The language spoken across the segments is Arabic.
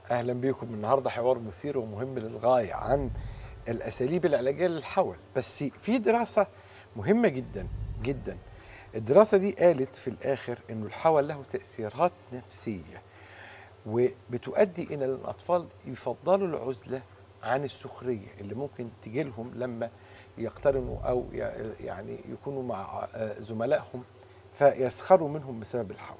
أهلا بكم. النهارده حوار مثير ومهم للغاية عن الأساليب العلاجية للحول، بس في دراسة مهمة جدا جدا. الدراسة دي قالت في الآخر إنه الحول له تأثيرات نفسية وبتؤدي إلى الأطفال يفضلوا العزلة عن السخرية اللي ممكن تجي لهم لما يقترنوا أو يعني يكونوا مع زملائهم فيسخروا منهم بسبب الحول.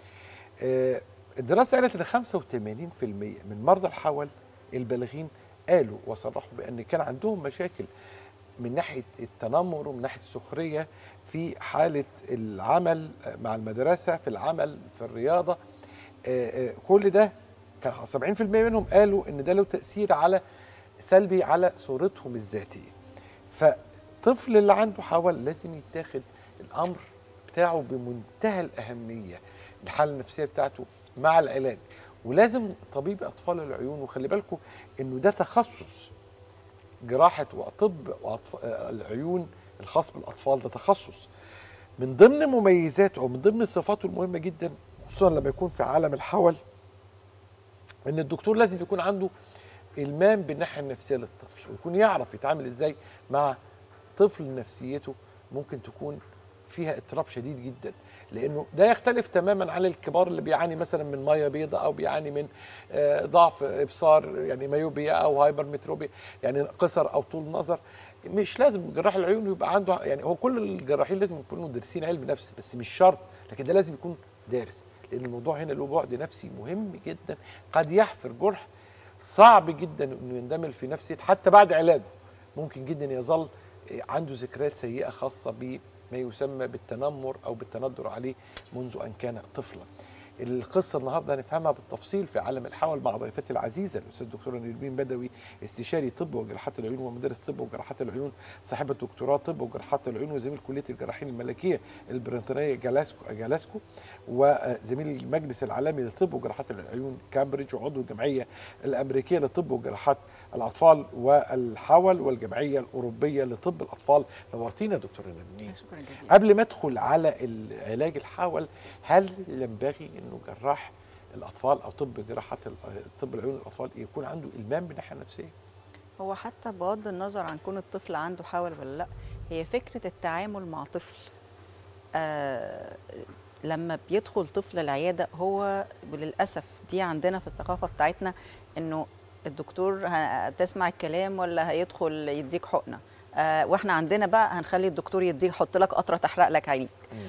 الدراسة قالت إن 85% من مرضى الحول البالغين قالوا وصرحوا بأن كان عندهم مشاكل من ناحية التنمر ومن ناحية السخرية في حالة العمل مع المدرسة، في العمل في الرياضة. كل ده كان 70% منهم قالوا إن ده له تأثير سلبي على صورتهم الذاتية. فالطفل اللي عنده حول لازم يتاخد الأمر بتاعه بمنتهى الأهمية، الحالة النفسية بتاعته مع العلاج. ولازم طبيب أطفال العيون، وخلي بالكم إنه ده تخصص جراحة وطب العيون الخاص بالأطفال، ده تخصص من ضمن مميزاته أو من ضمن صفاته المهمة جدا، خصوصا لما يكون في عالم الحول، إن الدكتور لازم يكون عنده إلمام بالناحية النفسية للطفل، ويكون يعرف يتعامل إزاي مع طفل نفسيته ممكن تكون فيها اضطراب شديد جدا، لانه ده يختلف تماما عن الكبار اللي بيعاني مثلا من ميه بيضاء او بيعاني من ضعف ابصار، يعني مايوبيا او هايبر متروبيا، يعني قصر او طول نظر. مش لازم جراح العيون يبقى عنده، يعني هو كل الجراحين لازم يكونوا دارسين علم نفس، بس مش شرط، لكن ده لازم يكون دارس، لان الموضوع هنا له بعد نفسي مهم جدا، قد يحفر جرح صعب جدا انه يندمل في نفسيته حتى بعد علاجه. ممكن جدا يظل عنده ذكريات سيئة خاصة بما يسمى بالتنمر أو بالتندر عليه منذ أن كان طفلا. القصة النهاردة هنفهمها بالتفصيل في عالم الحول مع ضيفتي العزيزة الأستاذ دكتورة نيرمين بدوي، استشاري طب وجراحات العيون ومدرس طب وجراحات العيون، صاحبة دكتوراه طب وجراحات العيون وزميل كلية الجراحين الملكية البريطانية جلاسكو، وزميل المجلس العالمي للطب وجراحات العيون كامبريدج، وعضو الجمعية الأمريكية للطب وجراحات الأطفال والحول والجمعية الأوروبية لطب الأطفال. نورتينا دكتورة نيرمين. شكرا جزيلا. قبل ما ادخل على علاج الحول، هل ينبغي انه جراح الاطفال او طب جراحه طب العيون الاطفال يكون عنده المام بالناحيه النفسيه؟ هو حتى بغض النظر عن كون الطفل عنده حول ولا لا، هي فكرة التعامل مع طفل. لما بيدخل طفل العيادة، هو للأسف دي عندنا في الثقافة بتاعتنا إنه الدكتور هتسمع الكلام ولا هيدخل يديك حقنة. واحنا عندنا بقى هنخلي الدكتور يديك، يحط لك قطرة تحرق لك عينيك.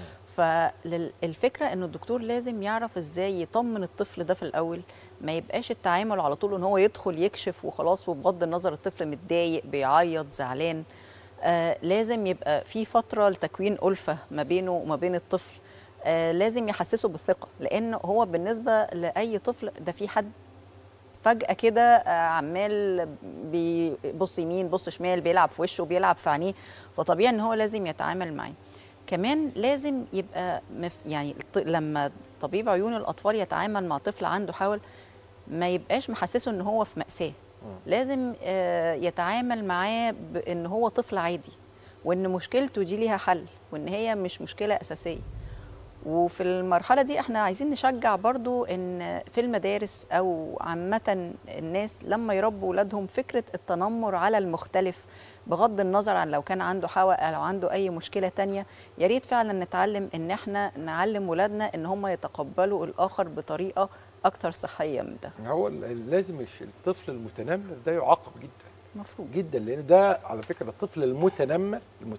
فالفكرة إنه الدكتور لازم يعرف إزاي يطمن الطفل ده في الأول، ما يبقاش التعامل على طول إن هو يدخل يكشف وخلاص، وبغض النظر الطفل متضايق بيعيط زعلان. لازم يبقى في فترة لتكوين ألفة ما بينه وما بين الطفل. لازم يحسسه بالثقة، لأن هو بالنسبة لأي طفل ده في حد فجأة كده عمال بيبص يمين بص شمال، بيلعب في وشه بيلعب في عينيه، فطبيعي إن هو لازم يتعامل معاه. كمان لازم يبقى يعني لما طبيب عيون الأطفال يتعامل مع طفل عنده حول، ما يبقاش محسسه إن هو في مأساة. لازم يتعامل معاه بأن هو طفل عادي، وإن مشكلته دي ليها حل، وإن هي مش مشكلة أساسية. وفي المرحلة دي احنا عايزين نشجع برضو ان في المدارس او عامة الناس لما يربوا ولادهم فكرة التنمر على المختلف، بغض النظر عن لو كان عنده حول او عنده اي مشكلة تانية. يا ريت فعلا نتعلم ان احنا نعلم ولادنا ان هم يتقبلوا الاخر بطريقة اكثر صحية من ده. هو لازم الطفل المتنمر ده يعاقب جدا مفروض جدا، لان ده على فكرة الطفل المتنمر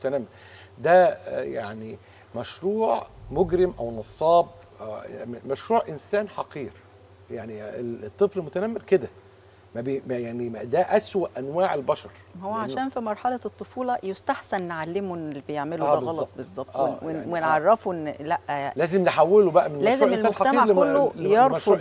ده يعني مشروع مجرم او نصاب، مشروع انسان حقير. يعني الطفل المتنمر كده يعني ده اسوأ انواع البشر. هو عشان في مرحله الطفوله يستحسن نعلمه ان اللي بيعمله ده غلط بالظبط، يعني ونعرفه ان لا، لازم نحوله بقى من لازم مشروع المجتمع انسان حقير كله يرفض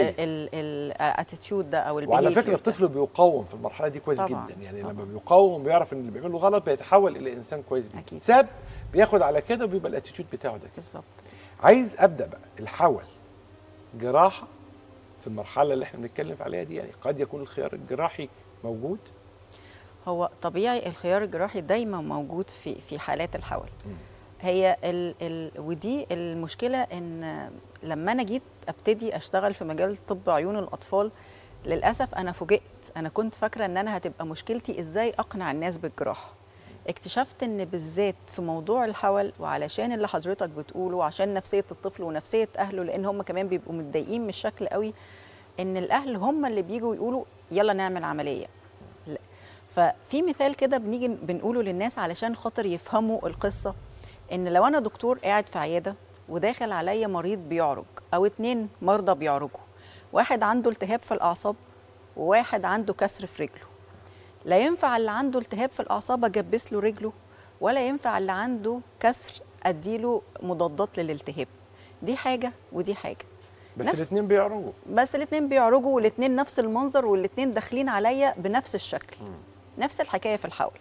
الاتيتيود ده او وعلى فكره الطفل بيقاوم في المرحله دي كويس طبعًا جدا، يعني طبعًا. لما بيقاوم بيعرف ان اللي بيعمله غلط بيتحول الى انسان كويس جدا. ساب بياخد على كده وبيبقى الاتيتيود بتاعه ده بالظبط. عايز ابدا بقى الحول جراحه في المرحله اللي احنا بنتكلم عليها دي، يعني قد يكون الخيار الجراحي موجود. هو طبيعي الخيار الجراحي دايما موجود في حالات الحول. هي ودي المشكله، ان لما انا جيت ابتدي اشتغل في مجال طب عيون الاطفال للاسف انا فوجئت، انا كنت فاكره ان انا هتبقى مشكلتي ازاي اقنع الناس بالجراحه. اكتشفت ان بالذات في موضوع الحول، وعلشان اللي حضرتك بتقوله، وعشان نفسيه الطفل ونفسيه اهله، لان هم كمان بيبقوا متضايقين من الشكل قوي، ان الاهل هم اللي بيجوا يقولوا يلا نعمل عمليه. لا. ففي مثال كده بنيجي بنقوله للناس علشان خاطر يفهموا القصه، ان لو انا دكتور قاعد في عياده وداخل عليا مريض بيعرج او 2 مرضى بيعرجوا، واحد عنده التهاب في الاعصاب وواحد عنده كسر في رجله، لا ينفع اللي عنده التهاب في الاعصاب اجبس له رجله، ولا ينفع اللي عنده كسر اديله مضادات للالتهاب. دي حاجه ودي حاجه. بس الاثنين بيعرجوا. بس الاثنين بيعرجوا، والاثنين نفس المنظر، والاثنين داخلين عليا بنفس الشكل. نفس الحكايه في الحول.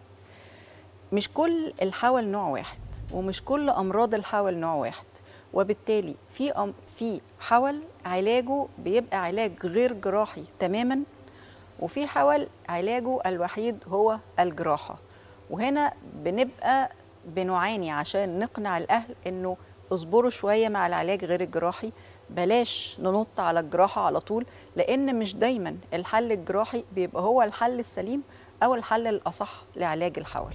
مش كل الحول نوع واحد، ومش كل امراض الحول نوع واحد، وبالتالي في حول علاجه بيبقى علاج غير جراحي تماما، وفي حول علاجه الوحيد هو الجراحه. وهنا بنبقى بنعاني عشان نقنع الاهل انه اصبروا شويه مع العلاج غير الجراحي، بلاش ننط على الجراحه على طول، لان مش دايما الحل الجراحي بيبقى هو الحل السليم او الحل الاصح لعلاج الحول.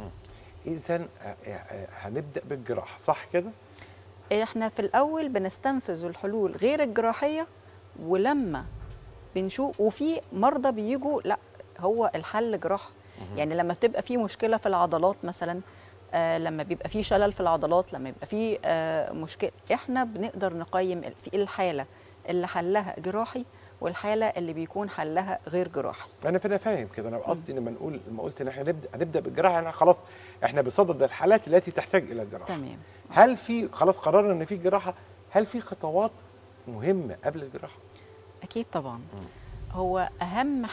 اذا هنبدا بالجراحه، صح كده؟ احنا في الاول بنستنفذ الحلول غير الجراحيه، ولما بنشوف، وفي مرضى بيجوا لا هو الحل جراحه. يعني لما بتبقى في مشكله في العضلات مثلا، لما بيبقى في شلل في العضلات، لما يبقى في مشكله، احنا بنقدر نقيم في الحاله اللي حلها جراحي والحاله اللي بيكون حلها غير جراحي. انا فاهم كده. انا قصدي لما قلت ان احنا هنبدا بالجراحه، احنا خلاص احنا بصدد الحالات التي تحتاج الى جراحه. تمام. هل في خلاص قررنا ان في جراحه، هل في خطوات مهمه قبل الجراحه؟ اكيد طبعا. هو اهم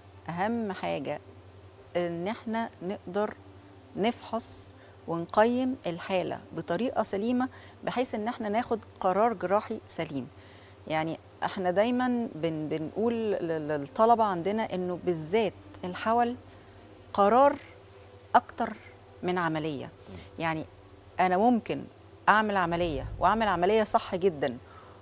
حاجه ان احنا نقدر نفحص ونقيم الحاله بطريقه سليمه، بحيث ان احنا ناخد قرار جراحي سليم. يعني احنا دايما بنقول للطلبه عندنا انه بالذات الحول قرار اكتر من عمليه. يعني انا ممكن اعمل عمليه واعمل عمليه صح جدا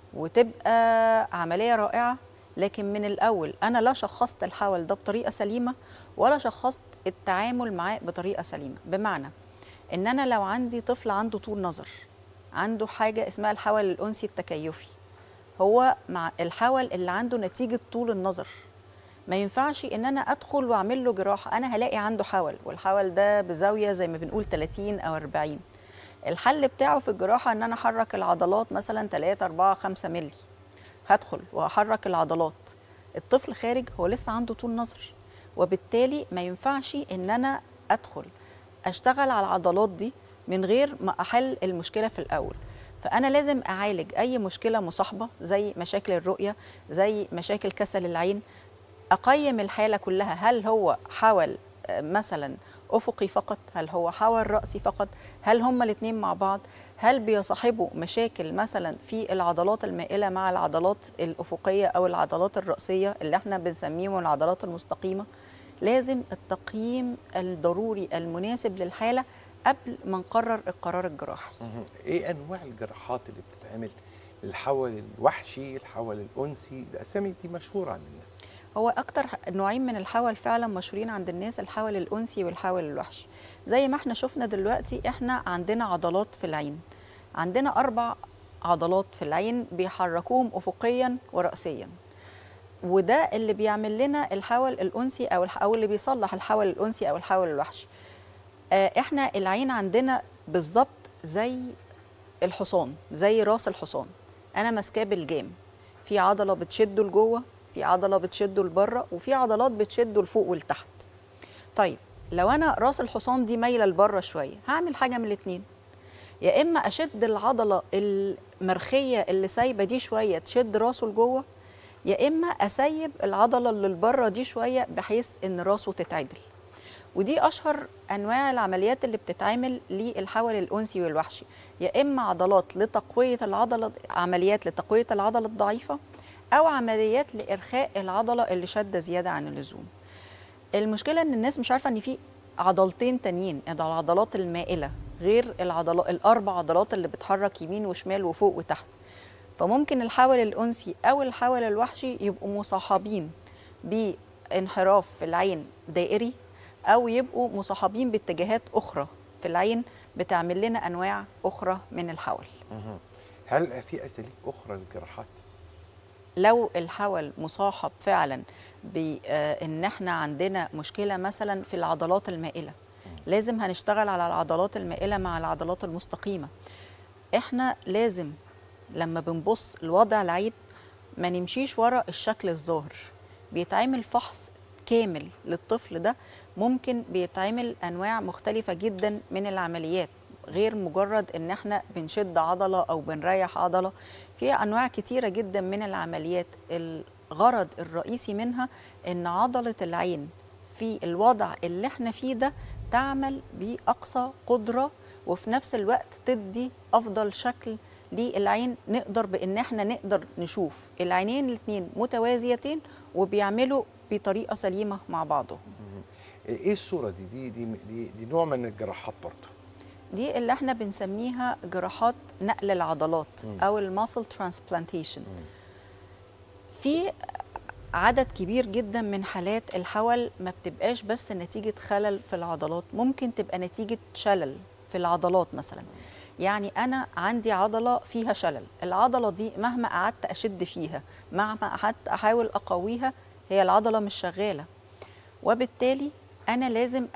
وتبقى عمليه رائعه، لكن من الاول انا لا شخصت الحول ده بطريقه سليمه، ولا شخصت التعامل معاه بطريقه سليمه. بمعنى ان انا لو عندي طفل عنده طول نظر، عنده حاجه اسمها الحول الانسي التكيفي، هو مع الحول اللي عنده نتيجه طول النظر، ما ينفعش ان انا ادخل واعمل له جراحه. انا هلاقي عنده حول، والحول ده بزاويه زي ما بنقول 30 او 40. الحل بتاعه في الجراحه ان انا احرك العضلات مثلا 3 4 5 مللي، هدخل واحرك العضلات. الطفل خارج هو لسه عنده طول نظر، وبالتالي ما ينفعش ان انا ادخل اشتغل على العضلات دي من غير ما احل المشكله في الاول. فانا لازم اعالج اي مشكله مصاحبه، زي مشاكل الرؤيه، زي مشاكل كسل العين. اقيم الحاله كلها، هل هو حول مثلا افقي فقط، هل هو حول راسي فقط، هل هما الاثنين مع بعض، هل بيصاحبوا مشاكل مثلا في العضلات المائله مع العضلات الافقيه او العضلات الراسيه اللي احنا بنسميهم العضلات المستقيمه. لازم التقييم الضروري المناسب للحاله قبل ما نقرر القرار الجراحي. ايه انواع الجراحات اللي بتتعمل؟ الحول الوحشي، الحول الانسي، الاسامي دي مشهوره عند الناس. هو اكتر نوعين من الحول فعلا مشهورين عند الناس، الحول الانسي والحول الوحشي. زي ما احنا شفنا دلوقتي، احنا عندنا عضلات في العين، عندنا 4 عضلات في العين بيحركوهم افقيا وراسيا، وده اللي بيعمل لنا الحول الانسي او اللي بيصلح الحول الانسي او الحول الوحشي. احنا العين عندنا بالظبط زي الحصان، زي راس الحصان، انا ماسكاه بالجام، في عضله بتشده لجوه، في عضله بتشده لبره، وفي عضلات بتشده لفوق ولتحت. طيب لو انا راس الحصان دي مايله لبره شويه، هعمل حاجه من الاثنين، يا اما اشد العضله المرخيه اللي سايبه دي شويه تشد راسه لجوه، يا اما اسيب العضله اللي لبره دي شويه بحيث ان راسه تتعدل. ودي اشهر انواع العمليات اللي بتتعمل للحول الانسي والوحشي، يا اما عضلات لتقويه العضله، عمليات لتقويه العضله الضعيفه، او عمليات لارخاء العضله اللي شاده زياده عن اللزوم. المشكله ان الناس مش عارفه ان في عضلتين تانيين، العضلات المائله غير العضلات ال4 عضلات اللي بتحرك يمين وشمال وفوق وتحت. فممكن الحول الانسي او الحول الوحشي يبقوا مصاحبين بانحراف في العين دائري، أو يبقوا مصاحبين باتجاهات أخرى في العين بتعمل لنا أنواع أخرى من الحول. هل في أساليب أخرى للجراحات؟ لو الحول مصاحب فعلا بان احنا عندنا مشكله مثلا في العضلات المائله، لازم هنشتغل على العضلات المائله مع العضلات المستقيمه. احنا لازم لما بنبص لوضع العين ما نمشيش ورا الشكل الظاهر، بيتعمل فحص كامل للطفل ده. ممكن بيتعمل انواع مختلفه جدا من العمليات، غير مجرد ان احنا بنشد عضله او بنريح عضله. في انواع كتيره جدا من العمليات، الغرض الرئيسي منها ان عضله العين في الوضع اللي احنا فيه ده تعمل باقصى قدره، وفي نفس الوقت تدي افضل شكل للعين، نقدر بان احنا نقدر نشوف العينين الاثنين متوازيتين وبيعملوا بطريقه سليمه مع بعضهم. ايه الصوره دي نوع من الجراحات برضه؟ دي اللي احنا بنسميها جراحات نقل العضلات او الماسل ترانسبلانتيشن. في عدد كبير جدا من حالات الحول ما بتبقاش بس نتيجة خلل في العضلات، ممكن تبقى نتيجة شلل في العضلات مثلا. يعني أنا عندي عضلة فيها شلل، العضلة دي مهما قعدت أشد فيها، مهما قعدت أحاول أقويها، هي العضلة مش شغالة، وبالتالي أنا لازم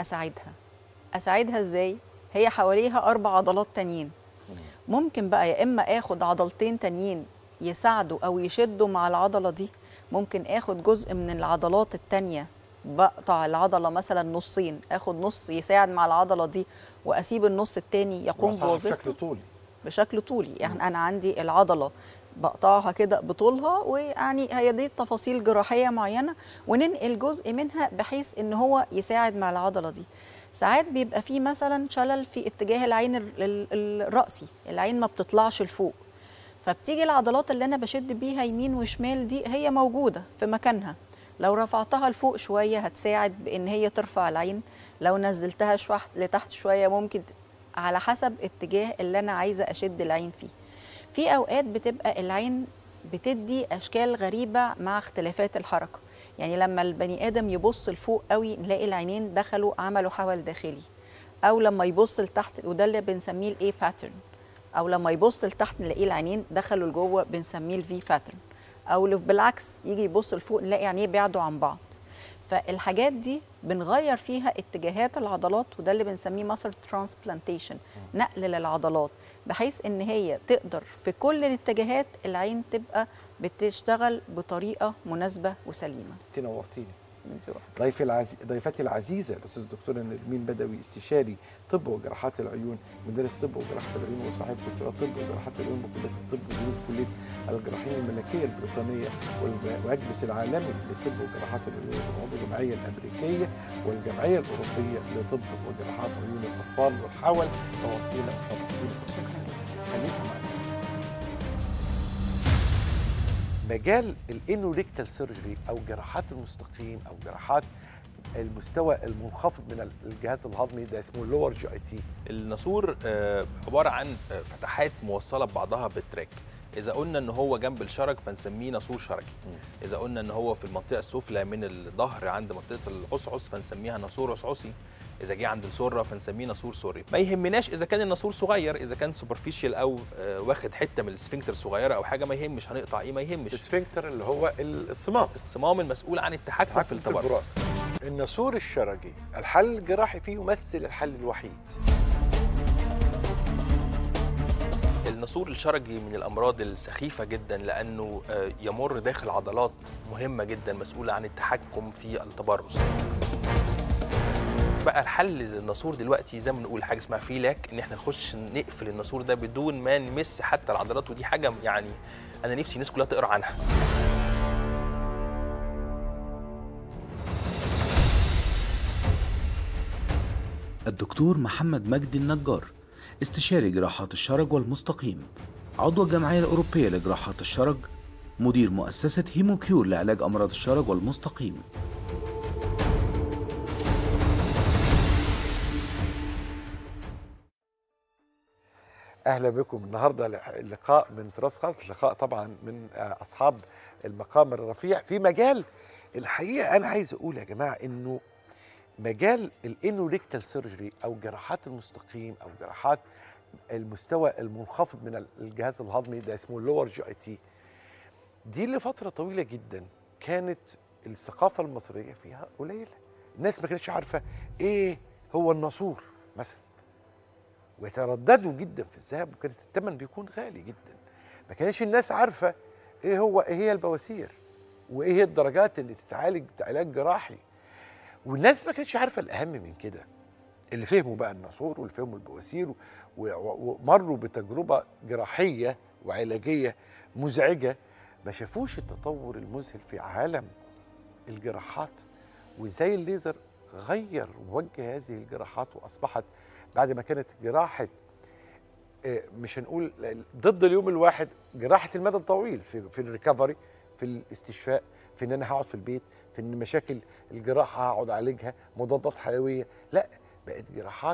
أساعدها إزاي؟ هي حواليها 4 عضلات تانيين. ممكن بقى يا إما آخد عضلتين تانيين يساعدوا أو يشدوا مع العضلة دي، ممكن آخد جزء من العضلات التانية، بقطع العضلة مثلا نصين، آخد نص يساعد مع العضلة دي وأسيب النص التاني يقوم بوظيفته بشكل طولي. يعني أنا عندي العضلة بقطعها كده بطولها، ويعني هي دي تفاصيل جراحية معينة، وننقل جزء منها بحيث إن هو يساعد مع العضلة دي. ساعات بيبقى فيه مثلا شلل في اتجاه العين الرأسي، العين ما بتطلعش لفوق، فبتيجي العضلات اللي أنا بشد بيها يمين وشمال دي هي موجودة في مكانها، لو رفعتها لفوق شوية هتساعد بإن هي ترفع العين، لو نزلتها لتحت شوية ممكن، على حسب اتجاه اللي أنا عايزة أشد العين فيه. في أوقات بتبقى العين بتدي أشكال غريبة مع اختلافات الحركة، يعني لما البني آدم يبص لفوق قوي نلاقي العينين دخلوا عملوا حول داخلي، أو لما يبص لتحت وده اللي بنسميه الإيه باترن، أو لما يبص لتحت نلاقي العينين دخلوا لجوه بنسميه الفي باترن، أو لو بالعكس يجي يبص لفوق نلاقي عينيه بعدوا عن بعض. فالحاجات دي بنغير فيها اتجاهات العضلات، وده اللي بنسميه ماسل ترانسبلانتيشن، نقل للعضلات، بحيث ان هي تقدر في كل الاتجاهات العين تبقى بتشتغل بطريقه مناسبه وسليمه. تنورتيني. من ذوقك. ضيفتي العزيزه الاستاذ الدكتوره نرمين بدوي، استشاري طب وجراحات العيون، مدرس طب وجراحه العيون وصاحب دكتوراه طب وجراحات العيون بكليه الطب ورئيس كليه الجراحين الملكيه البريطانيه والمجلس العالمي للطب وجراحات العيون، وعضو الجمعيه الامريكيه والجمعيه الاوروبيه لطب وجراحات عيون الاطفال والحول. نورتينا وشرفتينا. شكرا جزيلا. خليكم معانا. مجال الانوريكتال سيرجري او جراحات المستقيم او جراحات المستوى المنخفض من الجهاز الهضمي، ده اسمه اللور جي اي تي. الناسور عباره عن فتحات موصله ببعضها بالتراك. اذا قلنا ان هو جنب الشرج فنسميه ناسور شرجي، اذا قلنا ان هو في المنطقه السفلى من الظهر عند منطقه العصعص فنسميها ناسور عصعصي، اذا جه عند السره فنسميه ناسور سوري. ما يهمناش اذا كان الناسور صغير، اذا كان سوبرفيشال او واخد حته من السفنكتر صغيره او حاجه، ما يهمش، هنقطع ايه ما يهمش. السفنكتر اللي هو الصمام المسؤول عن التحكم في التبرز. الناسور الشرجي الحل الجراحي فيه يمثل الحل الوحيد. الناسور الشرجي من الامراض السخيفه جدا، لانه يمر داخل عضلات مهمه جدا مسؤوله عن التحكم في التبرز. بقى الحل للناسور دلوقتي زي ما بنقول حاجه اسمها فيلاك، ان احنا نخش نقفل الناسور ده بدون ما نمس حتى العضلات، ودي حاجه يعني انا نفسي الناس كلها تقرا عنها. الدكتور محمد مجدي النجار، استشاري جراحات الشرج والمستقيم، عضو الجمعية الأوروبية لجراحات الشرج، مدير مؤسسة هيموكيور لعلاج أمراض الشرج والمستقيم. اهلا بكم. النهارده لقاء من طراز خاص، لقاء طبعا من اصحاب المقام الرفيع في مجال الحقيقه انا عايز اقول يا جماعه انه مجال الانوريكتال سيرجري او جراحات المستقيم او جراحات المستوى المنخفض من الجهاز الهضمي ده اسمه اللور جي اي تي، دي لفتره طويله جدا كانت الثقافه المصريه فيها قليله. الناس ما كانتش عارفه ايه هو الناسور مثلا، ويترددوا جدا في الذهاب، وكانت الثمن بيكون غالي جدا. ما كانش الناس عارفه ايه هي البواسير، وايه هي الدرجات اللي تتعالج علاج جراحي. والناس ما كانتش عارفه الاهم من كده. اللي فهموا بقى الناسور واللي فهموا البواسير ومروا بتجربه جراحيه وعلاجيه مزعجه، ما شافوش التطور المذهل في عالم الجراحات، وازاي الليزر غير وجه هذه الجراحات، واصبحت بعد ما كانت جراحه مش هنقول ضد اليوم الواحد، جراحه المدى الطويل في الريكفري، في الاستشفاء، في ان انا هقعد في البيت، في ان مشاكل الجراحه هقعد اعالجها مضادات حيويه، لا بقت جراحات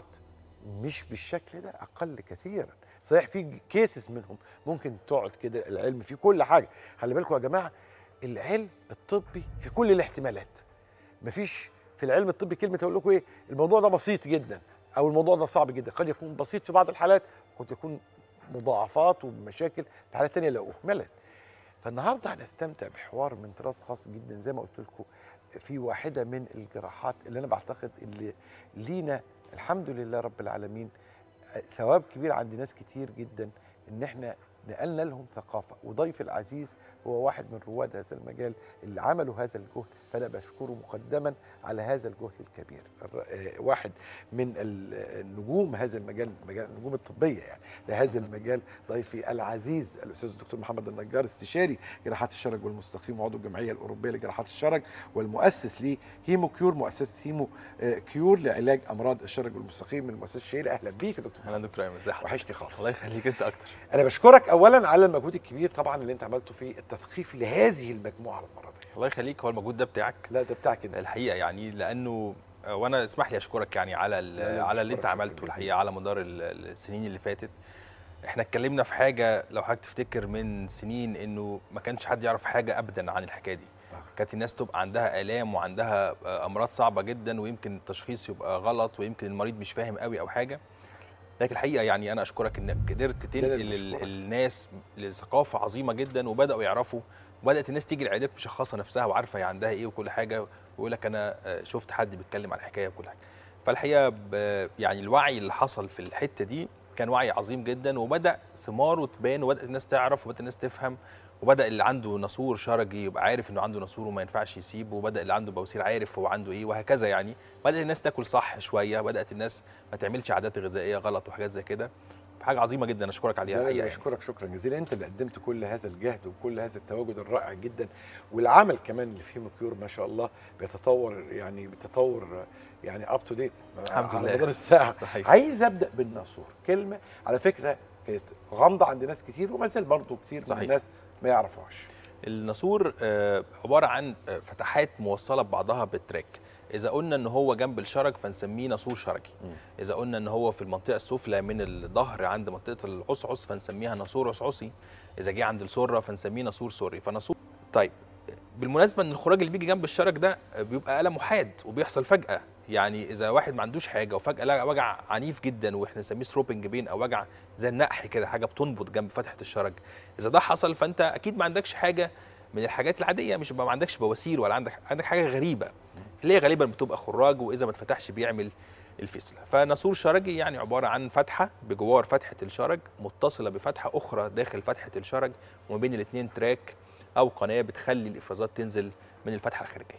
مش بالشكل ده، اقل كثيرا. صحيح في كيسز منهم ممكن تقعد كده، العلم في كل حاجه. خلي بالكم يا جماعه، العلم الطبي في كل الاحتمالات. مفيش في العلم الطبي كلمه اقول لكم ايه الموضوع ده بسيط جدا او الموضوع ده صعب جدا. قد يكون بسيط في بعض الحالات، قد يكون مضاعفات ومشاكل في حالات ثانيه لو اهملت. فالنهارده هنستمتع بحوار من طراز خاص جدا زي ما قلت لكم، في واحده من الجراحات اللي انا بعتقد اللي لينا الحمد لله رب العالمين ثواب كبير عند ناس كتير جدا ان احنا نقلنا لهم ثقافه. وضيفي العزيز هو واحد من رواد هذا المجال اللي عملوا هذا الجهد، فانا بشكره مقدما على هذا الجهد الكبير. واحد من النجوم هذا المجال، النجوم الطبيه يعني لهذا المجال، ضيفي العزيز الاستاذ الدكتور محمد النجار، استشاري جراحات الشرج والمستقيم وعضو الجمعيه الاوروبيه لجراحات الشرج والمؤسس لهيمو كيور، مؤسسه هيمو كيور لعلاج امراض الشرج والمستقيم من المؤسسه الشهيره. اهلا بيك يا دكتور. اهلا دكتور ايمن، ازي حضرتك؟ وحشني خالص. الله يخليك، انت اكتر. انا بشكرك اولا على المجهود الكبير طبعا اللي انت عملته في التثقيف لهذه المجموعه المرضيه. الله يخليك، هو المجهود ده بتاعك؟ لا ده بتاعك انت الحقيقه، يعني لانه وانا اسمح لي اشكرك يعني على اللي انت عملته الحقيقه على مدار السنين اللي فاتت. احنا اتكلمنا في حاجه لو حضرتك تفتكر من سنين انه ما كانش حد يعرف حاجه ابدا عن الحكايه دي. كانت الناس تبقى عندها آلام وعندها امراض صعبه جدا، ويمكن التشخيص يبقى غلط، ويمكن المريض مش فاهم قوي او حاجه. لكن الحقيقه يعني انا اشكرك انك قدرت تنقل الناس لثقافه عظيمه جدا، وبداوا يعرفوا، وبدات الناس تيجي العيادات مشخصه نفسها وعارفه هي عندها ايه وكل حاجه، ويقول لك انا شفت حد بيتكلم عن الحكايه وكل حاجه. فالحقيقه يعني الوعي اللي حصل في الحته دي كان وعي عظيم جدا، وبدا ثماره تبان، وبدات الناس تعرف، وبدات الناس تفهم، وبدا اللي عنده ناسور شرجي يبقى عارف انه عنده ناسور وما ينفعش يسيبه، وبدا اللي عنده بواسير عارف هو عنده ايه، وهكذا. يعني بدات الناس تاكل صح شويه، بدات الناس ما تعملش عادات غذائيه غلط وحاجات زي كده. حاجه عظيمه جدا اشكرك عليها الحقيقه. يعني اشكرك شكرا جزيلا، انت اللي قدمت كل هذا الجهد وكل هذا التواجد الرائع جدا، والعمل كمان اللي فيه مكيور ما شاء الله بيتطور، يعني بتطور يعني اب تو ديت الحمد لله على مدار الساعه. صحيح. عايز ابدا بالناسور، كلمه على فكره كانت غامضه عند ناس كتير، وما زال برضه كتير من الناس ما يعرفوهاش. الناسور عباره عن فتحات موصله ببعضها بالتراك. اذا قلنا ان هو جنب الشرج فنسميه ناسور شرجي. اذا قلنا ان هو في المنطقه السفلى من الظهر عند منطقه العصعص فنسميها ناسور عصعصي. اذا جه عند السره فنسميه ناسور سري. فناسور طيب بالمناسبه ان الخراج اللي بيجي جنب الشرج ده بيبقى الم حاد وبيحصل فجاه. يعني اذا واحد ما عندوش حاجه وفجاه لقى وجع عنيف جدا، واحنا نسميه ثروبنج بين او وجع زي النقح كده، حاجه بتنبض جنب فتحه الشرج، اذا ده حصل فانت اكيد ما عندكش حاجه من الحاجات العاديه، مش ما عندكش بواسير ولا عندك حاجه غريبه اللي هي غالبا بتبقى خراج، واذا ما اتفتحش بيعمل الفصله. فناسور شرجي يعني عباره عن فتحه بجوار فتحه الشرج متصله بفتحه اخرى داخل فتحه الشرج، وما بين الاثنين تراك او قناه بتخلي الافرازات تنزل من الفتحه الخارجيه.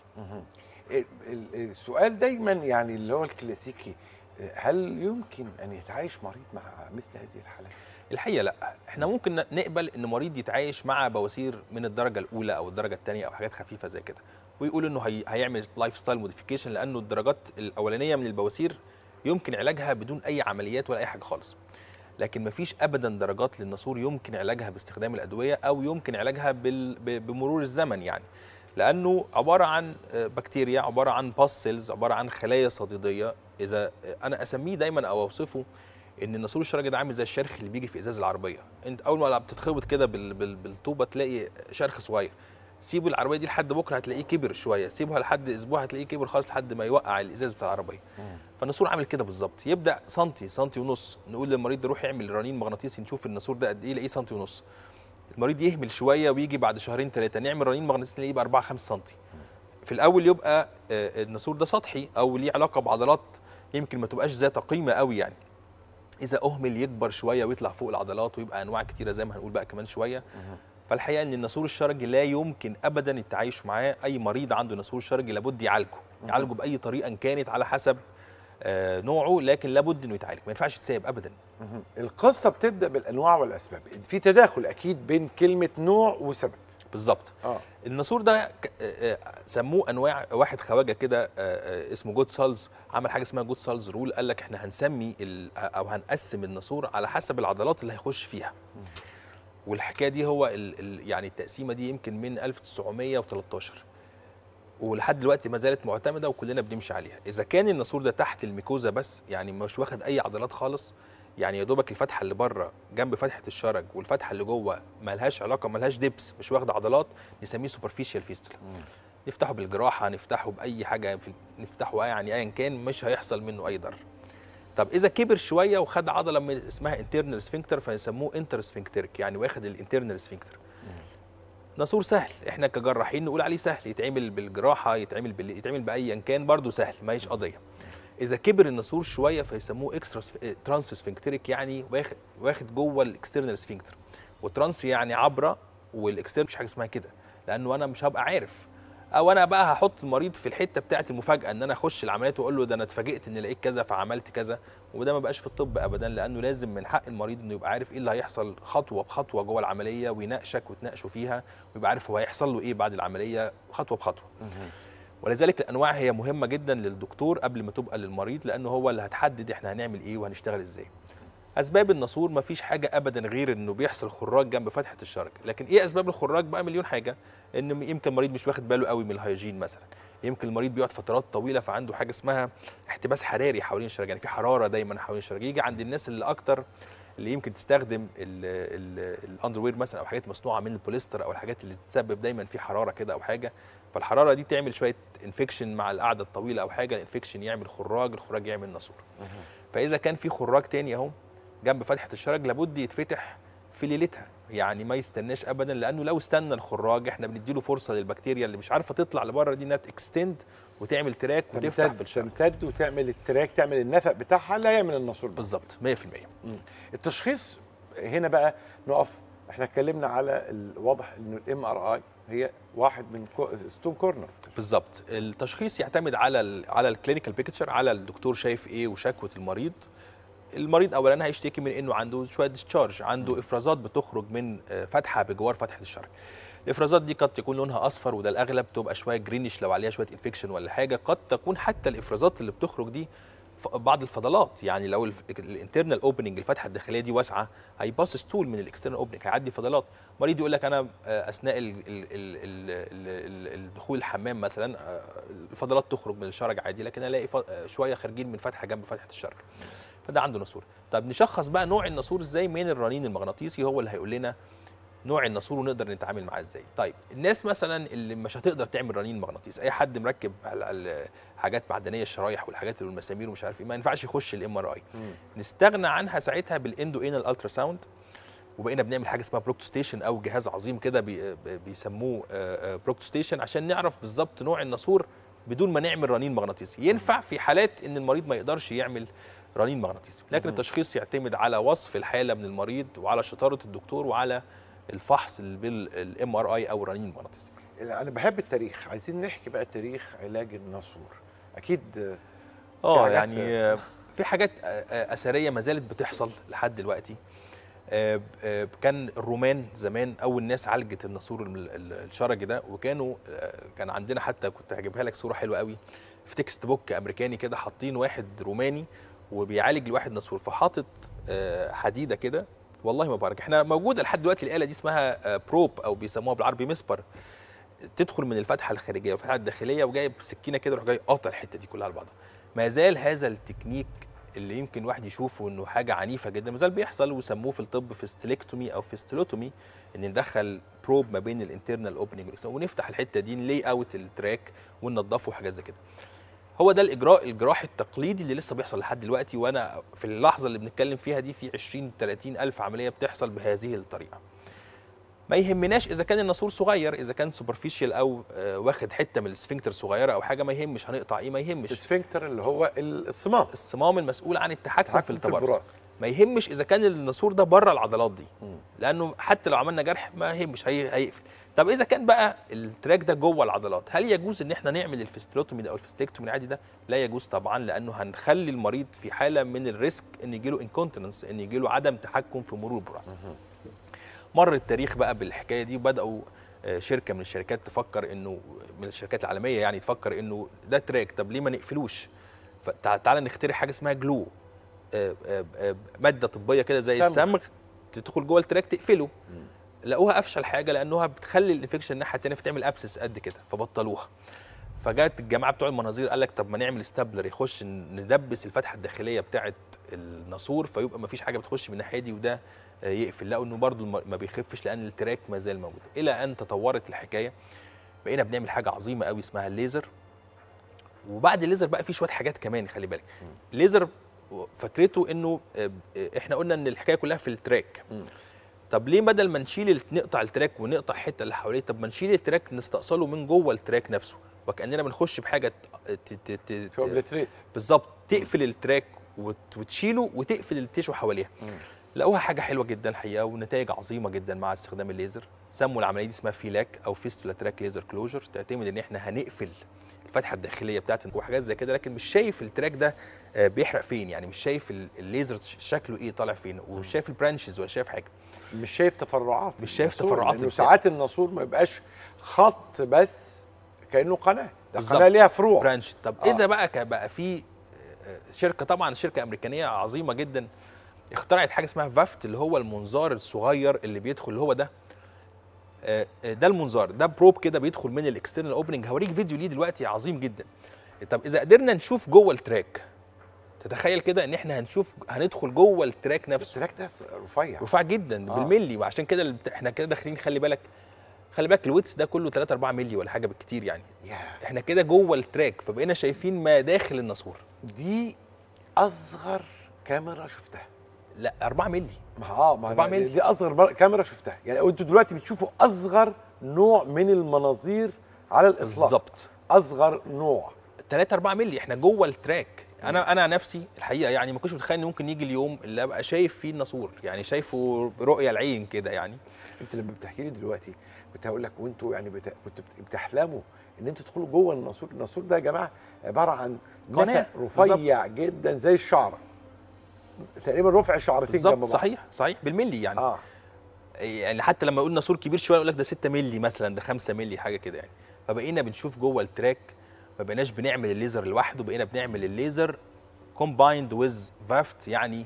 السؤال دايما يعني اللي هو الكلاسيكي، هل يمكن ان يتعايش مريض مع مثل هذه الحالات؟ الحقيقه لا، احنا ممكن نقبل ان مريض يتعايش مع بواسير من الدرجه الاولى او الدرجه الثانيه او حاجات خفيفه زي كده، ويقول انه هيعمل لايف ستايل موديفيكيشن، لانه الدرجات الاولانيه من البواسير يمكن علاجها بدون اي عمليات ولا اي حاجه خالص. لكن مفيش ابدا درجات للناسور يمكن علاجها باستخدام الادويه او يمكن علاجها بمرور الزمن، يعني لانه عباره عن بكتيريا، عباره عن باس سيلز، عباره عن خلايا صديديه. اذا انا اسميه دايما او اوصفه ان الناسور الشرجي ده عامل زي الشرخ اللي بيجي في ازاز العربيه. انت اول ما بتتخبط كده بالطوبه تلاقي شرخ صغير، سيبوا العربيه دي لحد بكره هتلاقيه كبر شويه، سيبوها لحد اسبوع هتلاقيه كبر خالص لحد ما يوقع الازاز بتاع العربيه. فالناسور عامل كده بالظبط، يبدا سنتي سنتي ونص، نقول للمريض روح يعمل رنين مغناطيسي نشوف الناسور ده قد ايه، يلاقيه سنتي ونص. المريض يهمل شويه ويجي بعد شهرين ثلاثه نعمل رنين مغناطيسي نلاقيه ب 4 5 سم. في الاول يبقى الناسور ده سطحي او ليه علاقه بعضلات يمكن ما تبقاش ذات قيمه قوي يعني. اذا اهمل يكبر شويه ويطلع فوق العضلات ويبقى انواع كتيره زي ما هنقول بقى كمان شويه. فالحقيقه ان الناسور الشرجي لا يمكن ابدا التعايش معاه، اي مريض عنده ناسور شرجي لابد يعالجه باي طريقه إن كانت على حسب نوعه، لكن لابد انه يتعالج، ما ينفعش يتساب ابدا. القصه بتبدا بالانواع والاسباب، في تداخل اكيد بين كلمه نوع وسبب. بالظبط. الناسور ده سموه انواع، واحد خواجه كده اسمه جود سالز عمل حاجه اسمها جود سالز رول، قال لك احنا هنسمي او هنقسم الناسور على حسب العضلات اللي هيخش فيها. والحكايه دي هو يعني التقسيمه دي يمكن من 1913 ولحد دلوقتي ما زالت معتمده وكلنا بنمشي عليها. اذا كان الناسور ده تحت الميكوزا بس، يعني مش واخد اي عضلات خالص، يعني يا دوبك الفتحه اللي بره جنب فتحه الشرج والفتحه اللي جوه مالهاش علاقه، مالهاش دبس، مش واخده عضلات، نسميه سوبرفيشال فيستولا. نفتحه بالجراحه، نفتحه باي حاجه، نفتحه يعني ايا كان مش هيحصل منه اي ضرر. طب اذا كبر شويه وخد عضله اسمها انترنال سفنكتر فيسموه انتر سفنكتريك، يعني واخد الانترنال سفنكتر. ناسور سهل، احنا كجراحين نقول عليه سهل، يتعمل بالجراحه، يتعمل بايا كان برضه سهل، ماهيش قضيه. اذا كبر الناسور شويه فيسموه اكسترا ترانس سفنكتريك، يعني واخد جوه الاكسترنال سفنكتر. وترانس يعني عبره، والاكسترنال مش حاجه اسمها كده، لانه انا مش هبقى عارف، او انا بقى هحط المريض في الحته بتاعه المفاجاه ان انا اخش العمليات واقول له ده انا اتفاجئت ان لقيت كذا فعملت كذا، وده ما بقاش في الطب ابدا، لانه لازم من حق المريض انه يبقى عارف ايه اللي هيحصل خطوه بخطوه جوه العمليه، ويناقشك وتناقشوا فيها، ويبقى عارف هو هيحصل له ايه بعد العمليه خطوه بخطوه. ولذلك الانواع هي مهمه جدا للدكتور قبل ما تبقى للمريض، لانه هو اللي هتحدد احنا هنعمل ايه وهنشتغل ازاي. اسباب الناسور ما فيش حاجه ابدا غير انه بيحصل خراج جنب فتحه الشرج. لكن ايه اسباب الخراج بقى؟ مليون حاجه. ان يمكن المريض مش واخد باله قوي من الهيجين مثلا، يمكن المريض بيقعد فترات طويله فعنده حاجه اسمها احتباس حراري حوالين الشرج، يعني في حراره دايما حوالين الشرج. يجي عند الناس اللي اكتر اللي يمكن تستخدم الاندروير مثلا او حاجات مصنوعه من البوليستر او الحاجات اللي تسبب دايما في حراره كده او حاجه، فالحراره دي تعمل شويه انفكشن مع القعده الطويله او حاجه، الانفكشن يعمل خراج، الخراج يعمل ناسور. فاذا كان في خراج تاني اهو جنب فتحه الشرج لابد يتفتح في ليلتها، يعني ما يستناش ابدا، لانه لو استنى الخراج احنا بنديله فرصه للبكتيريا اللي مش عارفه تطلع لبره دي انها تكستند وتعمل تراك وتفتح في الشرج، تمتد وتعمل التراك، تعمل النفق بتاعها لا يعمل الناسور بالظبط 100%. التشخيص هنا بقى نقف، احنا اتكلمنا على الواضح انه الام ار اي هي واحد من ستون كورنر. بالظبط. التشخيص يعتمد على الكلينيكال بيكتشر، على الدكتور شايف ايه وشكوى المريض. المريض اولا هيشتكي من انه عنده شويه ديسشارج، عنده افرازات بتخرج من فتحه بجوار فتحه الشرج. الافرازات دي قد تكون لونها اصفر وده الاغلب، تبقى شويه جرينش لو عليها شويه انفكشن ولا حاجه. قد تكون حتى الافرازات اللي بتخرج دي بعض الفضلات، يعني لو الانترنال اوبننج الفتحه الداخليه دي واسعه هيباص ستول من الاكسترنال اوبننج هيعدي فضلات. مريض يقول لك انا اثناء الدخول الحمام مثلا الفضلات تخرج من الشرج عادي، لكن الاقي شويه خارجين من فتحه جنب فتحه الشرج، فده عنده ناسور. طب نشخص بقى نوع الناسور ازاي؟ من الرنين المغناطيسي هو اللي هيقول لنا نوع الناسور ونقدر نتعامل معاه ازاي. طيب الناس مثلا اللي مش هتقدر تعمل رنين مغناطيسي، اي حد مركب حاجات معدنيه الشرايح والحاجات والمسامير ومش عارف ايه، ما ينفعش يخش الام ار اي. نستغنى عنها ساعتها بالاندو انال الترا ساوند، وبقينا بنعمل حاجه اسمها بروكتوستيشن او جهاز عظيم كده بيسموه بروكتوستيشن عشان نعرف بالظبط نوع الناسور بدون ما نعمل رنين مغناطيسي. ينفع في حالات ان المريض ما يقدرش يعمل رنين مغناطيسي، لكن التشخيص يعتمد على وصف الحاله من المريض وعلى شطاره الدكتور وعلى الفحص بالام ار اي او الرنين المغناطيسي. انا بحب التاريخ، عايزين نحكي بقى تاريخ علاج الناسور. اكيد يعني في حاجات اثريه ما زالت بتحصل لحد دلوقتي. كان الرومان زمان اول ناس عالجت الناسور الشرجي ده، وكانوا كان عندنا حتى كنت هجيبها لك صوره حلوه قوي في تكست بوك امريكاني كده، حاطين واحد روماني وبيعالج لواحد ناسور، فحاطط حديده كده، والله ما بارك، احنا موجوده لحد دلوقتي الاله دي اسمها بروب او بيسموها بالعربي مسبر، تدخل من الفتحه الخارجيه والفتحه الداخليه وجايب سكينه كده يروح جاي قاطع الحته دي كلها على بعضها. ما زال هذا التكنيك اللي يمكن واحد يشوفه انه حاجه عنيفه جدا ما زال بيحصل، وسموه في الطب فيستلكتومي او فيستلوتومي، ان ندخل بروب ما بين الانترنال اوبننج ونفتح الحته دي نلي اوت التراك وننضفه وحاجات زي كده. هو ده الاجراء الجراحي التقليدي اللي لسه بيحصل لحد دلوقتي، وانا في اللحظه اللي بنتكلم فيها دي في 20-30 الف عمليه بتحصل بهذه الطريقه. ما يهمناش اذا كان الناسور صغير، اذا كان سوبرفيشال او واخد حته من السفنكتر صغيره او حاجه، ما يهمش هنقطع ايه، ما يهمش. السفنكتر اللي هو الصمام المسؤول عن التحكم في التبرز. ما يهمش اذا كان الناسور ده بره العضلات دي، لانه حتى لو عملنا جرح ما يهمش هيقفل. طب اذا كان بقى التراك ده جوه العضلات، هل يجوز ان احنا نعمل الفيستلوتومي ده او الفيستلكتومي العادي ده؟ لا يجوز طبعا، لانه هنخلي المريض في حاله من الريسك ان يجي له انكونتيننس، ان يجي له عدم تحكم في مرور البراز. مر التاريخ بقى بالحكايه دي، وبداوا شركه من الشركات تفكر انه، من الشركات العالميه يعني، تفكر انه ده تراك، طب ليه ما نقفلوش؟ فتعالى نخترع حاجه اسمها جلو، ماده طبيه كده زي الصمغ تدخل جوه التراك تقفله. لقوها افشل حاجه، لانها بتخلي الانفكشن الناحيه الثانيه فتعمل ابسس قد كده، فبطلوها. فجات الجماعه بتوع المناظير قال لك طب ما نعمل ستابلر يخش ندبس الفتحه الداخليه بتاعه الناسور، فيبقى ما فيش حاجه بتخش من الناحيه دي وده يقفل. لقوا انه برضه ما بيخفش لان التراك ما زال موجود. الى ان تطورت الحكايه، بقينا بنعمل حاجه عظيمه قوي اسمها الليزر. وبعد الليزر بقى في شويه حاجات كمان، خلي بالك. الليزر فكرته انه احنا قلنا ان الحكايه كلها في التراك. طب ليه بدل ما نقطع التراك ونقطع الحته اللي حواليه، طب ما نشيل التراك نستأصله من جوه التراك نفسه، وكأننا بنخش بحاجه بالظبط تقفل التراك وتشيله وتقفل التيشو حواليها. لقوها حاجه حلوه جدا الحقيقه، ونتائج عظيمه جدا مع استخدام الليزر. سموا العمليه دي اسمها فيلاك او فيستولا تراك ليزر كلوجر، تعتمد ان احنا هنقفل الفتحه الداخليه بتاعت وحاجات زي كده، لكن مش شايف التراك ده بيحرق فين، يعني مش شايف الليزر شكله ايه طالع فين، ومش شايف البرانشز ولا شايف حاجه، مش شايف تفرعات، مش شايف تفرعات. لانه ساعات الناسور ما يبقاش خط بس، كانه قناه، ده قناه ليها فروع برانش. طب اذا بقى في شركه، طبعا شركه امريكانيه عظيمه جدا، اخترعت حاجه اسمها فافت، اللي هو المنظار الصغير اللي بيدخل، اللي هو ده المنظار ده بروب كده بيدخل من الاكسترنال اوبننج. هوريك فيديو ليه دلوقتي عظيم جدا. طب اذا قدرنا نشوف جوه التراك، تتخيل كده ان احنا هندخل جوه التراك نفسه. التراك ده رفيع جدا بالملي، وعشان كده احنا كده داخلين، خلي بالك الويتس ده كله 3-4 مللي ولا حاجه بالكتير يعني. احنا كده جوه التراك، فبقينا شايفين ما داخل الناسور. دي اصغر كاميرا شفتها. لا 4 مللي. ما 4 مللي دي اصغر كاميرا شفتها، يعني انتوا دلوقتي بتشوفوا اصغر نوع من المناظير على الاطلاق. بالظبط، اصغر نوع 3-4 مللي، احنا جوه التراك. انا نفسي الحقيقه يعني ما كنتش متخيل ان ممكن يجي اليوم اللي ابقى شايف فيه الناسور، يعني شايفه برؤيه العين كده يعني. انت لما بتحكي لي دلوقتي كنت هقول لك، وانتوا يعني كنتوا بتحلموا ان انتوا تدخلوا جوه الناسور. الناسور ده يا جماعه عباره عن نفق رفيع جدا زي الشعره، تقريبا رفع شعرتين جنب بعض. صحيح بالملي يعني. يعني حتى لما يقول ناسور كبير شويه يقول لك ده 6 مللي مثلا، ده 5 مللي حاجه كده يعني. فبقينا بنشوف جوه التراك، ما بقيناش بنعمل الليزر لوحده، بقينا بنعمل الليزر كومبايند ويز فافت يعني.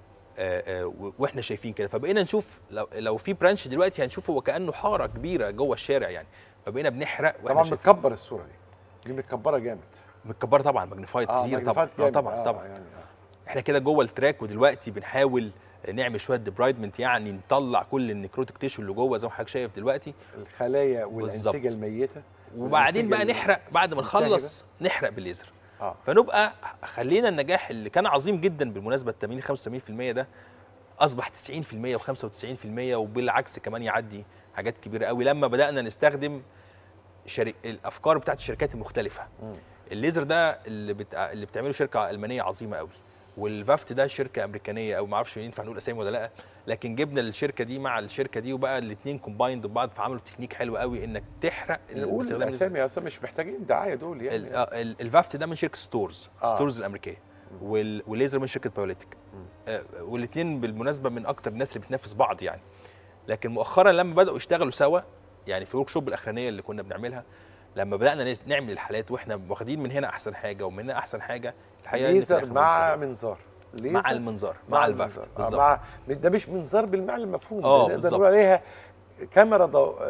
واحنا شايفين كده، فبقينا نشوف لو في برانش دلوقتي هنشوفه وكانه حاره كبيره جوه الشارع يعني. فبقينا بنحرق طبعا. متكبر الصوره دي متكبره جامد، متكبره طبعا، ماجنيفايد كبير طبعا. يعني احنا كده جوه التراك، ودلوقتي بنحاول نعمل شويه ديبرايدمنت، يعني نطلع كل النكروتيك تيشو اللي جوه زي ما حضرتك شايف دلوقتي، الخلايا والانسجه الميته، وبعدين بقى نحرق بعد ما نخلص، نحرق بالليزر. فنبقى خلينا النجاح اللي كان عظيم جدا بالمناسبه 85% ده اصبح 90% و95%، وبالعكس كمان يعدي حاجات كبيره قوي لما بدانا نستخدم الافكار بتاعت الشركات المختلفه. الليزر ده اللي بتعمله شركه المانيه عظيمه قوي، والفافت ده شركه امريكانيه، او ما اعرفش ينفع نقول اسامي ولا لا، لكن جبنا الشركه دي مع الشركه دي، وبقى الاثنين كومبايند ببعض، فعملوا تكنيك حلو قوي انك تحرق. نقول الاسامي اصلا مش محتاجين دعايه دول يعني. الفافت ده من شركه ستورز الامريكيه، والليزر من شركه بايوليتيك. والاثنين بالمناسبه من اكتر الناس اللي بتنافس بعض يعني. لكن مؤخرا لما بداوا يشتغلوا سوا، يعني في الورك شوب الاخرانيه اللي كنا بنعملها، لما بدانا نعمل الحالات واحنا واخدين من هنا احسن حاجه ومن هنا احسن حاجه، الحقيقه ليزر مع منظار، مع المنظار مع الفافت بالظبط. ده مش منظار بالمعنى المفهوم، نقدر نقول عليها كاميرا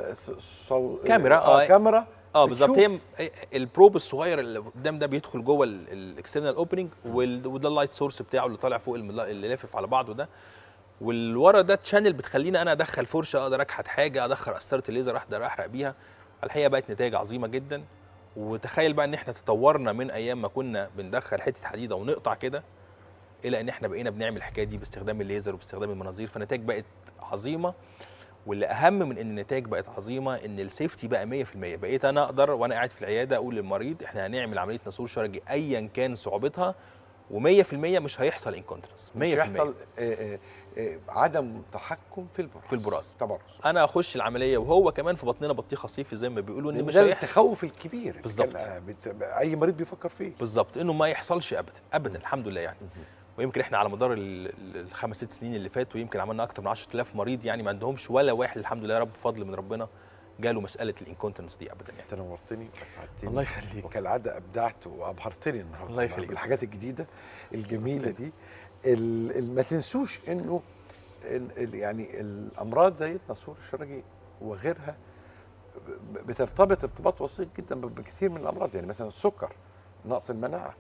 كاميرا بالظبط. هي البروب الصغير اللي قدام ده بيدخل جوه الاكسترنال اوبننج، وده اللايت سورس بتاعه اللي طالع فوق اللي لافف على بعضه ده، والورا ده تشانل بتخليني انا ادخل فرشه، اقدر اكحت حاجه، ادخل قسطره الليزر، اقدر احرق بيها. الحقيقه بقت نتائج عظيمه جدا. وتخيل بقى ان احنا تطورنا من ايام ما كنا بندخل حته حديده ونقطع كده، الى ان احنا بقينا بنعمل الحكايه دي باستخدام الليزر وباستخدام المناظير، فالنتائج بقت عظيمه. واللي اهم من ان النتائج بقت عظيمه ان السيفتي بقى 100%. بقيت انا اقدر وانا قاعد في العياده اقول للمريض احنا هنعمل عمليه نسور شرجي ايا كان صعوبتها، و100% مش هيحصل انكونترنس، 100% مش هيحصل عدم تحكم في البراز. تبرز. انا اخش العمليه وهو كمان في بطننا بطيخه صيفي زي ما بيقولوا ان مش ده هيحصل. التخوف الكبير بالظبط. اي مريض بيفكر فيه بالظبط، انه ما يحصلش ابدا ابدا، الحمد لله يعني. ويمكن احنا على مدار الخمس ست سنين اللي فاتوا يمكن عملنا اكتر من 10000 مريض، يعني ما عندهمش ولا واحد الحمد لله يا رب بفضل من ربنا جاله مساله الانكونتنس دي ابدا. يعني انت نورتني واسعدتني، الله يخليك، وكالعاده ابدعت وابهرتني النهارده. الله يخليك بالحاجات الجديده الجميله دي. ما تنسوش انه يعني الامراض زي النسور الشرجي وغيرها بترتبط ارتباط وثيق جدا بكثير من الامراض. يعني مثلا السكر، نقص المناعه،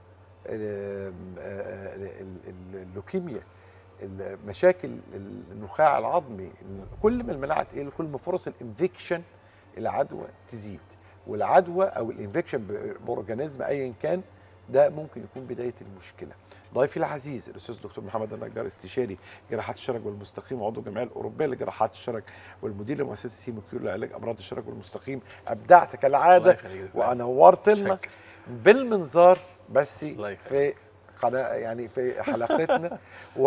اللوكيميا، مشاكل النخاع العظمي، كل ما المناعه تقل كل ما فرص الانفكشن العدوى تزيد. والعدوى او الانفكشن باورجانيزم ايا كان ده ممكن يكون بدايه المشكله. ضيفي العزيز الاستاذ دكتور محمد النجار، استشاري جراحات الشرج والمستقيم وعضو الجمعيه الاوروبيه لجراحات الشرج والمدير لمؤسسه هيموكيور لعلاج امراض الشرج والمستقيم. ابدعت كالعاده ونورت لنا بالمنظار بس في يعني في حلقتنا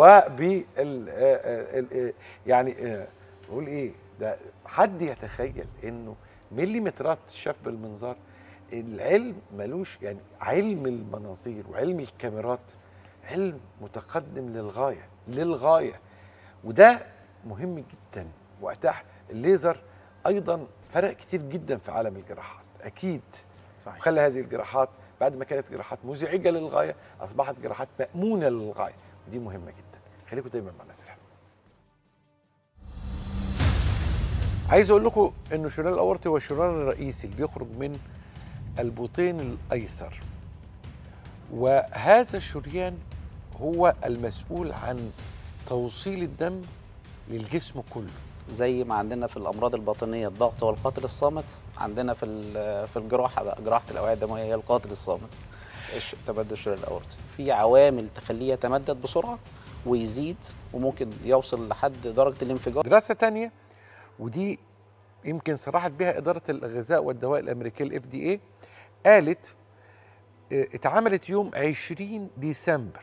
يعني نقول ايه ده، حد يتخيل انه مليمترات شاف بالمنظار؟ العلم ملوش يعني، علم المناظير وعلم الكاميرات علم متقدم للغايه وده مهم جدا. وقتها الليزر ايضا فرق كتير جدا في عالم الجراحات اكيد. صحيح. وخلى هذه الجراحات بعد ما كانت جراحات مزعجه للغايه اصبحت جراحات مأمونه للغايه، ودي مهمه جدا. خليكم دايما مع الناس الحلوه. عايز اقول لكم انه الشريان الاورطي هو الشريان الرئيسي اللي بيخرج من البطين الايسر، وهذا الشريان هو المسؤول عن توصيل الدم للجسم كله. زي ما عندنا في الامراض الباطنيه الضغط والقاتل الصامت، عندنا في الجراحه بقى جراحه الاوعيه الدمويه هي القاتل الصامت، تمدد الشريان الاورطي. في عوامل تخليه يتمدد بسرعه ويزيد وممكن يوصل لحد درجه الانفجار. دراسه ثانيه ودي يمكن صرحت بها اداره الغذاء والدواء الامريكيه FDA، قالت اتعملت يوم 20 ديسمبر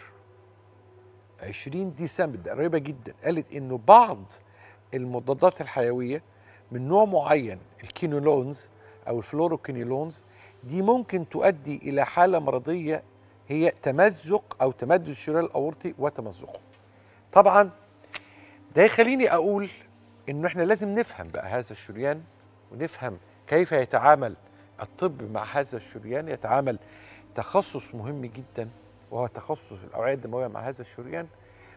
20 ديسمبر، ده قريبه جدا. قالت انه بعض المضادات الحيويه من نوع معين، الكينولونز او الفلوروكينولونز، دي ممكن تؤدي الى حاله مرضيه هي تمزق او تمدد الشريان الاورطي وتمزقه. طبعا ده يخليني اقول انه احنا لازم نفهم بقى هذا الشريان، ونفهم كيف يتعامل الطب مع هذا الشريان. يتعامل تخصص مهم جدا وهو تخصص الاوعيه الدمويه مع هذا الشريان،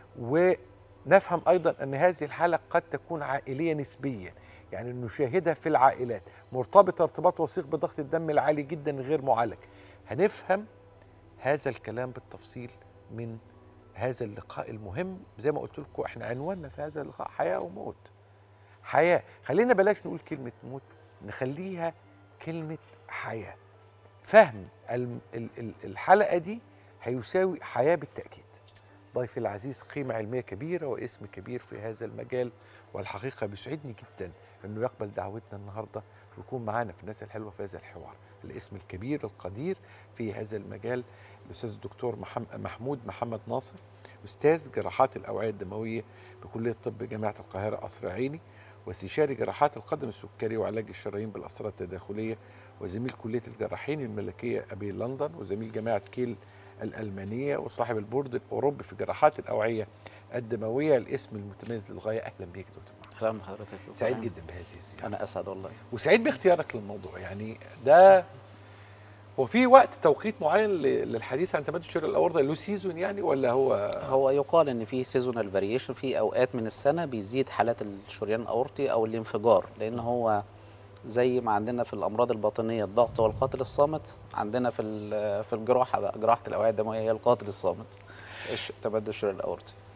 ونفهم ايضا ان هذه الحاله قد تكون عائليه نسبيا، يعني نشاهدها في العائلات، مرتبطه ارتباط وثيق بضغط الدم العالي جدا غير معالج. هنفهم هذا الكلام بالتفصيل من هذا اللقاء المهم. زي ما قلت لكم احنا عنواننا في هذا اللقاء حياه وموت. حياه، خلينا بلاش نقول كلمه موت، نخليها كلمه حياه. فهم الحلقه دي هيساوي حياه بالتاكيد. ضيفي العزيز قيمه علميه كبيره واسم كبير في هذا المجال، والحقيقه بيسعدني جدا انه يقبل دعوتنا النهارده ويكون معانا في الناس الحلوه في هذا الحوار. الاسم الكبير القدير في هذا المجال الاستاذ الدكتور محمود محمد ناصر، استاذ جراحات الاوعيه الدمويه بكليه طب جامعه القاهره قصر عيني، واستشاري جراحات القدم السكري وعلاج الشرايين بالاسرار التداخليه، وزميل كليه الجراحين الملكيه ابي لندن، وزميل جامعه كيل الالمانيه، وصاحب البورد الاوروبي في جراحات الاوعيه الدمويه. الاسم المتميز للغايه. اهلا بيك دكتور. اهلا بحضرتك. سعيد جدا بهذه الزياره. انا اسعد والله، وسعيد باختيارك للموضوع. يعني ده هو في وقت توقيت معين للحديث عن تمدد الشريان الاورطي، له سيزون يعني، ولا هو يقال ان في سيزونال فاريشن، في اوقات من السنه بيزيد حالات الشريان الاورطي او الانفجار، لان هو زي ما عندنا في الامراض الباطنيه الضغط والقاتل الصامت، عندنا في الجراحه بقى جراحه الاوعيه الدمويه هي القاتل الصامت، تمدد الشريان الاورطي.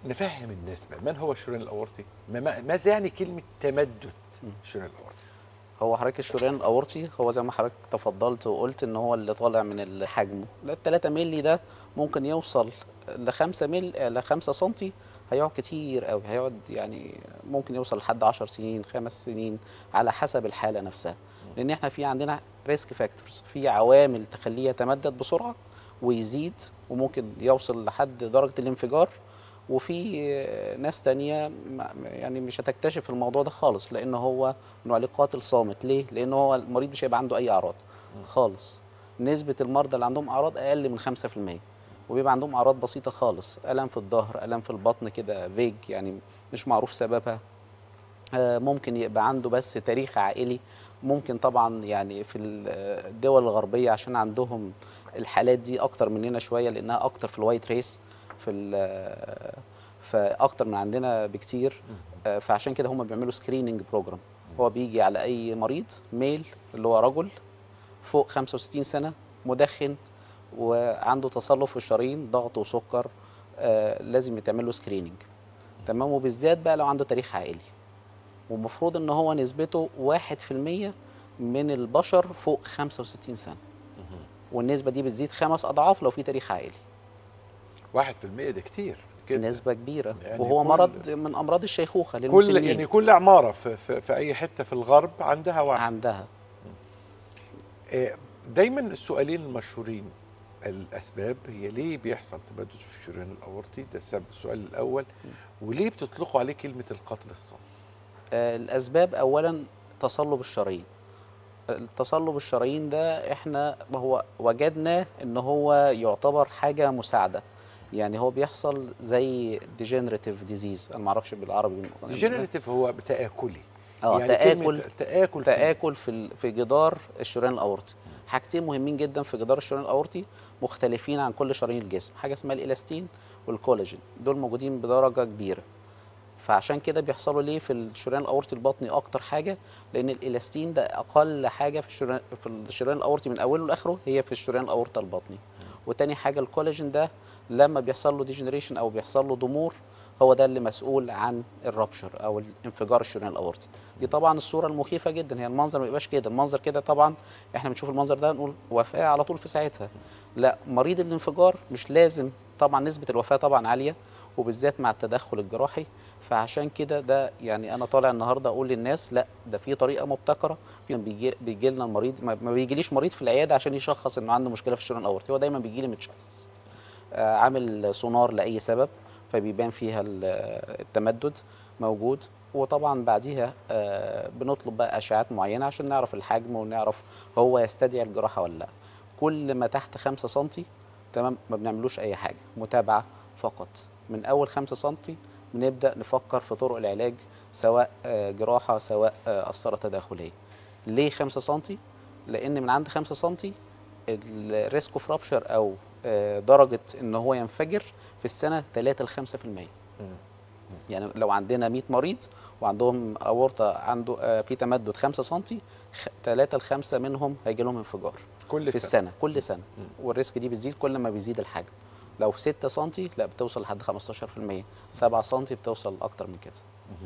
نفهم الناس من هو الشريان الاورطي؟ ماذا يعني كلمه تمدد الشريان الاورطي؟ هو حضرتك الشريان الاورطي هو زي ما حضرتك تفضلت وقلت ان هو اللي طالع من الحجم. ال 3 مللي ده ممكن يوصل ل 5 سنتي، هيقعد كتير قوي، هيقعد يعني ممكن يوصل لحد 10 سنين 5 سنين على حسب الحاله نفسها. لان احنا في عندنا ريسك فاكتورز، في عوامل تخليه يتمدد بسرعه ويزيد وممكن يوصل لحد درجه الانفجار، وفي ناس تانية يعني مش هتكتشف الموضوع ده خالص، لان هو نوع قاتل صامت. ليه؟ لان هو المريض مش هيبقى عنده اي اعراض خالص. نسبه المرضى اللي عندهم اعراض اقل من 5%، وبيبقى عندهم اعراض بسيطه خالص، الام في الظهر، الام في البطن كده فيج يعني مش معروف سببها. ممكن يبقى عنده بس تاريخ عائلي. ممكن طبعا يعني في الدول الغربيه عشان عندهم الحالات دي اكتر مننا شويه، لانها اكتر في الوايت ريس، فاكتر من عندنا بكتير. فعشان كده هم بيعملوا سكريننج بروجرام. هو بيجي على اي مريض ميل اللي هو رجل فوق 65 سنه مدخن وعنده تصلب في الشرايين، ضغط وسكر، لازم يتعمل له سكريننج. تمام. وبالذات بقى لو عنده تاريخ عائلي، ومفروض ان هو نسبته 1% من البشر فوق 65 سنه، والنسبه دي بتزيد 5 أضعاف لو في تاريخ عائلي. 1% ده كتير كده، نسبة كبيرة، يعني وهو مرض من أمراض الشيخوخة كل للمسنين. يعني كل عماره في اي حته في الغرب عندها واحد. عندها. دايما السؤالين المشهورين، الاسباب هي ليه بيحصل تمدد في الشريان الاورطي، ده السؤال الاول، وليه بتطلقوا عليه كلمه القتل الصامت؟ الأسباب أولا تصلب الشرايين. التصلب الشرايين ده احنا هو وجدنا ان هو يعتبر حاجة مساعدة، يعني هو بيحصل زي ديجنراتيف ديزيز، انا ما اعرفش بالعربي. ديجنراتيف هو تآكلي، يعني تآكل في جدار الشريان الاورطي. حاجتين مهمين جدا في جدار الشريان الاورطي مختلفين عن كل شرايين الجسم، حاجه اسمها الالاستين والكولاجين، دول موجودين بدرجه كبيره. فعشان كده بيحصلوا ليه في الشريان الاورطي البطني اكتر حاجه، لان الالاستين ده اقل حاجه في الشريان الاورطي من اوله لاخره هي في الشريان الاورطي البطني. وتاني حاجه الكولاجين ده لما بيحصل له ديجنريشن او بيحصل له ضمور، هو ده اللي مسؤول عن الرابشر او الانفجار الشريان الاورطي. دي طبعا الصوره المخيفه جدا، هي المنظر ما يبقاش كده، المنظر كده طبعا احنا بنشوف المنظر ده نقول وفاه على طول في ساعتها. لا، مريض الانفجار مش لازم، طبعا نسبه الوفاه طبعا عاليه وبالذات مع التدخل الجراحي. فعشان كده ده يعني انا طالع النهارده اقول للناس لا، ده في طريقه مبتكره. بيجي لنا المريض، ما بيجيليش مريض في العياده عشان يشخص انه عنده مشكله في الشريان الاورطي، هو دايما بيجي لي متشخص عامل سونار لاي سبب، فبيبان فيها التمدد موجود. وطبعا بعديها بنطلب بقى اشعات معينه عشان نعرف الحجم ونعرف هو يستدعي الجراحه ولا لا. كل ما تحت 5 سم تمام ما بنعملوش اي حاجه، متابعه فقط. من اول 5 سم بنبدا نفكر في طرق العلاج، سواء جراحه سواء قسطره تداخليه. ليه 5 سم؟ لان من عند 5 سم الريسك اوف رابشر او درجه ان هو ينفجر في السنه 3 ل 5%. يعني لو عندنا 100 مريض وعندهم اورطه عنده في تمدد 5 سم، 3 ل 5 منهم هيجي لهم انفجار كل في السنه، كل سنه. والريسك دي بتزيد كل ما بيزيد الحجم. لو 6 سم لا بتوصل لحد 15%، 7 سم بتوصل اكتر من كده.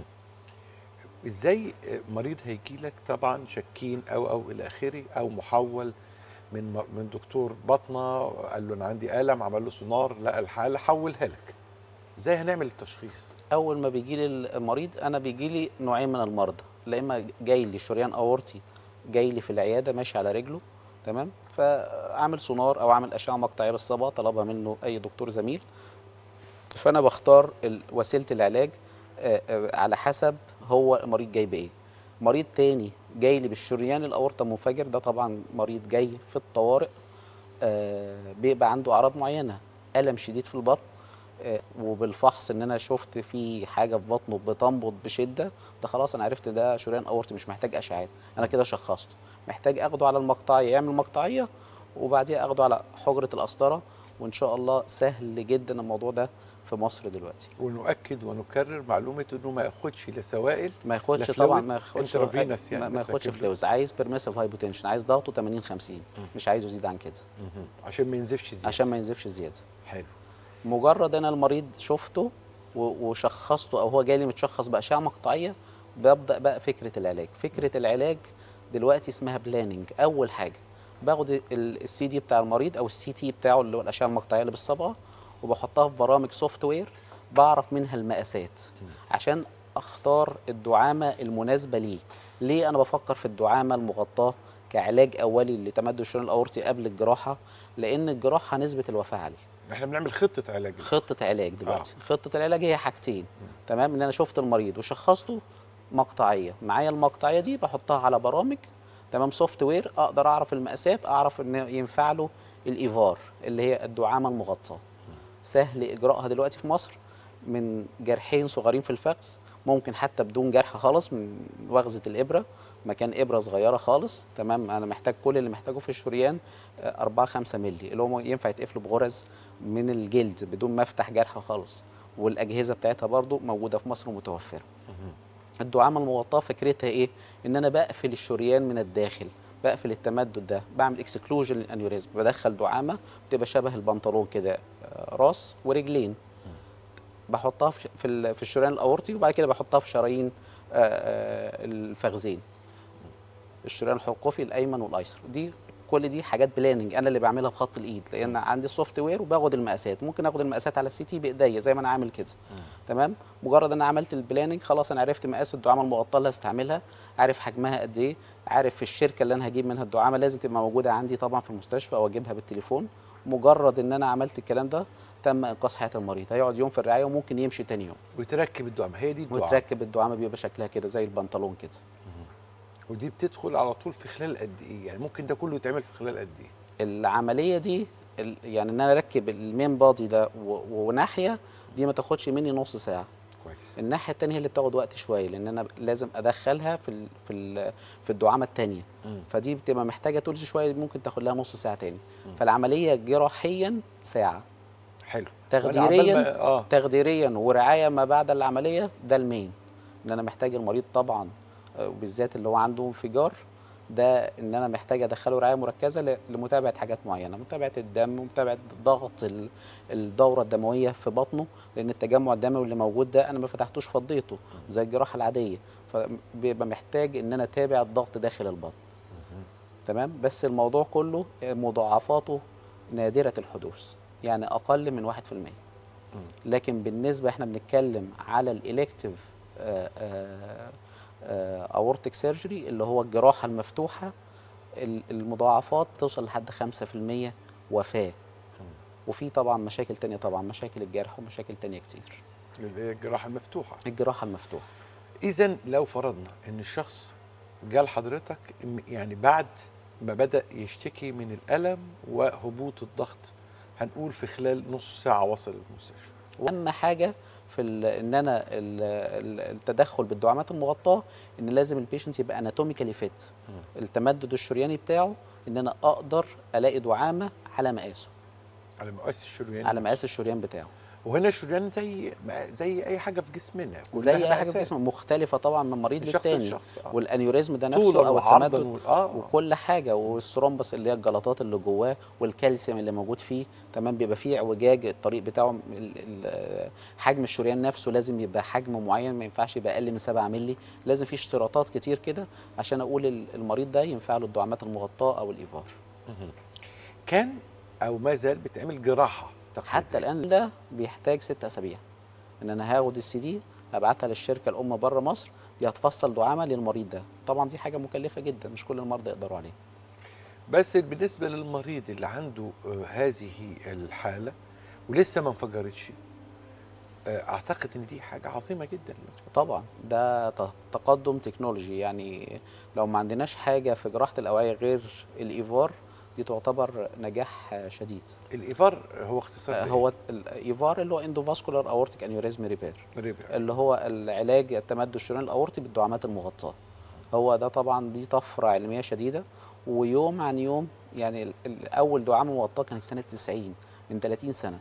ازاي مريض هيجي لك طبعا شاكين او الى اخره، او محول من دكتور باطنه قال له انا عندي الم، عمل له سونار لقى الحاله، حولها لك، ازاي هنعمل التشخيص؟ اول ما بيجي لي المريض انا بيجي لي نوعين من المرضى، لا اما جاي لي شريان اورطي جاي لي في العياده ماشي على رجله تمام، فعامل سونار او عامل اشعه مقطعيه بالصبغه طلبها منه اي دكتور زميل، فانا بختار وسيله العلاج على حسب هو المريض جاي بايه. مريض تاني جاي لي بالشريان الاورطه منفجر، ده طبعا مريض جاي في الطوارئ، بيبقى عنده اعراض معينه، الم شديد في البطن، وبالفحص ان انا شفت في حاجه في بطنه بتنبض بشده، ده خلاص انا عرفت ده شريان اورطي، مش محتاج اشعاعات، انا كده شخصته. محتاج اخده على المقطعيه، يعمل مقطعيه وبعديها اخده على حجره القسطره، وان شاء الله سهل جدا الموضوع ده في مصر دلوقتي. ونؤكد ونكرر معلومه انه ما ياخدش لا سوائل، ما ياخدش طبعا، ما ياخدش يعني ما ياخدش فلوز، عايز بيرميسيف هايبوتنشن، عايز ضغطه 80 50، مش عايزه يزيد عن كده عشان ما ينزفش زياده. عشان ما ينزفش زياده. حلو. مجرد انا المريض شفته وشخصته او هو جالي متشخص باشعه مقطعيه، ببدا بقى فكره العلاج. فكره العلاج دلوقتي اسمها بلاننج. اول حاجه باخد السي دي بتاع المريض او السي تي بتاعه اللي هو الاشعه المقطعيه اللي بالصبغه، وبحطها في برامج سوفت وير بعرف منها المقاسات عشان اختار الدعامه المناسبه ليه. ليه انا بفكر في الدعامه المغطاه كعلاج اولي لتمدد الشريان الاورطي قبل الجراحه؟ لان الجراحه نسبه الوفاه عاليه. احنا بنعمل خطه علاج. خطه علاج دلوقتي خطه العلاج هي حاجتين. تمام، ان انا شفت المريض وشخصته مقطعيه، معايا المقطعيه دي بحطها على برامج تمام سوفت وير، اقدر اعرف المقاسات، اعرف ان ينفع له الايفار اللي هي الدعامه المغطاه. سهل اجراءها دلوقتي في مصر، من جرحين صغيرين في الفخذ، ممكن حتى بدون جرح خالص، من وغزه الابره، مكان ابره صغيره خالص. تمام، انا محتاج كل اللي محتاجه في الشريان 4-5 مللي اللي هو ينفع يتقفلوا بغرز من الجلد بدون ما افتح جرح خالص، والاجهزه بتاعتها برضو موجوده في مصر ومتوفره. الدعامه المغطاه فكرتها ايه؟ ان انا بقفل الشريان من الداخل، بقفل التمدد ده، بعمل اكسكلوجن للانيوريزم، بدخل دعامه بتبقى شبه البنطلون كده، راس ورجلين، بحطها في الشريان الاورطي، وبعد كده بحطها في شرايين الفخذين، الشريان الحقوقي الايمن والايسر. كل دي حاجات بلاننج انا اللي بعملها بخط الايد، لان عندي السوفت وير وباخد المقاسات. ممكن اخد المقاسات على السي تي بايديا زي ما انا عامل كده. تمام، مجرد ان انا عملت البلاننج خلاص انا عرفت مقاس الدعامه المغطاه اللي هستعملها، عارف حجمها قد ايه، عارف في الشركه اللي انا هجيب منها الدعامه لازم تبقى موجوده عندي طبعا في المستشفى او اجيبها بالتليفون. مجرد ان انا عملت الكلام ده تم انقاذ حياه المريض، هيقعد يوم في الرعايه وممكن يمشي تاني يوم. وتركب الدعامه، هي دي الدعامه. وتركب الدعامه بيبقى شكلها كده زي البنطلون كده. ودي بتدخل على طول في خلال قد ايه؟ يعني ممكن ده كله يتعمل في خلال قد ايه؟ العمليه دي يعني ان انا اركب المين بادي ده وناحيه دي ما تاخدش مني نص ساعه. كويس. الناحيه الثانيه هي اللي بتاخد وقت شويه، لان انا لازم ادخلها في الدعامه الثانيه، فدي بتبقى محتاجه تولز شويه، ممكن تاخد لها نص ساعه تاني. فالعمليه جراحيا ساعه. حلو. تخديريا ورعايه ما بعد العمليه ده المين، ان انا محتاج المريض طبعا وبالذات اللي هو عنده انفجار ده، ان انا محتاج ادخله رعايه مركزه لمتابعه حاجات معينه، متابعه الدم ومتابعه ضغط الدوره الدمويه في بطنه، لان التجمع الدموي اللي موجود ده انا ما فتحتوش فضيته زي الجراحه العاديه، فبيبقى محتاج ان انا اتابع الضغط داخل البطن. تمام، بس الموضوع كله مضاعفاته نادره الحدوث، يعني اقل من 1%. لكن بالنسبه احنا بنتكلم على الالكتيف اورتيك سيرجري اللي هو الجراحه المفتوحه، المضاعفات توصل لحد 5% وفاه. وفي طبعا مشاكل تانية، طبعا مشاكل الجرح ومشاكل تانية كتير. الجراحه المفتوحه. الجراحه المفتوحه. اذا لو فرضنا ان الشخص جه لحضرتك يعني بعد ما بدا يشتكي من الالم وهبوط الضغط، هنقول في خلال نص ساعه وصل المستشفى. واهم حاجه في ان انا التدخل بالدعامات المغطاه ان لازم البيشنت يبقى اناتوميكالي فيت، التمدد الشرياني بتاعه ان انا اقدر الاقي دعامه على مقاسه، على مقاس الشريان، على مقاس الشريان بتاعه. وهنا الشريان زي اي حاجه في جسمنا، زي اي حاجه في جسمنا، مختلفه طبعا من مريض للتاني. والانيوريزم ده نفسه او التمدد وكل حاجه، والثرومبس اللي هي الجلطات اللي جواه والكالسيوم اللي موجود فيه. تمام، بيبقى فيه اعوجاج الطريق بتاعه، حجم الشريان نفسه لازم يبقى حجم معين، ما ينفعش يبقى اقل من 7 مللي، لازم فيه اشتراطات كتير كده عشان اقول المريض ده ينفع له الدعامات المغطاه او الايفار. كان او ما زال بتعمل جراحه حتى الان ده بيحتاج 6 أسابيع، ان انا هاخد السي دي هبعتها للشركه الام بره مصر، دي هتفصل دعامه للمريض ده. طبعا دي حاجه مكلفه جدا، مش كل المرضى يقدروا عليها. بس بالنسبه للمريض اللي عنده هذه الحاله ولسه ما انفجرتش، اعتقد ان دي حاجه عظيمه جدا. طبعا ده تقدم تكنولوجي، يعني لو ما عندناش حاجه في جراحه الاوعيه غير الايفار دي تعتبر نجاح شديد. الايفار هو اختصار هو الايفار اللي هو اندوفاسكولار اورتيك انيوريزم ريبير، اللي هو العلاج التمدد الشريان الاورطي بالدعامات المغطاه. هو ده طبعا دي طفره علميه شديده، ويوم عن يوم، يعني اول دعامه مغطاه كانت سنه 90 من 30 سنه،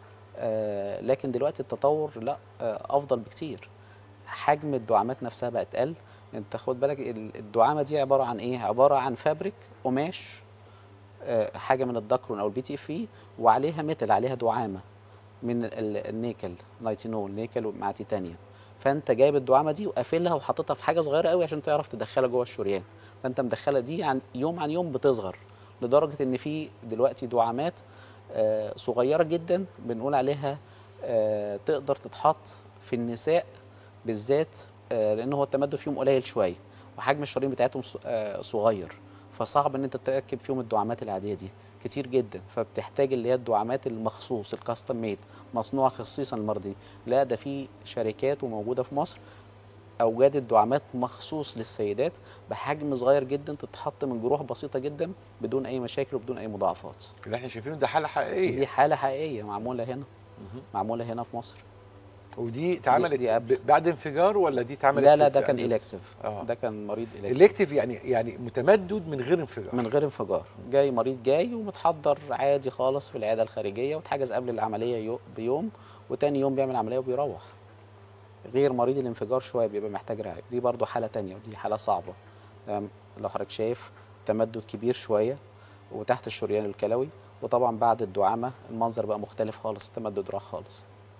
لكن دلوقتي التطور لا افضل بكتير. حجم الدعامات نفسها بقت اقل. انت خد بالك الدعامه دي عباره عن ايه؟ عباره عن فابريك قماش، حاجه من الدكرون او البي تي اف، وعليها ميتال، عليها دعامه من النيكل، نايتينول نيكل مع تيتانيوم. فانت جايب الدعامه دي وقافلها وحاططها في حاجه صغيره قوي عشان تعرف تدخلها جوه الشريان. فانت مدخلها دي عن يوم بتصغر، لدرجه ان في دلوقتي دعامات صغيره جدا بنقول عليها تقدر تتحط في النساء بالذات، لان هو التمدد فيهم قليل شويه وحجم الشرايين بتاعتهم صغير، فصعب ان انت تركب فيهم الدعامات العاديه دي كتير جدا. فبتحتاج اللي هي الدعامات المخصوص الكاستم ميد، مصنوعه خصيصا للمرضى. لا ده في شركات وموجوده في مصر اوجدت دعامات مخصوص للسيدات بحجم صغير جدا، تتحط من جروح بسيطه جدا بدون اي مشاكل وبدون اي مضاعفات. اللي احنا شايفينه ده حاله حقيقيه. دي حاله حقيقيه معموله هنا، معموله هنا في مصر. ودي اتعملت دي بعد انفجار ولا دي اتعملت؟ لا ده كان إلكتيف. آه. ده كان مريض إلكتيف يعني متمدد من غير انفجار. من غير انفجار، جاي مريض جاي ومتحضر عادي خالص في العياده الخارجيه، واتحجز قبل العمليه بيوم، وتاني يوم بيعمل عمليه وبيروح. غير مريض الانفجار شويه بيبقى محتاج رعايه، دي برضو حاله تانية ودي حاله صعبه. لو حضرتك شايف تمدد كبير شويه وتحت الشريان الكلوي، وطبعا بعد الدعامه المنظر بقى مختلف خالص، التمدد راح خالص.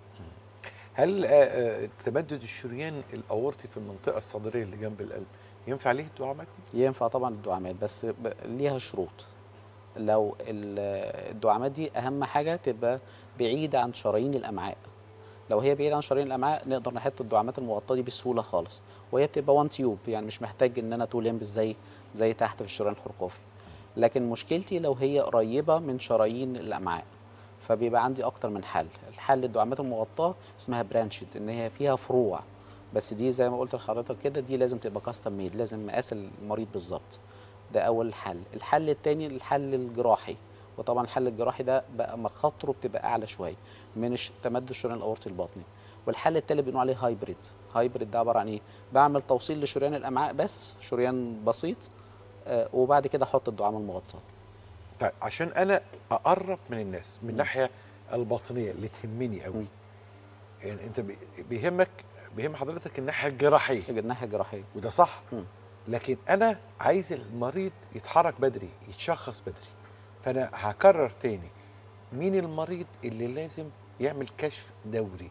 هل تمدد الشريان الاورطي في المنطقه الصدريه اللي جنب القلب ينفع ليه الدعامات دي؟ ينفع طبعا الدعامات، بس ليها شروط. لو الدعامات دي اهم حاجه تبقى بعيده عن شرايين الامعاء. لو هي بعيده عن شرايين الامعاء نقدر نحط الدعامات المغطاه دي بسهوله خالص، وهي بتبقى وان تيوب، يعني مش محتاج ان انا تو لمبس زي تحت في الشريان الحرقوفي. لكن مشكلتي لو هي قريبه من شرايين الامعاء، فبيبقى عندي اكتر من حل. الحل الدعامات المغطاه اسمها برانشد، ان هي فيها فروع، بس دي زي ما قلت لحضرتك كده دي لازم تبقى كاستم ميد، لازم مقاس المريض بالظبط. ده اول حل. الحل الثاني الحل الجراحي، وطبعا الحل الجراحي ده بقى مخاطره بتبقى اعلى شويه من تمدد الشريان الاورطي الباطني. والحل الثالث بنقول عليه هايبريد. هايبريد ده عباره عن ايه؟ بعمل توصيل لشريان الامعاء بس، شريان بسيط، وبعد كده احط الدعامه المغطاه. طيب عشان انا اقرب من الناس من الناحيه الباطنيه اللي تهمني قوي، يعني انت بيهم حضرتك الناحيه الجراحيه. الناحيه الجراحيه وده صح. لكن انا عايز المريض يتحرك بدري، يتشخص بدري. فانا هكرر تاني، مين المريض اللي لازم يعمل كشف دوري؟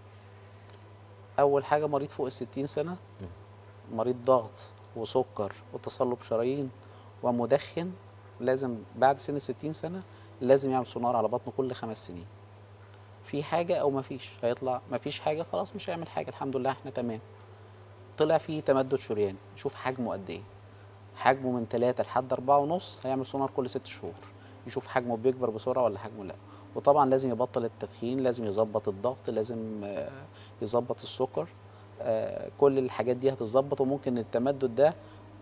اول حاجه مريض فوق ال60 سنه، مريض ضغط وسكر وتصلب شرايين ومدخن، لازم بعد سن 60 سنه لازم يعمل سونار على بطنه كل 5 سنين. في حاجه او ما فيش، هيطلع ما فيش حاجه خلاص مش هيعمل حاجه، الحمد لله احنا تمام. طلع فيه تمدد شرياني، نشوف حجمه قد ايه. حجمه من 3 لحد 4.5، هيعمل سونار كل 6 شهور يشوف حجمه بيكبر بسرعه ولا حجمه لا. وطبعا لازم يبطل التدخين، لازم يظبط الضغط، لازم يظبط السكر. كل الحاجات دي هتتظبط، وممكن التمدد ده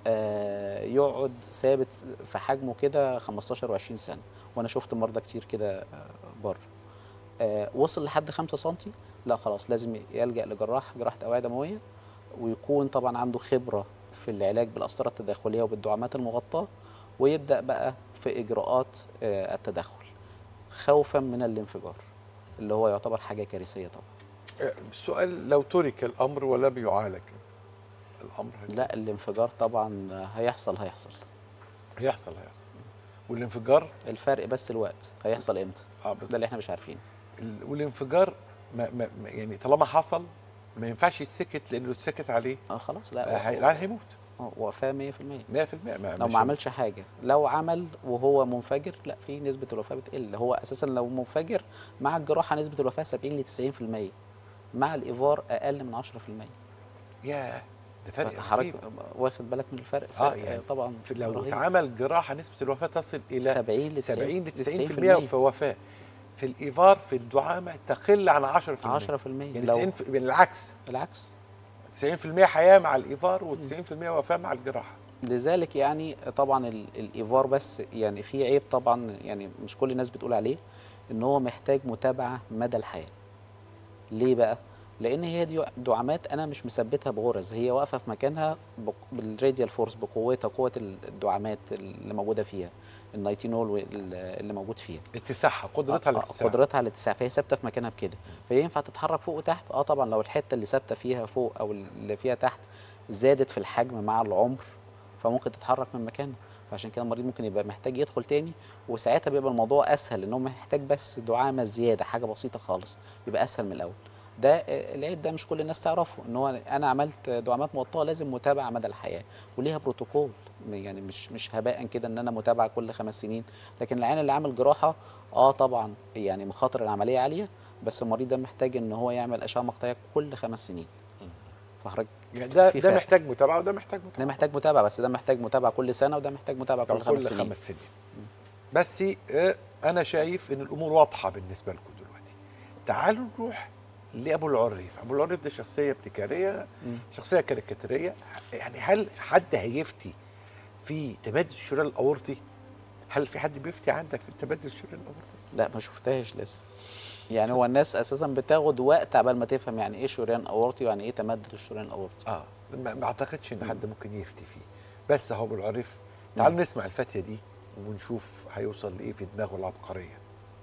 يقعد ثابت في حجمه كده 15 و20 سنه، وانا شفت مرضى كتير كده بره. وصل لحد 5 سم، لا خلاص لازم يلجأ لجراحه اوعيه دمويه، ويكون طبعا عنده خبره في العلاج بالقسطره التداخليه وبالدعامات المغطاه، ويبدأ بقى في اجراءات التدخل خوفا من الانفجار اللي هو يعتبر حاجه كارثيه طبعا. السؤال، لو ترك الامر ولم يعالج الامر لا الانفجار طبعا هيحصل. والانفجار الفرق بس الوقت هيحصل امتى، بس ده اللي احنا مش عارفينه. والانفجار يعني طالما حصل ما ينفعش يتسكت، لانه اتسكت عليه خلاص لا العيان هيموت. وفاه 100%. 100% لو ما عملش حاجه. لو عمل وهو منفجر، لا في نسبه الوفاه بتقل. هو اساسا لو منفجر مع الجراحه نسبه الوفاه 70 ل 90%، مع الايفار اقل من 10%. ياه، ده فرق حضرتك واخد بالك من الفرق؟ فرق يعني طبعا. لو اتعمل جراحه نسبه الوفاه تصل الى 70 ل 90% في وفاه. في الايفار في الدعامه تقل عن 10%. 10% يعني لو 90 بالعكس 90% حياه مع الايفار و90% وفاه مع الجراحه. لذلك يعني طبعا الايفار بس يعني في عيب طبعا، يعني مش كل الناس بتقول عليه، ان هو محتاج متابعه مدى الحياه. ليه بقى؟ لان هي دي دعامات انا مش مثبتها بغرز، هي واقفه في مكانها بالراديال فورس، بقوتها، قوه الدعامات اللي موجوده فيها، النيتينول اللي موجود فيها، اتساعها، قدرتها على الاتساع. قدرتها على الاتساع، فهي ثابته في مكانها بكده، فينفع تتحرك فوق وتحت. طبعا لو الحته اللي ثابته فيها فوق او اللي فيها تحت زادت في الحجم مع العمر، فممكن تتحرك من مكانها. فعشان كده المريض ممكن يبقى محتاج يدخل تاني، وساعتها بيبقى الموضوع اسهل، ان هو محتاج بس دعامه زياده، حاجه بسيطه خالص، بيبقى اسهل من الاول. ده العيب ده مش كل الناس تعرفه، ان هو انا عملت دعامات مؤقته لازم متابعه مدى الحياه، وليها بروتوكول، يعني مش هباء كده ان انا متابعه كل 5 سنين. لكن العيان اللي عامل جراحه طبعا يعني مخاطر العمليه عاليه، بس المريض ده محتاج ان هو يعمل اشعه مقطعيه كل 5 سنين. فحضرتك يعني ده محتاج متابعه وده محتاج متابعه. ده محتاج متابعه، بس ده محتاج متابعه كل سنه، وده محتاج متابعه كل 5 سنين. 5 سنين. بس انا شايف ان الامور واضحه بالنسبه لكم دلوقتي. تعالوا نروح لابو العريف. ابو العريف ده شخصيه ابتكاريه، شخصيه كاريكاتيريه. يعني هل حد هيفتي في تبادل الشريان الاورطي؟ هل في حد بيفتي عندك في تبادل الشريان الاورطي؟ لا، ما شفتهاش لسه. يعني هو الناس اساسا بتاخد وقت عبال ما تفهم يعني ايه شريان اورطي ويعني ايه تمدد الشريان الاورطي. ما اعتقدش ان حد ممكن يفتي فيه. بس اهو ابو العريف، تعالوا نسمع الفتيه دي ونشوف هيوصل لايه في دماغه العبقريه.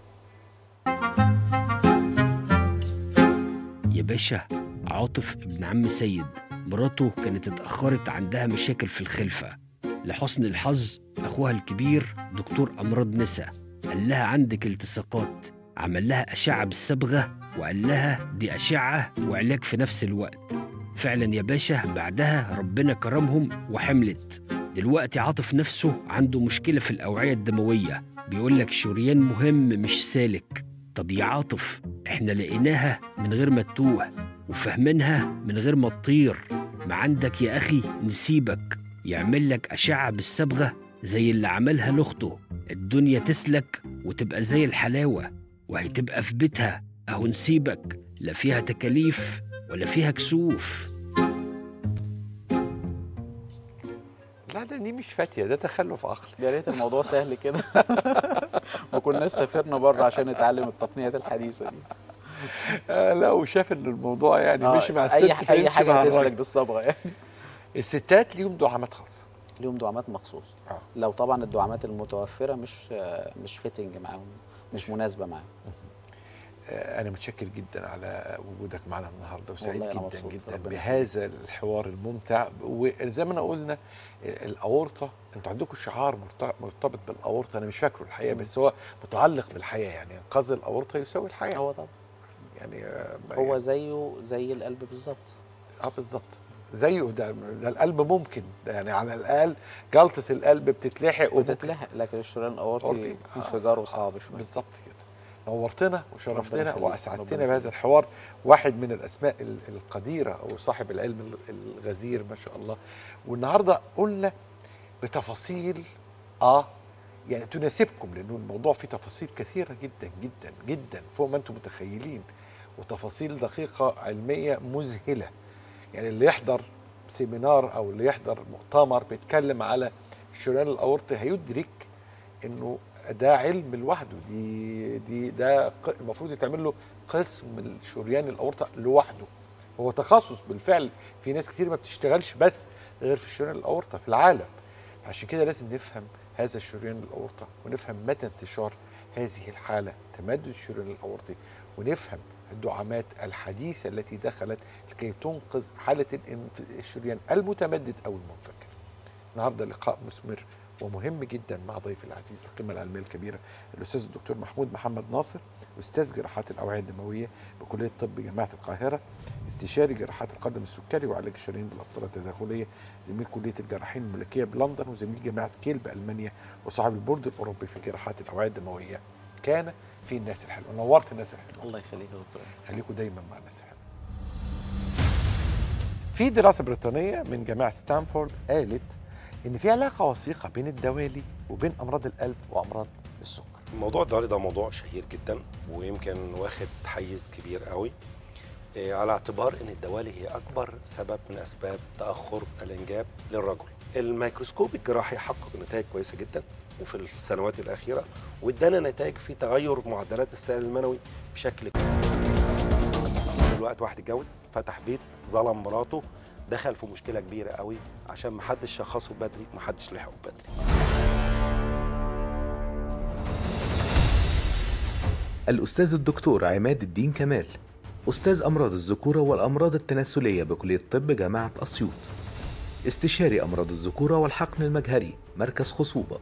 يا باشا، عاطف ابن عم سيد مراته كانت اتأخرت، عندها مشاكل في الخلفة. لحسن الحظ أخوها الكبير دكتور أمراض نساء قال لها عندك التصاقات، عمل لها أشعة بالصبغة وقال لها دي أشعة وعلاج في نفس الوقت. فعلا يا باشا بعدها ربنا كرمهم وحملت. دلوقتي عاطف نفسه عنده مشكلة في الأوعية الدموية، بيقولك شريان مهم مش سالك. طب يا عاطف، احنا لقيناها من غير ما تتوه وفهمناها من غير ما تطير. ما عندك يا أخي نسيبك يعمل لك أشعة بالصبغة زي اللي عملها لأخته، الدنيا تسلك وتبقى زي الحلاوة، وهتبقى في بيتها. أهو نسيبك، لا فيها تكاليف ولا فيها كسوف. لا دي مش فاتيه، ده تخلف عقلي. يا ريت الموضوع سهل كده ما كناش سافرنا بره عشان نتعلم التقنيات الحديثه دي. لا، وشاف ان الموضوع يعني مش مع الست، اي حاجه هتسلك بالصبغه يعني. الستات ليهم دعامات خاصه، ليهم دعامات مخصوص. لو طبعا الدعامات المتوفره مش فيتنج معاهم، مش مناسبه معاهم. أنا متشكر جدا على وجودك معنا النهارده، وسعيد جدا جدا بهذا الحوار الممتع. وزي ما قلنا الأورطة، أنتوا عندكم شعار مرتبط بالأورطة، أنا مش فاكره الحقيقة، بس هو متعلق بالحياة، يعني إنقاذ الأورطة يساوي الحياة. هو طبعا يعني هو زيه زي القلب بالظبط. بالظبط زيه. ده القلب ممكن، يعني على الأقل جلطة القلب بتتلحق لكن الشريان الأورطي انفجاره صعب شوية. بالظبط كده. نورتنا وشرفتنا واسعدتنا بهذا الحوار. واحد من الاسماء القديره او صاحب العلم الغزير ما شاء الله. والنهارده قلنا بتفاصيل يعني تناسبكم، لانه الموضوع فيه تفاصيل كثيره جدا جدا جدا فوق ما انتم متخيلين، وتفاصيل دقيقه علميه مذهله. يعني اللي يحضر سيمينار او اللي يحضر مؤتمر بيتكلم على الشريان الاورطي هيدرك انه ده علم لوحده. ده المفروض يتعمل له قسم الشريان الاورطه لوحده. هو تخصص بالفعل، في ناس كتير ما بتشتغلش بس غير في الشريان الاورطه في العالم. عشان كده لازم نفهم هذا الشريان الاورطه، ونفهم متى انتشار هذه الحاله تمدد الشريان الاورطي، ونفهم الدعامات الحديثه التي دخلت لكي تنقذ حاله الشريان المتمدد او المنفجر. النهارده لقاء مثمر ومهم جدا مع ضيفي العزيز، القيمه العلميه الكبيره الاستاذ الدكتور محمود محمد ناصر، استاذ جراحات الاوعيه الدمويه بكليه الطب جامعه القاهره، استشاري جراحات القدم السكري وعلاج الشرايين بالقسطره التداخليه، زميل كليه الجراحين الملكيه بلندن، وزميل جامعه كيل بالمانيا، وصاحب البورد الاوروبي في جراحات الاوعيه الدمويه. كان في الناس الحلوه. نورت الناس الحلوه. الله يخليك يا دكتور. خليكم دايما مع الناس الحلوه. في دراسه بريطانيه من جامعه ستانفورد قالت إن في علاقة وثيقة بين الدوالي وبين أمراض القلب وأمراض السكر. موضوع الدوالي ده موضوع شهير جدا، ويمكن واخد حيز كبير قوي، على اعتبار إن الدوالي هي أكبر سبب من أسباب تأخر الإنجاب للرجل. الميكروسكوب الجراحي حقق نتائج كويسة جدا وفي السنوات الأخيرة، وادانا نتائج في تغير معدلات السائل المنوي بشكل كبير. دلوقتي واحد اتجوز، فتح بيت، ظلم مراته، دخل في مشكلة كبيرة قوي عشان محدش شخصه بدري، محدش لحقه بدري. الأستاذ الدكتور عماد الدين كمال، أستاذ أمراض الذكورة والأمراض التناسلية بكلية الطب جامعة أسيوط. استشاري أمراض الذكورة والحقن المجهري، مركز خصوبة.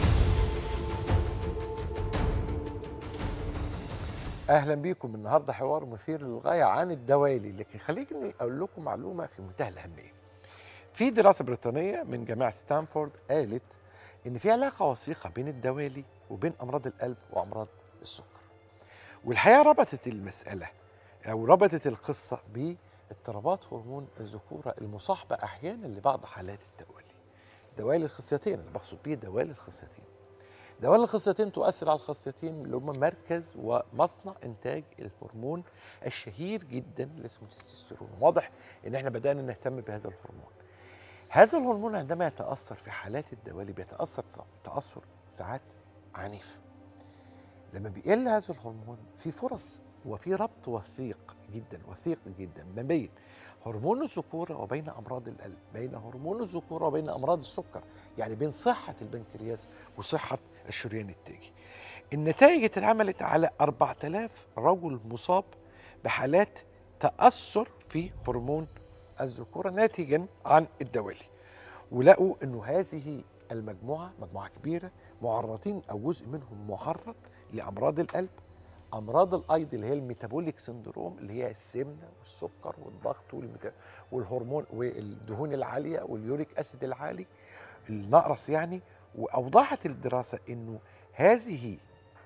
اهلا بيكم. النهارده حوار مثير للغايه عن الدوالي، لكن خليني اقول لكم معلومه في منتهى الاهميه. في دراسه بريطانيه من جامعه ستانفورد قالت ان في علاقه وثيقه بين الدوالي وبين امراض القلب وامراض السكر. والحقيقه ربطت المساله او ربطت القصه باضطرابات هرمون الذكوره المصاحبه احيانا لبعض حالات الدوالي. دوالي الخصيتين، انا بقصد بيه دوالي الخصيتين. دوالي الخصيتين تؤثر على الخصيتين اللي هم مركز ومصنع انتاج الهرمون الشهير جدا اللي اسمه التستوستيرون. واضح ان احنا بدانا نهتم بهذا الهرمون. هذا الهرمون عندما يتاثر في حالات الدوالي بيتاثر تاثر ساعات عنيف. لما بيقل هذا الهرمون في فرص وفي ربط وثيق جدا ما بين هرمون الذكوره وبين امراض القلب، بين هرمون الذكوره وبين امراض السكر، يعني بين صحه البنكرياس وصحه الشريان التاجي. النتائج اتعملت على 4000 رجل مصاب بحالات تاثر في هرمون الذكوره ناتجا عن الدوالي، ولقوا انه هذه المجموعه مجموعه كبيره معرضين او جزء منهم معرض لامراض القلب، امراض الايض اللي هي الميتابوليك سندروم اللي هي السمنه والسكر والضغط والهرمون والدهون العاليه واليوريك اسيد العالي النقرس يعني. واوضحت الدراسه انه هذه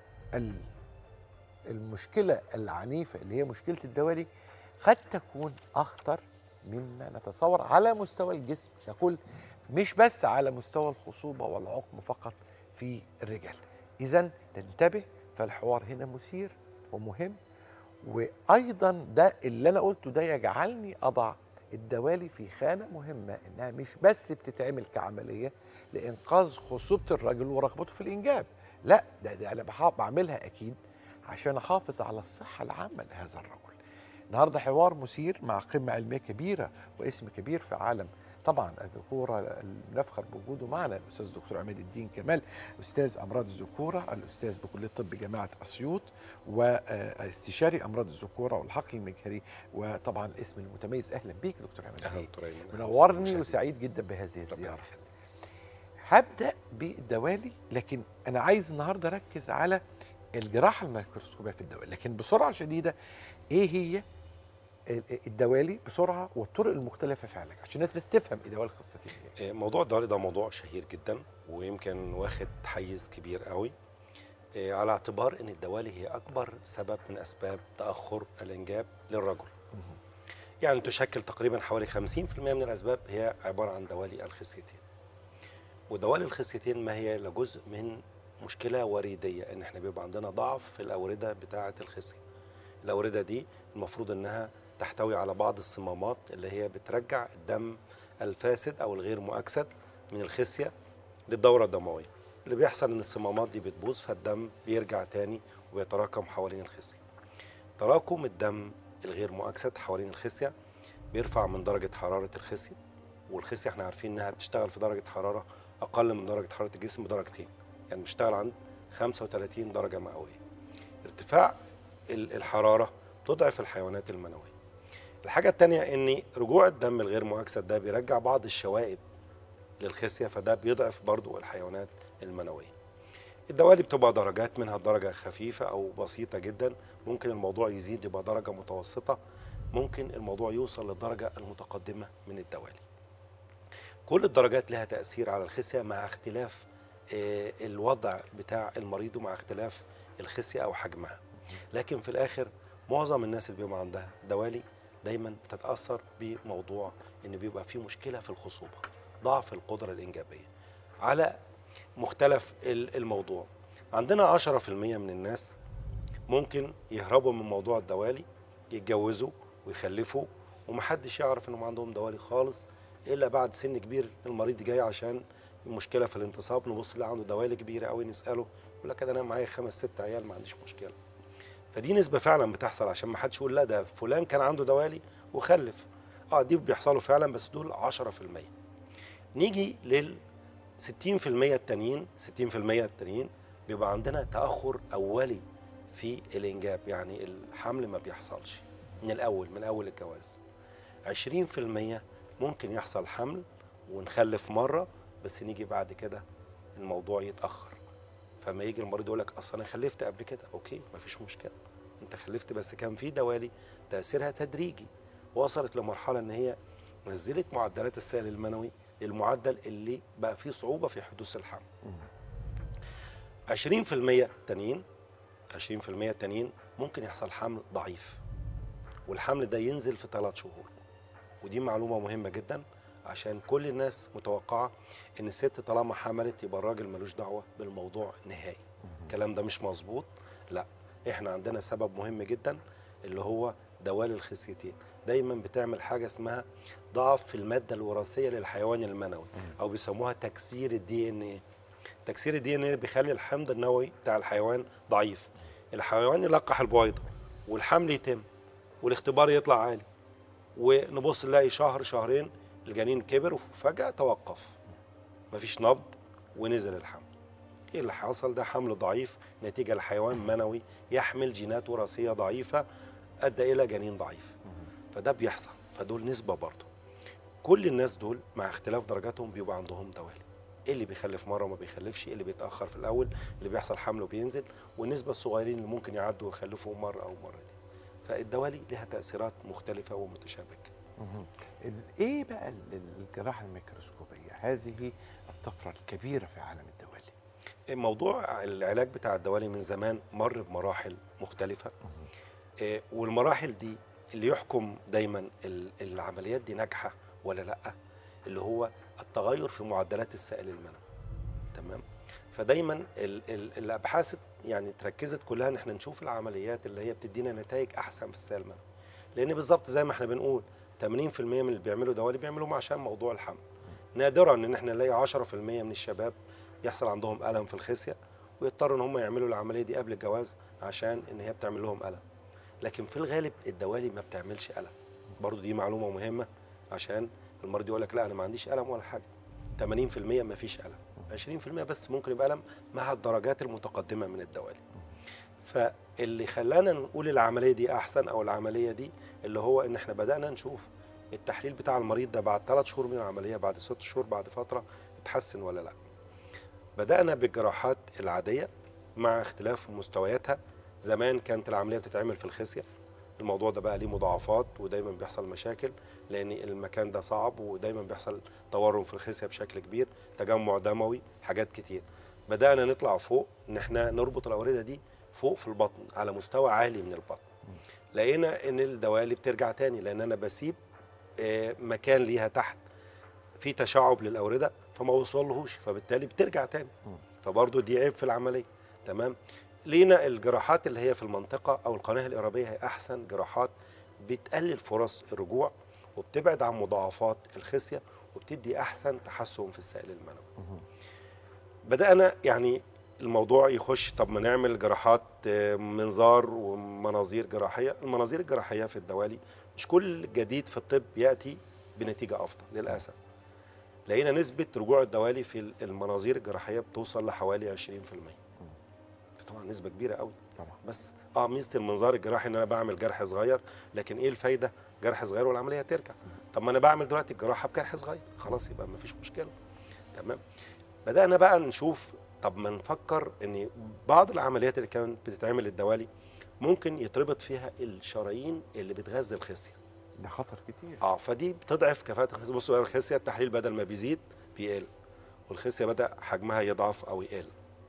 المشكله العنيفه اللي هي مشكله الدوالي قد تكون اخطر مما نتصور على مستوى الجسم ككل، مش بس على مستوى الخصوبه والعقم فقط في الرجال. اذا تنتبه، فالحوار هنا مثير ومهم. وايضا ده اللي انا قلته ده يجعلني اضع الدوالي في خانه مهمه، انها مش بس بتتعمل كعمليه لانقاذ خصوبه الرجل ورغبته في الانجاب، لا ده انا بعملها اكيد عشان احافظ على الصحه العامه لهذا الرجل. النهارده حوار مثير مع قمه علميه كبيره واسم كبير في عالم طبعا الذكوره، نفخر بوجوده معنا الاستاذ الدكتور عماد الدين كمال، استاذ امراض الذكوره، الاستاذ بكليه الطب جامعه اسيوط، واستشاري امراض الذكوره والحقل المجهري، وطبعا الاسم المتميز. اهلا بيك دكتور عماد. اهلا دكتور ايمن، منورني وسعيد جدا بهذه الزياره. هبدا بالدوالي، لكن انا عايز النهارده اركز على الجراحه الميكروسكوبيه في الدوالي، لكن بسرعه شديده ايه هي الدوالي بسرعه والطرق المختلفه في علاجها عشان الناس بس تفهم ايه دوالي الخصيتين. موضوع الدوالي ده موضوع شهير جدا ويمكن واخد حيز كبير قوي، على اعتبار ان الدوالي هي اكبر سبب من اسباب تاخر الانجاب للرجل. يعني تشكل تقريبا حوالي 50% من الاسباب هي عباره عن دوالي الخصيتين. ودوالي الخصيتين ما هي الا جزء من مشكله وريديه، ان احنا بيبقى عندنا ضعف في الاورده بتاعه الخصيه. الاورده دي المفروض انها تحتوي على بعض الصمامات اللي هي بترجع الدم الفاسد او الغير مؤكسد من الخصيه للدوره الدمويه. اللي بيحصل ان الصمامات دي بتبوظ فالدم بيرجع تاني ويتراكم حوالين الخصيه. تراكم الدم الغير مؤكسد حوالين الخصيه بيرفع من درجه حراره الخصيه، والخصيه احنا عارفين انها بتشتغل في درجه حراره اقل من درجه حراره الجسم بدرجتين، يعني بتشتغل عند 35 درجه مئويه. ارتفاع الحراره تضعف الحيوانات المنويه. الحاجة التانية ان رجوع الدم الغير مؤكسد ده بيرجع بعض الشوائب للخصية، فده بيضعف برضو الحيوانات المنوية. الدوالي بتبقى درجات، منها درجة خفيفة او بسيطة جدا، ممكن الموضوع يزيد يبقى درجة متوسطة، ممكن الموضوع يوصل للدرجة المتقدمة من الدوالي. كل الدرجات لها تأثير على الخصية مع اختلاف الوضع بتاع المريض ومع اختلاف الخصية او حجمها. لكن في الاخر معظم الناس اللي بيبقى عندها دوالي دايما بتتأثر بموضوع ان بيبقى في مشكلة في الخصوبة، ضعف القدرة الإنجابية. على مختلف الموضوع عندنا 10% من الناس ممكن يهربوا من موضوع الدوالي، يتجوزوا ويخلفوا ومحدش يعرف انهم عندهم دوالي خالص الا بعد سن كبير. المريض جاي عشان مشكلة في الانتصاب، نبص له عنده دوالي كبيرة قوي، نسأله يقول لك انا معايا 5 6 عيال ما عنديش مشكلة. فدي نسبة فعلا بتحصل، عشان ما حدش يقول لا ده فلان كان عنده دوالي وخلف. دي بيحصلوا فعلا، بس دول 10%. نيجي لل 60% التانيين. 60% التانيين بيبقى عندنا تأخر أولي في الإنجاب، يعني الحمل ما بيحصلش من أول الجواز. 20% ممكن يحصل حمل ونخلف مره، بس نيجي بعد كده الموضوع يتاخر. فما يجي المريض يقول لك اصل انا خلفت قبل كده، اوكي مفيش مشكله، انت خلفت بس كان في دوالي تاثيرها تدريجي، وصلت لمرحله ان هي نزلت معدلات السائل المنوي للمعدل اللي بقى فيه صعوبه في حدوث الحمل. 20% تانيين 20% تانيين ممكن يحصل حمل ضعيف، والحمل ده ينزل في 3 شهور. ودي معلومه مهمه جدا، عشان كل الناس متوقعه ان الست طالما حملت يبقى الراجل ملوش دعوه بالموضوع نهائي. الكلام ده مش مظبوط، لا، احنا عندنا سبب مهم جدا اللي هو دوالي الخصيتين. دايما بتعمل حاجه اسمها ضعف في الماده الوراثيه للحيوان المنوي، او بيسموها تكسير الدي ان ايه. تكسير الدي ان ايه بيخلي الحمض النووي بتاع الحيوان ضعيف، الحيوان يلقح البويضه والحمل يتم والاختبار يطلع عالي، ونبص نلاقي شهر شهرين الجنين كبر وفجأة توقف، مفيش نبض ونزل الحمل. ايه اللي حصل؟ ده حمل ضعيف نتيجة لحيوان منوي يحمل جينات وراثية ضعيفة أدى إلى جنين ضعيف. فده بيحصل، فدول نسبة برضه. كل الناس دول مع اختلاف درجاتهم بيبقى عندهم دوالي. ايه اللي بيخلف مرة وما بيخلفش، اللي بيتأخر في الأول، اللي بيحصل حمل وبينزل، والنسبة الصغيرين اللي ممكن يعدوا ويخلفوا مرة أو مرتين. فالدوالي لها تأثيرات مختلفة ومتشابكة. ايه بقى الجراحه الميكروسكوبيه؟ هذه الطفره الكبيره في عالم الدوالي. موضوع العلاج بتاع الدوالي من زمان مر بمراحل مختلفة، والمراحل دي اللي يحكم دايما العمليات دي ناجحة ولا لأ، اللي هو التغير في معدلات السائل المنوي. تمام. فدايما الابحاث يعني تركزت كلها ان احنا نشوف العمليات اللي هي بتدينا نتائج احسن في السائل المنوي، لان بالظبط زي ما احنا بنقول 80% من اللي بيعملوا دوالي بيعملوهم عشان موضوع الحمل. نادرا ان احنا نلاقي 10% من الشباب يحصل عندهم الم في الخصيه ويضطروا ان هم يعملوا العمليه دي قبل الجواز عشان ان هي بتعمل لهم الم. لكن في الغالب الدوالي ما بتعملش الم. برضو دي معلومه مهمه، عشان المريض يقول لك لا انا ما عنديش الم ولا حاجه. 80% ما فيش الم، 20% بس ممكن يبقى الم مع الدرجات المتقدمه من الدوالي. فاللي خلانا نقول العمليه دي احسن او العمليه دي اللي هو ان احنا بدانا نشوف التحليل بتاع المريض ده بعد 3 شهور من العمليه، بعد 6 شهور، بعد فتره اتحسن ولا لا. بدانا بالجراحات العاديه مع اختلاف مستوياتها. زمان كانت العمليه بتتعمل في الخصيه، الموضوع ده بقى ليه مضاعفات ودايما بيحصل مشاكل لان المكان ده صعب، ودايما بيحصل تورم في الخصيه بشكل كبير، تجمع دموي، حاجات كتير. بدانا نطلع فوق ان احنا نربط الاورده دي فوق في البطن على مستوى عالي من البطن. لقينا ان الدوالي بترجع تاني لان انا بسيب مكان ليها تحت في تشعب للاورده فما وصلهوش، فبالتالي بترجع تاني. فبرضه دي عيب في العمليه. تمام. لينا الجراحات اللي هي في المنطقه او القناه الارابيه هي احسن جراحات، بتقلل فرص الرجوع وبتبعد عن مضاعفات الخصيه وبتدي احسن تحسن في السائل المنوي. بدانا يعني الموضوع يخش، طب ما نعمل جراحات منظار ومناظير جراحيه. المناظير الجراحيه في الدوالي مش كل جديد في الطب ياتي بنتيجه افضل للاسف. لقينا نسبه رجوع الدوالي في المناظير الجراحيه بتوصل لحوالي 20%. طبعا نسبه كبيره قوي طبعا. بس ميزه المنظار الجراحي ان انا بعمل جرح صغير، لكن ايه الفايده؟ جرح صغير والعمليه ترجع. طب ما انا بعمل دلوقتي الجراحه بجرح صغير، خلاص يبقى ما فيش مشكله. تمام. بدانا بقى نشوف، طب ما نفكر ان بعض العمليات اللي كانت بتتعمل للدوالي ممكن يتربط فيها الشرايين اللي بتغذي الخصيه. ده خطر كتير. فدي بتضعف كفاءه الخصيه. بصوا الخصيه التحليل بدل ما بيزيد بيقل، والخصيه بدا حجمها يضعف او يقل.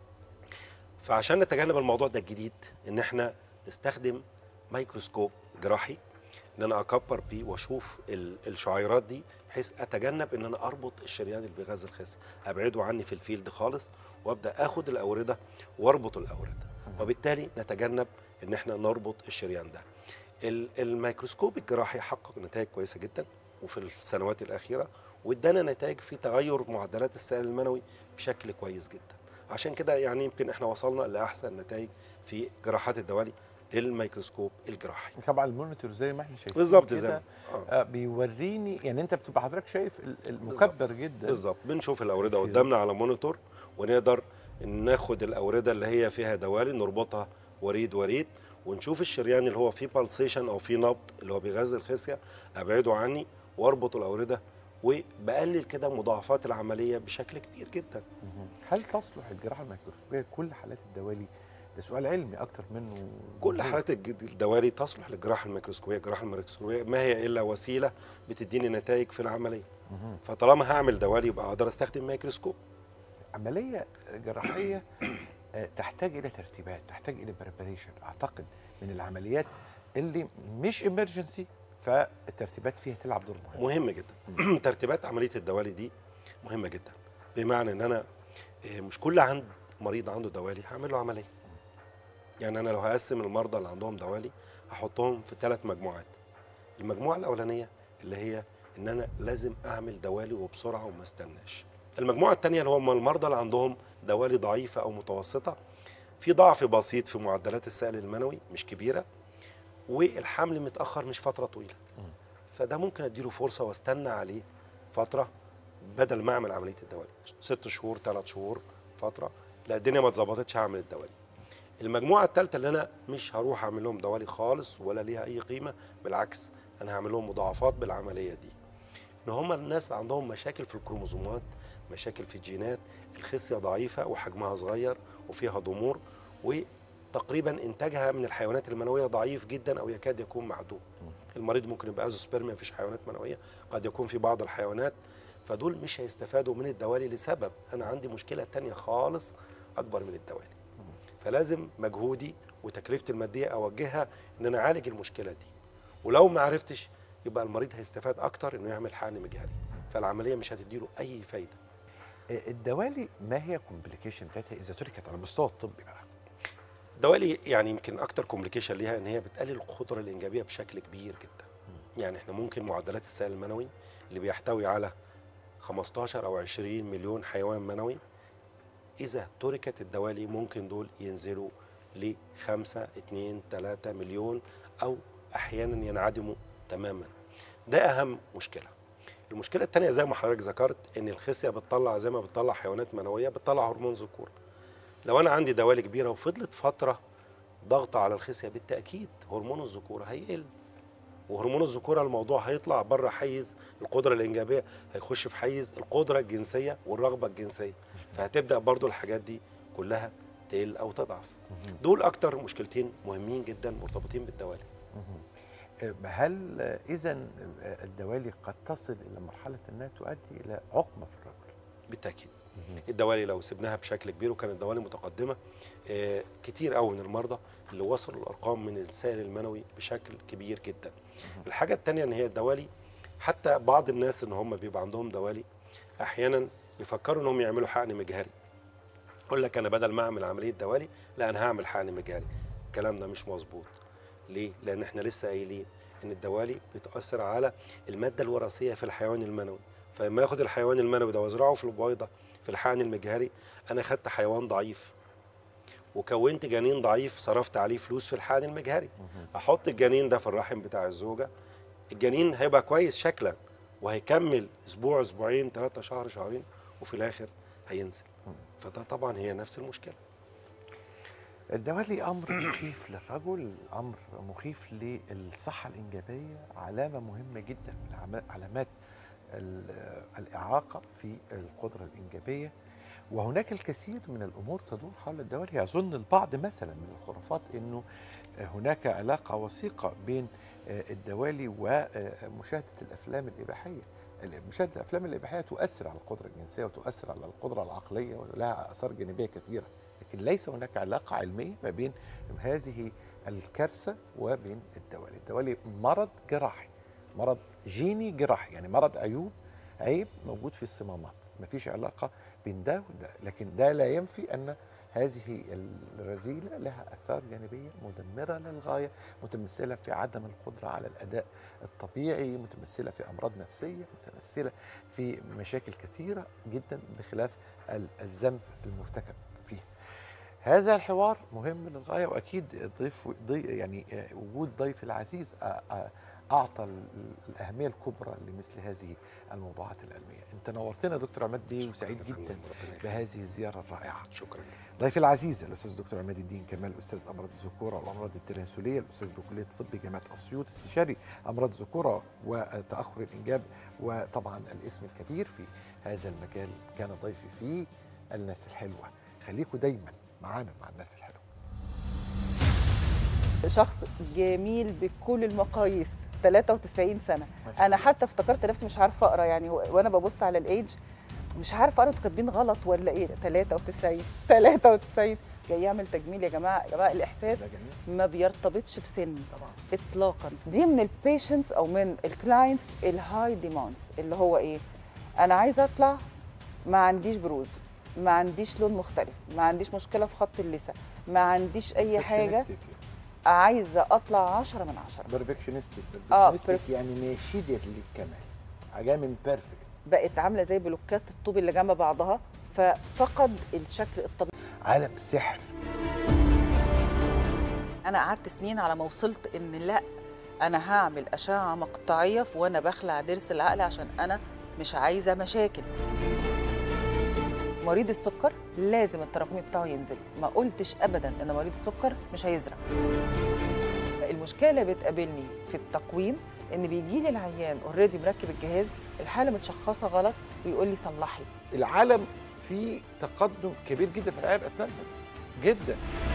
فعشان نتجنب الموضوع ده الجديد ان احنا نستخدم ميكروسكوب جراحي ان انا اكبر بيه واشوف الشعيرات دي، بحيث اتجنب ان انا اربط الشريان اللي بيغذي الخصيه، ابعده عني في الفيلد خالص وابدا اخد الاورده واربط الاورده، وبالتالي نتجنب ان احنا نربط الشريان ده. الميكروسكوب الجراحي حقق نتائج كويسه جدا وفي السنوات الاخيره، وادانا نتائج في تغير معدلات السائل المنوي بشكل كويس جدا. عشان كده يعني يمكن احنا وصلنا لاحسن نتائج في جراحات الدوالي للميكروسكوب الجراحي. طبعا المونيتور زي ما احنا شايفين بالظبط زي بيوريني، يعني انت بتبقى حضرتك شايف المكبر جدا. بالظبط. بنشوف الاورده قدامنا على مونيتور، ونقدر ناخد الاورده اللي هي فيها دوالي نربطها وريد وريد، ونشوف الشريان اللي هو فيه بالسيشن او فيه نبض اللي هو بيغذي الخصيه ابعده عني واربط الاورده وبقلل كده مضاعفات العمليه بشكل كبير جدا. هل تصلح الجراحه الميكروسكوبيه كل حالات الدوالي؟ ده سؤال علمي اكتر منه كل حالات الدوالي تصلح للجراحه الميكروسكوبيه. الجراحه الميكروسكوبيه ما هي الا وسيله بتديني نتائج في العمليه. فطالما هعمل دوالي يبقى اقدر استخدم ميكروسكوب. عمليه جراحيه تحتاج الى ترتيبات، تحتاج الى بريباريشن. اعتقد من العمليات اللي مش امرجنسي فالترتيبات فيها تلعب دور مهم جدا. ترتيبات عمليه الدوالي دي مهمه جدا، بمعنى ان انا مش كل مريض عنده دوالي هعمل له عمليه. يعني انا لو هقسم المرضى اللي عندهم دوالي هحطهم في 3 مجموعات. المجموعه الاولانيه اللي هي ان انا لازم اعمل دوالي وبسرعه وما استناش. المجموعه الثانيه اللي هم المرضى اللي عندهم دوالي ضعيفه او متوسطه، في ضعف بسيط في معدلات السائل المنوي مش كبيره، والحمل متاخر مش فتره طويله. فده ممكن اديله فرصه واستنى عليه فتره بدل ما اعمل عمليه الدوالي 6 شهور 3 شهور فتره. لا الدنيا ما اتظبطتش هعمل الدوالي. المجموعه الثالثه اللي انا مش هروح اعمل لهم دوالي خالص ولا ليها اي قيمه، بالعكس انا هعمل لهم مضاعفات بالعمليه دي. ان هم الناس عندهم مشاكل في الكروموسومات، مشاكل في الجينات، الخصيه ضعيفه وحجمها صغير وفيها ضمور، وتقريبا انتاجها من الحيوانات المنويه ضعيف جدا او يكاد يكون معدوم. المريض ممكن يبقى ازوسبيرميا مفيش حيوانات منويه، قد يكون في بعض الحيوانات، فدول مش هيستفادوا من الدوالي لسبب انا عندي مشكله تانية خالص اكبر من الدوالي. فلازم مجهودي وتكلفتي الماديه اوجهها ان انا اعالج المشكله دي، ولو ما عرفتش يبقى المريض هيستفاد اكتر انه يعمل حقن مجهري، فالعمليه مش هتديله اي فايده. الدوالي ما هي كومبليكيشن بتاعتها اذا تركت على المستوى الطبي بقى؟ الدوالي يعني يمكن اكتر كومبليكيشن ليها ان هي بتقلل القدره الانجابيه بشكل كبير جدا. يعني احنا ممكن معدلات السائل المنوي اللي بيحتوي على 15 او 20 مليون حيوان منوي، اذا تركت الدوالي ممكن دول ينزلوا ل 5 2 3 مليون او احيانا ينعدموا تماما. ده اهم مشكله. المشكله الثانيه زي ما حضرتك ذكرت ان الخصيه بتطلع زي ما بتطلع حيوانات منويه بتطلع هرمون ذكوره. لو انا عندي دوالي كبيره وفضلت فتره ضغط على الخصيه بالتاكيد هرمون الذكوره هيقل، وهرمون الذكوره الموضوع هيطلع بره حيز القدره الانجابيه، هيخش في حيز القدره الجنسيه والرغبه الجنسيه، فهتبدا برضو الحاجات دي كلها تقل او تضعف. دول اكتر مشكلتين مهمين جدا مرتبطين بالدوالي. هل اذا الدوالي قد تصل الى مرحله انها تؤدي الى عقمه في الرجل؟ بالتاكيد. الدوالي لو سبناها بشكل كبير وكانت الدوالي متقدمه، كتير قوي من المرضى اللي وصلوا الارقام من السائل المنوي بشكل كبير جدا. الحاجه الثانيه ان هي الدوالي، حتى بعض الناس ان هم بيبقى عندهم دوالي احيانا يفكروا انهم يعملوا حقن مجهري. يقول لك انا بدل ما اعمل عمليه دوالي لا انا هعمل حقن مجهري. الكلام ده مش مظبوط. ليه؟ لان احنا لسه قايلين ان الدوالي بتاثر على الماده الوراثيه في الحيوان المنوي، فلما ياخد الحيوان المنوي ده وازرعه في البويضه في الحقن المجهري، انا خدت حيوان ضعيف وكونت جنين ضعيف صرفت عليه فلوس في الحقن المجهري. احط الجنين ده في الرحم بتاع الزوجه، الجنين هيبقى كويس شكلا وهيكمل اسبوع اسبوعين 3 شهر شهرين وفي الاخر هينزل. فده طبعا هي نفس المشكله. الدوالي امر مخيف للرجل، امر مخيف للصحه الانجابيه، علامه مهمه جدا من علامات الاعاقه في القدره الانجابيه. وهناك الكثير من الامور تدور حول الدوالي. يظن البعض مثلا من الخرافات انه هناك علاقه وثيقه بين الدوالي ومشاهده الافلام الاباحيه. مشاهده الافلام الاباحيه تؤثر على القدره الجنسيه وتؤثر على القدره العقليه ولها اثار جانبيه كثيره، لكن ليس هناك علاقه علميه ما بين هذه الكارثه وبين الدوالي. الدوالي مرض جراحي، مرض جيني جراحي، يعني مرض عيب موجود في الصمامات، ما فيش علاقه بين ده وده، لكن ده لا ينفي ان هذه الرذيله لها اثار جانبيه مدمره للغايه، متمثله في عدم القدره على الاداء الطبيعي، متمثله في امراض نفسيه، متمثله في مشاكل كثيره جدا بخلاف الذنب المرتكب فيه. هذا الحوار مهم للغايه، واكيد يعني وجود ضيف العزيز اعطى الاهميه الكبرى لمثل هذه الموضوعات العلميه. انت نورتنا دكتور عماد بيه، وسعيد جدا بهذه الزياره الرائعه. شكرا. ضيفي العزيز الاستاذ دكتور عماد الدين كمال، استاذ امراض الذكوره والامراض التناسليه، الاستاذ بكليه الطب جامعه اسيوط، استشاري امراض الذكوره وتاخر الانجاب، وطبعا الاسم الكبير في هذا المجال، كان ضيفي فيه الناس الحلوه. خليكم دايما معانا مع الناس الحلوه. شخص جميل بكل المقاييس، 93 سنه. انا حتى افتكرت نفسي مش عارفه اقرا يعني، وانا ببص على الايدج مش عارفه اقرا انتوا كاتبين غلط ولا ايه. 93 جاي يعمل تجميل. يا جماعه الاحساس ما بيرتبطش بسن طبعا اطلاقا. دي من البيشنتس او من الكلاينتس الهاي ديماندز، اللي هو ايه، انا عايزه اطلع ما عنديش بروز، ما عنديش لون مختلف، ما عنديش مشكله في خط اللثه، ما عنديش اي حاجه، عايزه اطلع 10 من 10. بيرفكشنستيك يعني ناشده للكمال، حاجه من بيرفكت. بقت عامله زي بلوكات الطوب اللي جنب بعضها، ففقد الشكل الطبيعي. عالم سحر. انا قعدت سنين على ما وصلت ان لا، انا هعمل اشعه مقطعيه وانا بخلع ضرس العقل عشان انا مش عايزه مشاكل. مريض السكر لازم التراكمي بتاعه ينزل، ما قلتش ابدا ان مريض السكر مش هيزرع. المشكله اللي بتقابلني في التقويم ان بيجي لي العيان اوريدي مركب الجهاز، الحاله متشخصه غلط ويقول لي صلحي. العالم فيه تقدم كبير جدا في العنايه باسنان جدا.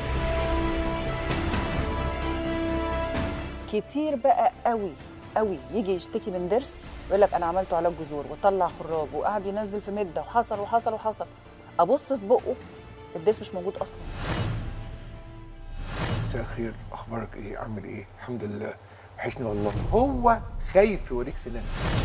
كتير بقى قوي يجي يشتكي من ضرس يقول لك انا عملته علاج جذور وطلع خراج وقعد ينزل في مده وحصل، ابص في بقه الضرس مش موجود اصلا. مساء الخير، اخبارك ايه؟ عامل ايه؟ الحمد لله، وحشني والله. هو خايف يوريك سنان.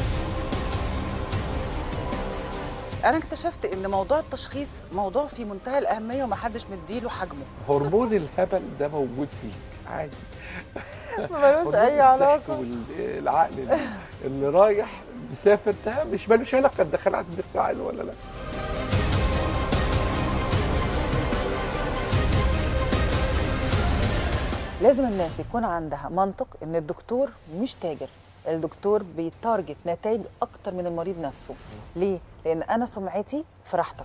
انا اكتشفت ان موضوع التشخيص موضوع في منتهى الاهميه ومحدش مديله حجمه. هرمون الهبل ده موجود فيك عادي، ملوش اي علاقه. والعقل اللي رايح مسافر ده مش مالوش علاقه تدخلات بالساعه ولا لا. لازم الناس يكون عندها منطق ان الدكتور مش تاجر، الدكتور بيتارجت نتائج اكتر من المريض نفسه. ليه؟ لان انا سمعتي في راحتك.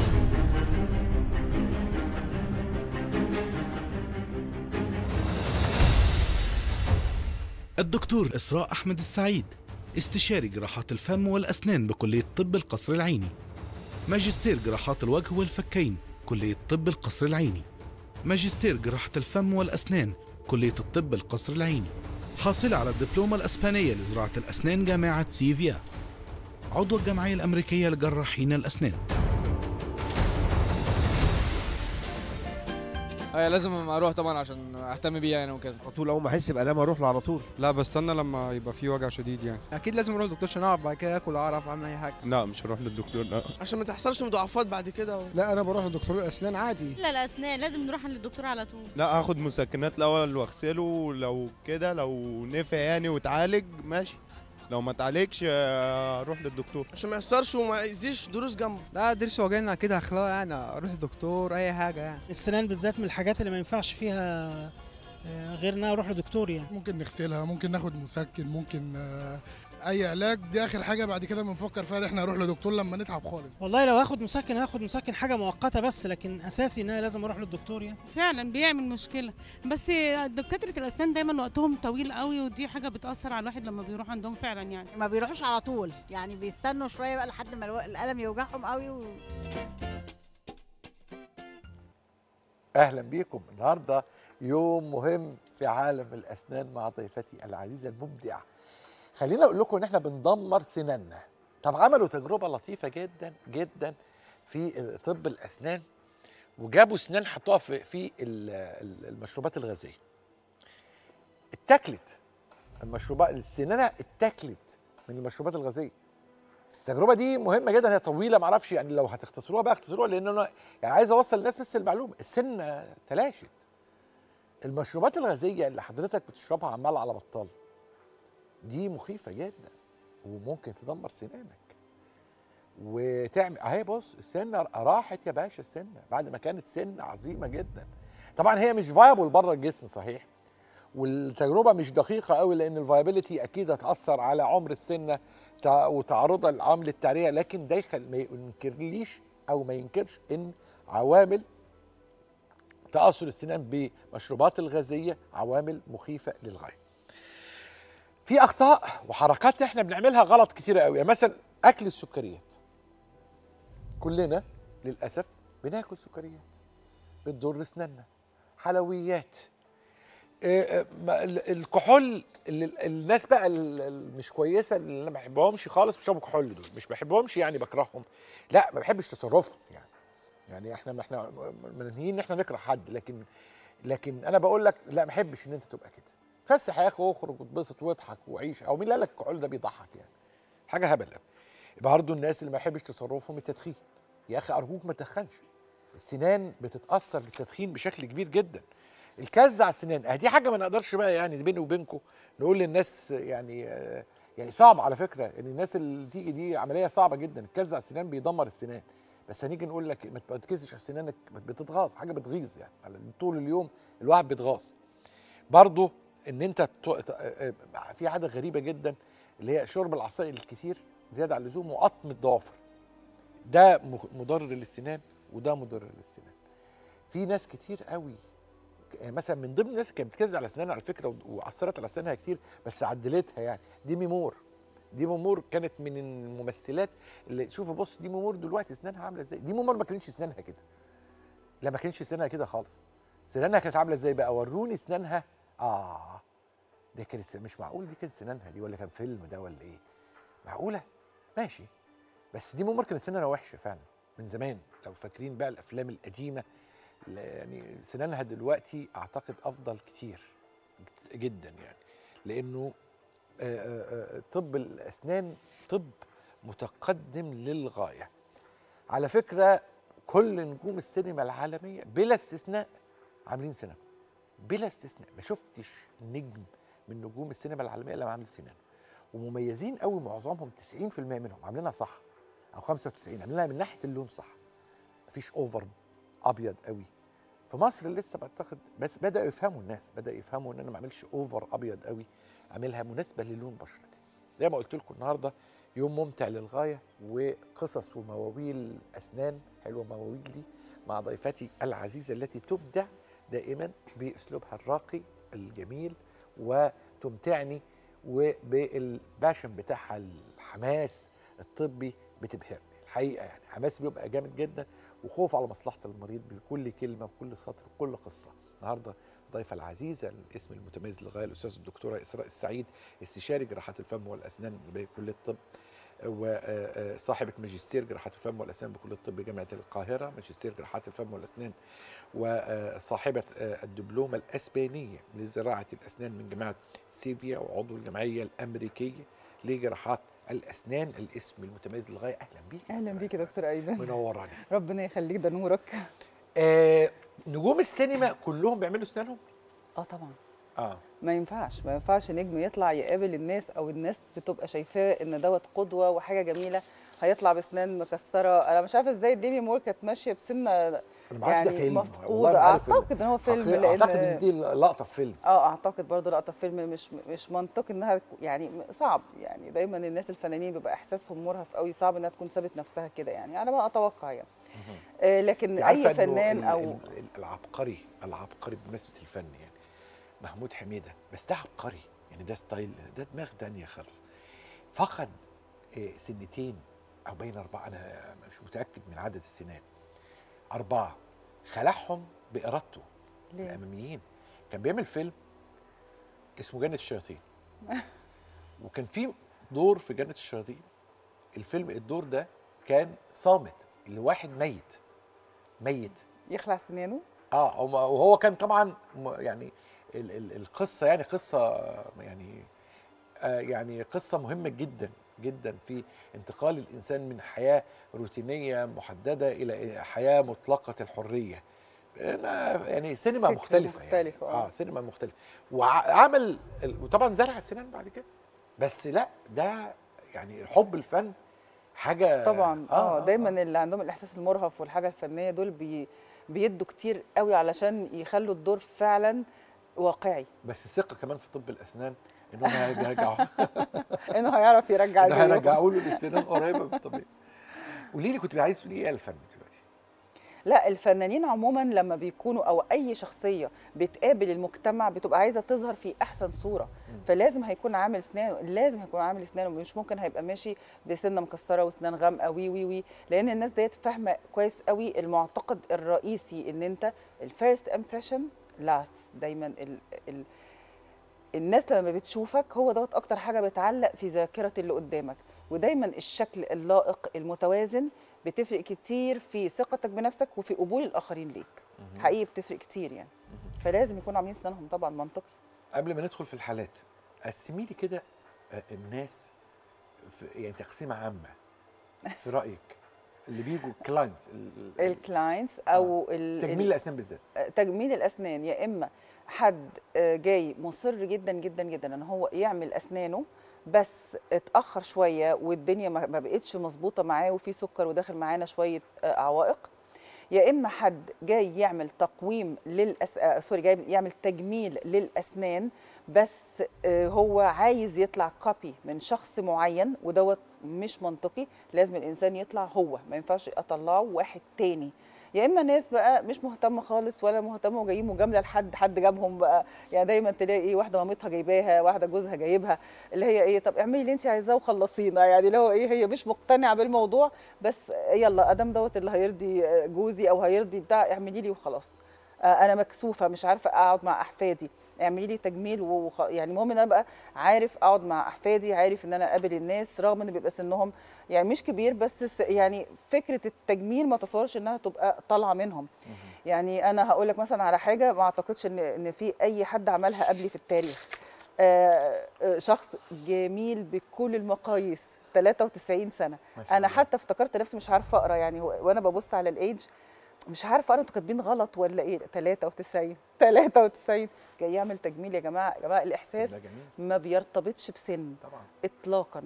الدكتور إسراء أحمد السعيد، استشاري جراحات الفم والأسنان بكلية طب القصر العيني، ماجستير جراحات الوجه والفكين كلية طب القصر العيني، ماجستير جراحة الفم والأسنان كلية الطب القصر العيني، حاصلة على الدبلومة الأسبانية لزراعة الأسنان جامعة سيفيا، عضو الجمعية الأمريكية لجراحين الأسنان. لازم اروح طبعا عشان اهتم بيه يعني وكده. على طول اول ما احس بالام اروح له على طول. لا بستنى لما يبقى في وجع شديد يعني. اكيد لازم اروح للدكتور عشان اعرف بعد كده اكل اعرف اعمل اي حاجه. لا مش هروح للدكتور لا، عشان ما تحصلش مضاعفات بعد كده لا انا بروح لدكتور الاسنان عادي. لا الاسنان لازم نروح للدكتور على طول. لا هاخد مسكنات الاول واغسله، لو كده لو نفع يعني وتعالج ماشي، لو ما تعالجش اروح للدكتور عشان ما يحصلش وما يأذيش ضروس جنبه. لا ضرس وجعنا كده اخلاق يعني اروح للدكتور اي حاجه يعني. السنان بالذات من الحاجات اللي ما ينفعش فيها غير ان اروح لدكتور يعني. ممكن نغسلها، ممكن ناخد مسكن، ممكن اي علاج، دي اخر حاجه. بعد كده بنفكر فيها احنا نروح لدكتور لما نتعب خالص. والله لو هاخد مسكن حاجه مؤقته بس، لكن اساسي ان انا لازم اروح للدكتور يعني. فعلا بيعمل مشكله، بس دكاتره الاسنان دايما وقتهم طويل قوي، ودي حاجه بتاثر على الواحد لما بيروح عندهم فعلا يعني. ما بيروحوش على طول يعني، بيستنوا شويه بقى لحد ما الالم يوجعهم قوي اهلا بيكم. النهارده يوم مهم في عالم الاسنان مع ضيفتي العزيزه المبدعه. خلينا اقول لكم ان احنا بندمر سناننا. طب عملوا تجربه لطيفه جدا جدا في طب الاسنان، وجابوا سنان حطوها في المشروبات الغازيه. اتاكلت المشروبات، السنانه اتاكلت من المشروبات الغازيه. التجربه دي مهمه جدا، هي طويله معرفش يعني، لو هتختصروها بقى اختصروها، لان انا يعني عايز اوصل للناس بس المعلومه. السن تلاشت. المشروبات الغازيه اللي حضرتك بتشربها عمال على بطال دي مخيفه جدا، وممكن تدمر سنانك وتعمل اهي. بص السنه راحت يا باشا، السنه بعد ما كانت سنه عظيمه جدا. طبعا هي مش فايبل بره الجسم صحيح، والتجربه مش دقيقه قوي لان الفايبيليتي اكيد هتاثر على عمر السنه وتعرضها لعامل التعريه، لكن ده ما ينكرليش او ما ينكرش ان عوامل تاثر السنان بمشروبات الغازيه عوامل مخيفه للغايه. في اخطاء وحركات احنا بنعملها غلط كتيره قوي، يعني مثلا اكل السكريات. كلنا للاسف بناكل سكريات بتضر اسناننا، حلويات، الكحول. الناس بقى مش كويسه اللي انا ما بحبهمش خالص بيشربوا كحول، دول مش بحبهمش يعني بكرههم، لا ما بحبش تصرفهم يعني احنا منهيين ان احنا نكره حد، لكن انا بقول لك لا ما بحبش ان انت تبقى كده. فسح يا اخي واخرج واتبسط واضحك وعيش، او مين اللي قال لك الكحول ده بيضحك يعني؟ حاجه هبل. برضه الناس اللي ما بحبش تصرفهم التدخين، يا اخي ارجوك ما تدخنش. السنان بتتاثر بالتدخين بشكل كبير جدا. الكز على السنان دي حاجه ما نقدرش بقى يعني بيني وبينكم نقول للناس يعني صعب على فكره ان الناس اللي تيجي دي عمليه صعبه جدا. الكز على السنان بيدمر السنان، بس هنيجي نقول لك ما تكزش على سنانك، بتتغاظ، حاجه بتغيظ يعني طول اليوم الواحد بيتغاظ. برضه ان انت في عاده غريبه جدا اللي هي شرب العصائر الكتير زياده عن اللزوم وقطم الضوافر. ده مضر للسنان وده مضر للسنان. في ناس كتير قوي يعني مثلا من ضمن الناس كانت بتكز على اسنانها على فكره وعصرت على اسنانها كتير بس عدلتها، يعني ديمي مور كانت من الممثلات اللي شوفوا بص ديمي مور دلوقتي اسنانها عامله ازاي. ديمي مور ما كانتش اسنانها كده، لا ما كانتش اسنانها كده خالص. اسنانها كانت عامله ازاي بقى؟ وروني اسنانها. ده كانت مش معقول دي كانت اسنانها دي ولا كان فيلم ده ولا ايه؟ معقوله؟ ماشي، بس ديمي مور كانت اسنانها وحشه فعلا من زمان. لو فاكرين بقى الافلام القديمه يعني سنانها دلوقتي اعتقد افضل كتير جدا يعني، لانه طب الاسنان طب متقدم للغايه. على فكره كل نجوم السينما العالميه بلا استثناء عاملين سنان، بلا استثناء. ما شفتش نجم من نجوم السينما العالميه الا عامل سنان، ومميزين قوي معظمهم. 90% منهم عاملينها صح او 95 عاملينها من ناحيه اللون صح، مفيش اوفر ابيض قوي. في مصر لسه بعتقد بس بدأوا يفهموا، الناس بدأوا يفهموا ان انا ما اعملش اوفر ابيض قوي، اعملها مناسبه للون بشرتي. زي ما قلت لكم النهارده يوم ممتع للغايه وقصص ومواويل اسنان حلوه، مواويل دي مع ضيفتي العزيزه التي تبدع دائما باسلوبها الراقي الجميل وتمتعني وبالباشن بتاعها الحماس الطبي بتبهرني الحقيقه. يعني حماس بيبقى جامد جدا وخوف على مصلحه المريض بكل كلمه بكل سطر بكل قصه. النهارده الضيفه العزيزه الاسم المتميز للغايه الاستاذ الدكتوره اسراء السعيد، استشاري جراحات الفم والاسنان بكليه الطب وصاحبه ماجستير جراحات الفم والاسنان بكليه الطب جامعه القاهره، ماجستير جراحات الفم والاسنان، وصاحبه الدبلومه الاسبانيه لزراعه الاسنان من جامعه سيفيا، وعضو الجمعيه الامريكيه لجراحات الاسنان. الاسم المتميز للغايه. اهلا بيك. اهلا بيك يا دكتور ايمن، منوراني. ربنا يخليك، ده نورك. نجوم السينما كلهم بيعملوا اسنانهم؟ طبعا. ما ينفعش نجم يطلع يقابل الناس او الناس بتبقى شايفاه ان دوت قدوه وحاجه جميله هيطلع باسنان مكسره. انا مش عارفه ازاي ديمي مور كانت ماشيه بسنه يعني مفقوده. اعتقد ان هو فيلم، لان اعتقد ان دي لقطه في فيلم. اعتقد برضه لقطه في فيلم. مش منطقي انها يعني صعب. يعني دايما الناس الفنانين بيبقى احساسهم مرهف قوي، صعب انها تكون سابت نفسها كده يعني. انا ما اتوقع يعني. لكن اي فنان او العبقري بمناسبه الفن يعني محمود حميده، بس ده عبقري يعني، ده ستايل، ده دماغ تانية خالص. فقد سنتين او بين 4، انا مش متاكد من عدد السنان، 4 خلعهم بارادته الاماميين. كان بيعمل فيلم اسمه جنة الشياطين وكان في دور في جنة الشياطين. الدور ده كان صامت، لواحد ميت يخلع سنانه. وهو كان طبعا يعني القصه يعني قصه يعني قصه مهمه جدا جدا في انتقال الانسان من حياه روتينيه محدده الى حياه مطلقه الحريه. يعني سينما مختلفه يعني. سينما مختلفه. وعمل وطبعا زرع السنان بعد كده، بس لا ده يعني حب الفن حاجه طبعا. دايما اللي عندهم الاحساس المرهف والحاجه الفنيه دول بيدوا كتير قوي علشان يخلوا الدور فعلا واقعي. بس الثقه كمان في طب الاسنان انهم هيرجعوا انه هيعرف يرجع انه هيرجعوا له السنان قريبه من الطبيعي. قولي لي كنت عايز تقولي ايه على الفن دلوقتي؟ لا، الفنانين عموما لما بيكونوا او اي شخصيه بتقابل المجتمع بتبقى عايزه تظهر في احسن صوره، فلازم هيكون عامل اسنانه، لازم هيكون عامل اسنانه، مش ممكن هيبقى ماشي بسنه مكسره واسنان غامقه وي لان الناس ديت فاهمه كويس قوي المعتقد الرئيسي ان انت الفيرست امبريشن لاست. دايما الناس لما بتشوفك هو دوت اكتر حاجه بتعلق في ذاكره اللي قدامك، ودايما الشكل اللائق المتوازن بتفرق كتير في ثقتك بنفسك وفي قبول الاخرين ليك. حقيقي بتفرق كتير يعني. فلازم يكونوا عاملين اسنانهم طبعا منطقي. قبل ما ندخل في الحالات قسمي لي كده الناس يعني تقسيمه عامه في رايك اللي بيجوا كلاينتس الكلاينتس او تجميل الاسنان بالذات. تجميل الاسنان يا اما حد جاي مصر جدا جدا جدا ان هو يعمل اسنانه بس اتاخر شويه والدنيا ما بقتش مظبوطه معاه وفي سكر وداخل معانا شويه عوائق، يا اما حد جاي يعمل تقويم جاي يعمل تجميل للاسنان بس هو عايز يطلع كوبي من شخص معين ودوت مش منطقي. لازم الانسان يطلع هو، ما ينفعش اطلعه واحد تاني. يا اما ناس بقى مش مهتمه خالص ولا مهتمه وجايين مجامله لحد حد جابهم بقى، يعني دايما تلاقي ايه واحده مامتها جايباها، واحده جوزها جايبها، اللي هي ايه طب اعملي اللي انت عايزاه وخلصينا، يعني اللي هو ايه هي مش مقتنعه بالموضوع بس يلا ادام دوت اللي هيرضي جوزي او هيرضي بتاع اعملي لي وخلاص. انا مكسوفه مش عارفه اقعد مع احفادي، اعملي لي تجميل يعني المهم ان انا بقى عارف اقعد مع احفادي، عارف ان انا اقابل الناس رغم ان بيبقى سنهم يعني مش كبير، بس يعني فكره التجميل ما تصورش انها تبقى طالعه منهم. يعني انا هقول لك مثلا على حاجه ما اعتقدش ان في اي حد عملها قبلي في التاريخ. شخص جميل بكل المقاييس 93 سنه. انا حتى افتكرت نفسي مش عارفه اقرا يعني وانا ببص على الايدج مش عارفه اقرا انتوا كاتبين غلط ولا ايه. 93 جاي يعمل تجميل. يا جماعه الاحساس ما بيرتبطش بسن طبعا اطلاقا.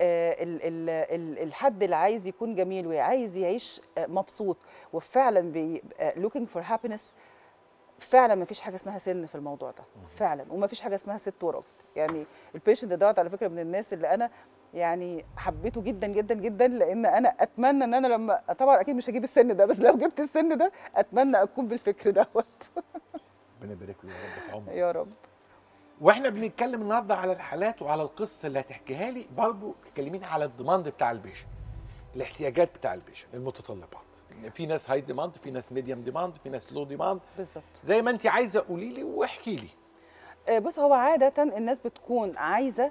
الحد اللي عايز يكون جميل وعايز يعيش مبسوط وفعلا looking for happiness، فعلا ما فيش حاجه اسمها سن في الموضوع ده فعلا، وما فيش حاجه اسمها ست وراجل. يعني البيشنت دوت على فكره من الناس اللي انا يعني حبيته جدا جدا جدا، لان انا اتمنى ان انا لما طبعا اكيد مش هجيب السن ده، بس لو جبت السن ده اتمنى اكون بالفكر دوت. ربنا يبارك له يا رب في عمرك. يا رب. واحنا بنتكلم النهارده على الحالات وعلى القصه اللي هتحكيها لي، برضه تكلميني على الديماند بتاع البيشنت، الاحتياجات بتاع البيشنت، المتطلبات. في ناس هاي ديماند، في ناس ميديوم ديماند، في ناس لو ديماند. بالظبط زي ما انت عايزه قولي لي واحكي لي. بص، هو عاده الناس بتكون عايزه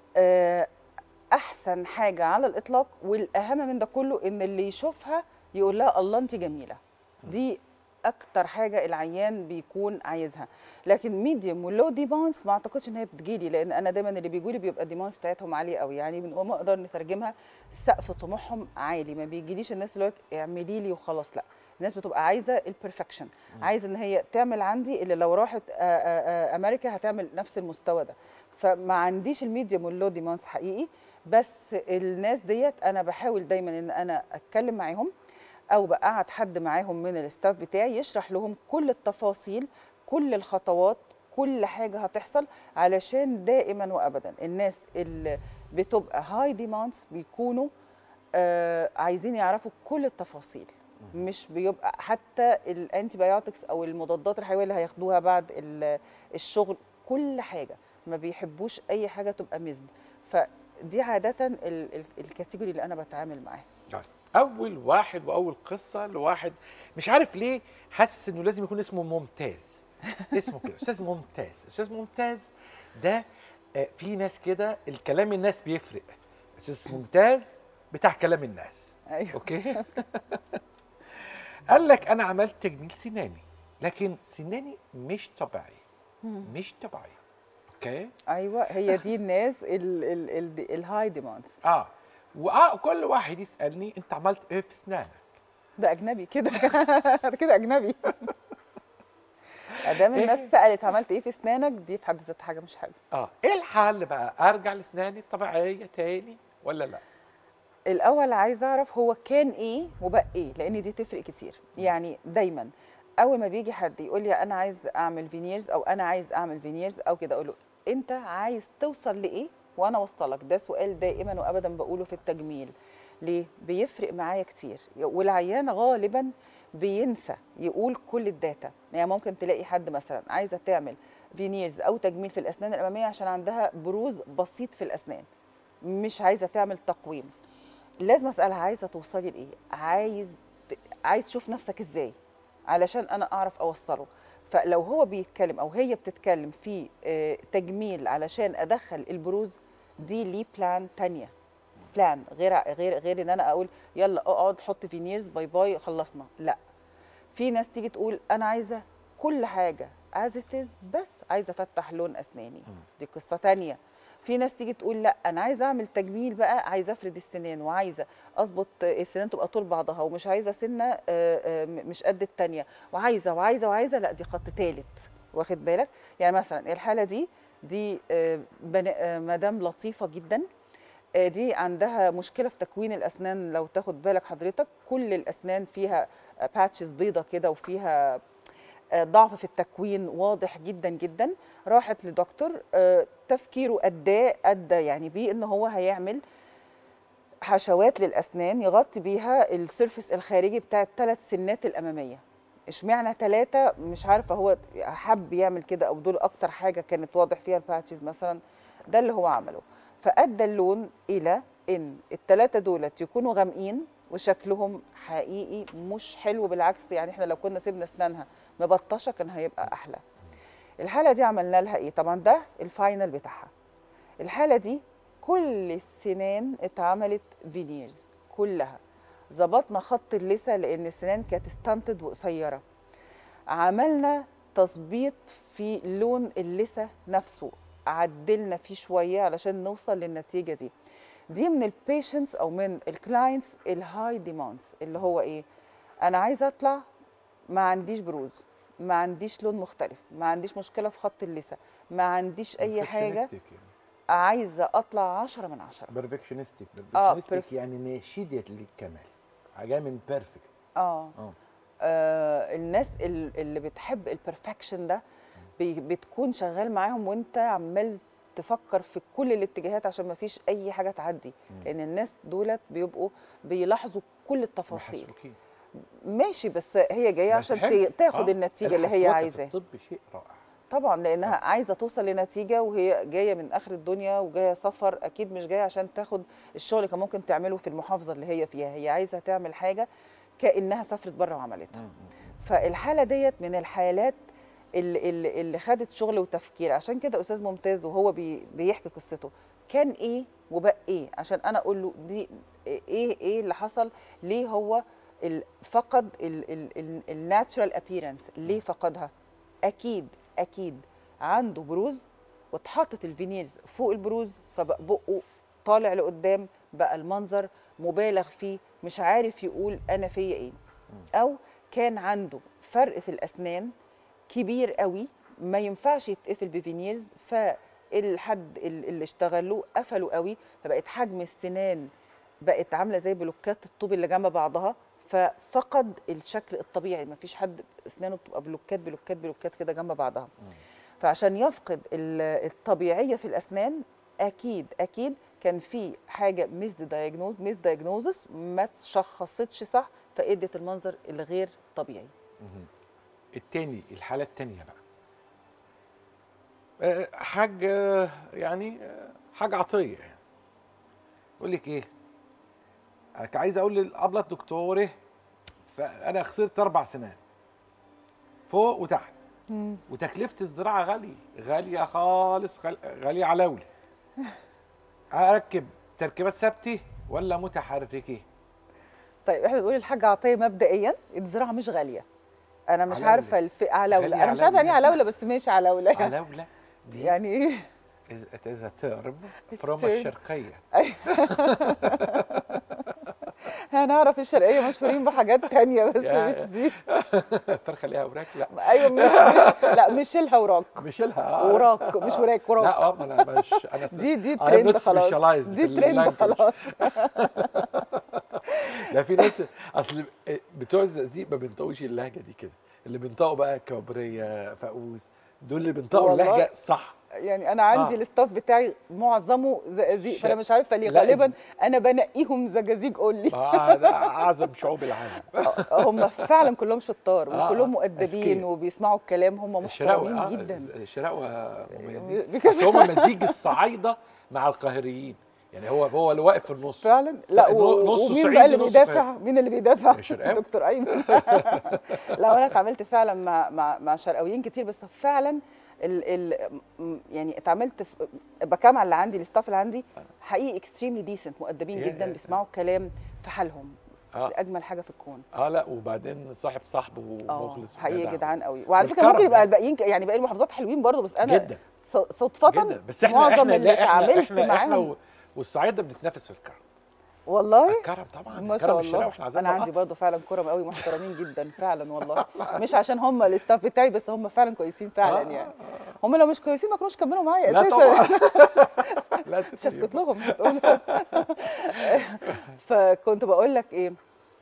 احسن حاجه على الاطلاق، والاهم من ده كله ان اللي يشوفها يقول لها الله انت جميله. دي اكتر حاجه العيان بيكون عايزها. لكن ميديوم ولو ديماندز ما اعتقدش ان هي بتجيلي، لان انا دايما اللي بيجوا لي بيبقى الديماندز بتاعتهم عاليه قوي، يعني من ما اقدر نترجمها سقف طموحهم عالي. ما بيجيليش الناس اللي اعملي لي وخلاص، لا، الناس بتبقى عايزه البرفكشن، عايزه ان هي تعمل عندي اللي لو راحت امريكا هتعمل نفس المستوى ده. فما عنديش الميديوم واللو ديماندز حقيقي، بس الناس ديت انا بحاول دايما ان انا اتكلم معاهم او بقعد حد معاهم من الستاف بتاعي يشرح لهم كل التفاصيل، كل الخطوات، كل حاجه هتحصل، علشان دائما وابدا الناس اللي بتبقى هاي ديماندز بيكونوا عايزين يعرفوا كل التفاصيل. مش بيبقى حتى الانتيبيوتكس او المضادات الحيويه اللي هياخدوها بعد الشغل، كل حاجه ما بيحبوش اي حاجه تبقى مزن. فدي عاده الكاتيجوري اللي انا بتعامل معاها. اول واحد واول قصه لواحد مش عارف ليه حاسس انه لازم يكون اسمه ممتاز. اسمه كده استاذ ممتاز. استاذ ممتاز ده في ناس كده الكلام الناس بيفرق. استاذ ممتاز بتاع كلام الناس. ايوه اوكي. قال لك انا عملت تجميل سناني لكن سناني مش طبيعي. مش طبيعي. اوكي. ايوه هي دي الناس الهاي ديماندز. كل واحد يسالني انت عملت ايه في اسنانك؟ ده اجنبي كده. كده اجنبي. ادام الناس سالت عملت ايه في اسنانك، دي في حد ذاتها حاجه مش حلوه. ايه الحل بقى؟ ارجع لاسناني الطبيعيه تاني ولا لا؟ الاول عايزه اعرف هو كان ايه وبقى ايه، لان دي تفرق كتير. يعني دايما اول ما بيجي حد يقول لي انا عايز اعمل فينيرز او انا عايز اعمل فينيرز او كده، اقول له انت عايز توصل لايه وانا اوصلك. ده سؤال دائما وابدا بقوله في التجميل. ليه؟ بيفرق معايا كتير، والعيان غالبا بينسى يقول كل الداتا. يعني ممكن تلاقي حد مثلا عايزه تعمل فينيرز او تجميل في الاسنان الاماميه عشان عندها بروز بسيط في الاسنان، مش عايزه تعمل تقويم. لازم اسالها عايزه توصلي لايه؟ عايز تشوف نفسك ازاي علشان انا اعرف اوصله. فلو هو بيتكلم او هي بتتكلم في تجميل علشان ادخل البروز، دي ليه بلان تانية، بلان غير ان انا اقول يلا اقعد حط فينيرز باي باي خلصنا. لا، في ناس تيجي تقول انا عايزه كل حاجه از ات از، بس عايزه افتح لون اسناني، دي قصه تانية. في ناس تيجي تقول لا انا عايزه اعمل تجميل بقى، عايزه افرد السنان وعايزه اظبط السنان تبقى طول بعضها، ومش عايزه سنه مش قد الثانيه، وعايزه وعايزه وعايزه. لا، دي خط ثالث، واخد بالك؟ يعني مثلا الحاله دي مدام لطيفه جدا، دي عندها مشكله في تكوين الاسنان. لو تاخد بالك حضرتك كل الاسنان فيها باتشز بيضه كده وفيها ضعف في التكوين واضح جدا جدا. راحت لدكتور تفكيره ادى يعني بيه ان هو هيعمل حشوات للاسنان يغطي بيها السيرفس الخارجي بتاع ال3 سنات الاماميه. اشمعنى 3؟ مش عارفه، هو حب يعمل كده او دول اكتر حاجه كانت واضح فيها الباتشز مثلا، ده اللي هو عمله. فادى اللون الى ان ال3 دولت يكونوا غامقين وشكلهم حقيقي مش حلو، بالعكس يعني احنا لو كنا سيبنا اسنانها مبطشه كان هيبقى احلى. الحاله دي عملنا لها ايه؟ طبعا ده الفاينل بتاعها. الحاله دي كل السنان اتعملت فينيرز كلها، ظبطنا خط اللثه لان السنان كانت ستانتد وقصيره، عملنا تظبيط في لون اللثه نفسه، عدلنا فيه شويه علشان نوصل للنتيجه دي من البيشنتس او من الكلاينتس الهاي ديماندز، اللي هو ايه؟ انا عايزه اطلع ما عنديش بروز، ما عنديش لون مختلف، ما عنديش مشكله في خط اللثه، ما عنديش اي حاجه، عايزه اطلع 10 من 10. بيرفكشنستيك يعني ناشده للكمال، حاجه من بيرفكت. الناس اللي بتحب البرفكشن ده بتكون شغال معاهم وانت عمال تفكر في كل الاتجاهات عشان ما فيش اي حاجه تعدي، لان الناس دولت بيبقوا بيلاحظوا كل التفاصيل. ماشي، بس هي جايه عشان تاخد النتيجه اللي هي عايزاها. الطب شيء رائع طبعا، لانها عايزه توصل لنتيجه وهي جايه من اخر الدنيا وجايه سفر، اكيد مش جايه عشان تاخد الشغل كان ممكن تعمله في المحافظه اللي هي فيها، هي عايزه تعمل حاجه كانها سافرت بره وعملتها. فالحاله ديت من الحالات اللي خدت شغل وتفكير. عشان كده استاذ ممتاز وهو بيحكي قصته كان ايه وبقى ايه، عشان انا اقول له دي ايه اللي حصل، ليه هو فقد الناتشرال ابييرنس، ليه فقدها. اكيد عنده بروز واتحطت الفينيرز فوق البروز، فبقى بقه طالع لقدام، بقى المنظر مبالغ فيه، مش عارف يقول انا فيا ايه. او كان عنده فرق في الاسنان كبير قوي ما ينفعش يتقفل بفينيرز، فالحد اللي اشتغلوا قفلوا قوي، فبقت حجم السنان بقت عامله زي بلوكات الطوب اللي جنب بعضها، ففقد الشكل الطبيعي. ما فيش حد اسنانه بتبقى بلوكات كده جنب بعضها. فعشان يفقد الطبيعيه في الاسنان اكيد كان في حاجه ميس دايجنوزس، ما تشخصتش صح، فادت المنظر الغير طبيعي. الحاله الثانيه بقى حاج يعني حاجه عطيه يعني يقول لك ايه، انا عايز اقول للابله دكتوره فانا خسرت 4 سنان فوق وتحت، وتكلفه الزراعه غاليه خالص، غاليه علاوله. اركب تركيبات ثابته ولا متحركه؟ طيب احنا بنقول الحاجه عطيه مبدئيا الزراعه مش غاليه. انا مش عارفه علاوله، انا مش عارفه يعني ايه علاوله، بس ماشي علاوله يعني. علاوله دي يعني ايه؟ اذا تعرف فروم الشرقيه. هنعرف الشرقيه مشهورين بحاجات تانية بس مش دي. فرخه ليها وراك؟ لا ايوه مش شيلها وراك، وراك مش وراك لا انا مش دي ترند خلاص، دي ترند خلاص. لا في ناس اصل بتوع الزقازيق ما بينطقوش اللهجه دي كده، اللي بينطقوا بقى كوبريه فاقوس، دول اللي بينطقوا والله اللهجه صح. يعني انا عندي الاستاف بتاعي معظمه زقازيق، فانا مش عارفه ليه، لا، غالبا انا بنقيهم زجاجيج قولي. ده اعظم شعوب العالم. هم فعلا كلهم شطار وكلهم مؤدبين أذكياء. وبيسمعوا الكلام، هم محترمين جدا. الشراوه مميزين، بس هم مزيج الصعايده مع القاهريين، يعني هو اللي واقف في النص فعلا. لا نص ومين صعيدي بقى اللي نص بيدافع؟ مين اللي بيدافع؟ الشرقاوي. دكتور ايمن. لا انا اتعاملت فعلا مع شرقاويين كتير، بس فعلا يعني اتعاملت بكام على اللي عندي، الستاف اللي عندي حقيقي اكستريملي ديسنت، مؤدبين جدا، بيسمعوا الكلام في حالهم. اجمل حاجه في الكون. لا وبعدين صاحب صاحبه ومخلص حقيقي جدعان قوي. وعلى فكره ممكن يبقى الباقيين يعني باقي المحافظات حلوين برضه، بس انا جدا صدفه جدا. بس معظم اللي اتعاملت معاهم والصعايده بنتنافس في الكرم. والله الكرم طبعا، ما شاء الله. انا عندي برضه فعلا كرم قوي، محترمين جدا فعلا والله. مش عشان هم الستاف بتاعي بس، هم فعلا كويسين فعلا يعني. هم لو مش كويسين ما كانوش كملوا معايا اساسا. لا طبعا. لا مش هسكت لهم. فكنت بقول لك ايه،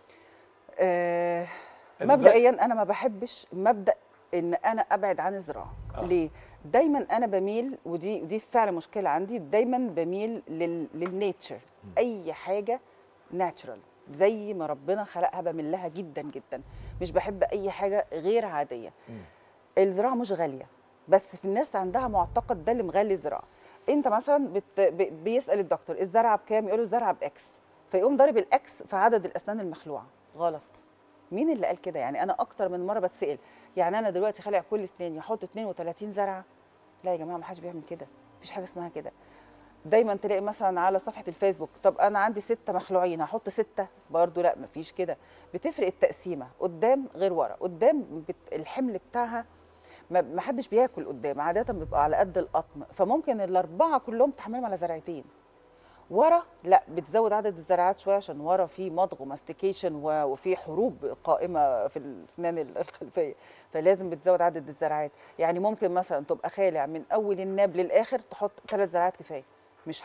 مبدئيا انا ما بحبش مبدا ان انا ابعد عن الزراعه. ليه؟ دايما انا بميل، ودي فعلا مشكله عندي، دايما بميل للنيتشر. اي حاجه ناتشرال زي ما ربنا خلقها بميل لها جدا جدا، مش بحب اي حاجه غير عاديه. الزراعه مش غاليه، بس في الناس عندها معتقد ده اللي مغلي الزراعه. انت مثلا بيسال الدكتور الزرعه بكام، يقول له الزرعه باكس، فيقوم ضارب الاكس في عدد الاسنان المخلوعه. غلط. مين اللي قال كده؟ يعني انا اكتر من مره بتسال، يعني انا دلوقتي خالع كل اسناني احط 32 زرعه؟ لا يا جماعه، ما حدش بيعمل كده، مفيش حاجه اسمها كده. دايما تلاقي مثلا على صفحه الفيسبوك، طب انا عندي 6 مخلوعين هحط 6؟ برضو لا، مفيش كده. بتفرق التقسيمه، قدام غير ورا. قدام الحمل بتاعها ما حدش بياكل قدام، عاده بيبقى على قد القطم، فممكن الاربعه كلهم تحملهم على زرعتين. ورا لا، بتزود عدد الزراعات شويه، عشان ورا في مضغ وماستيكيشن وفي حروب قائمه في الاسنان الخلفيه، فلازم بتزود عدد الزراعات. يعني ممكن مثلا تبقى خالع من اول الناب للاخر تحط 3 زراعات كفايه، مش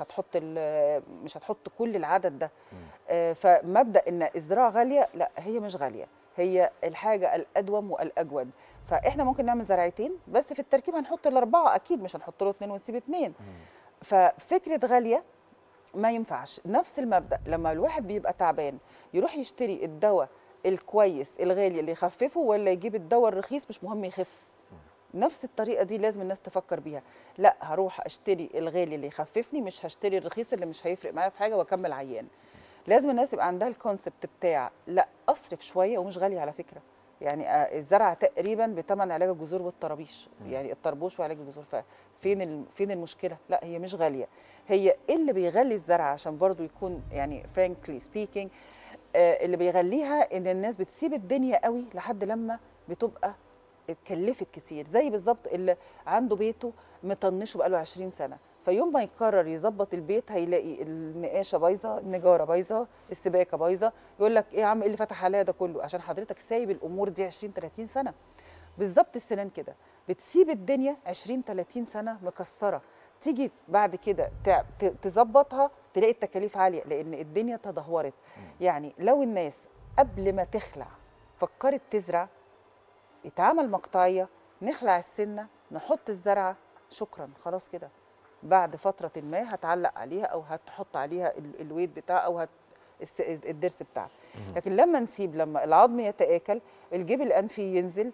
هتحط كل العدد ده. فمبدا ان الزراعه غاليه، لا هي مش غاليه، هي الحاجه الادوم والاجود. فاحنا ممكن نعمل زراعتين بس في التركيب هنحط الاربعه، اكيد مش هنحط له 2 ونسيب 2. ففكره غاليه ما ينفعش. نفس المبدأ لما الواحد بيبقى تعبان يروح يشتري الدواء الكويس الغالي اللي يخففه، ولا يجيب الدواء الرخيص مش مهم يخف؟ نفس الطريقة دي لازم الناس تفكر بيها. لا، هروح اشتري الغالي اللي يخففني، مش هشتري الرخيص اللي مش هيفرق معايا في حاجة واكمل عيان. لازم الناس يبقى عندها الكونسبت بتاع لا، اصرف شوية ومش غالي على فكرة. يعني الزرع تقريبا بثمن علاج الجذور والطرابيش، يعني الطربوش وعلاج الجذور. فين المشكله؟ لا، هي مش غاليه. هي اللي بيغلي الزرع، عشان برضو يكون يعني frankly speaking، اللي بيغليها ان الناس بتسيب الدنيا قوي لحد لما بتبقى اتكلفت كتير. زي بالظبط اللي عنده بيته مطنشه بقاله 20 سنه، فيوم ما يقرر يظبط البيت هيلاقي النقاشه بايظه، النجاره بايظه، السباكه بايظه، يقول لك ايه يا عم، ايه اللي فتح عليا ده كله؟ عشان حضرتك سايب الامور دي 20 30 سنه. بالظبط السنان كده، بتسيب الدنيا 20 30 سنه مكسره، تيجي بعد كده تظبطها تلاقي التكاليف عاليه، لان الدنيا تدهورت. يعني لو الناس قبل ما تخلع فكرت تزرع، يتعمل مقطعيه، نخلع السنه، نحط الزرعه، شكرا، خلاص كده. بعد فتره ما هتعلق عليها او هتحط عليها الويت بتاعها او الضرس بتاعها. لكن لما نسيب، لما العظم يتآكل، الجيب الانفي ينزل،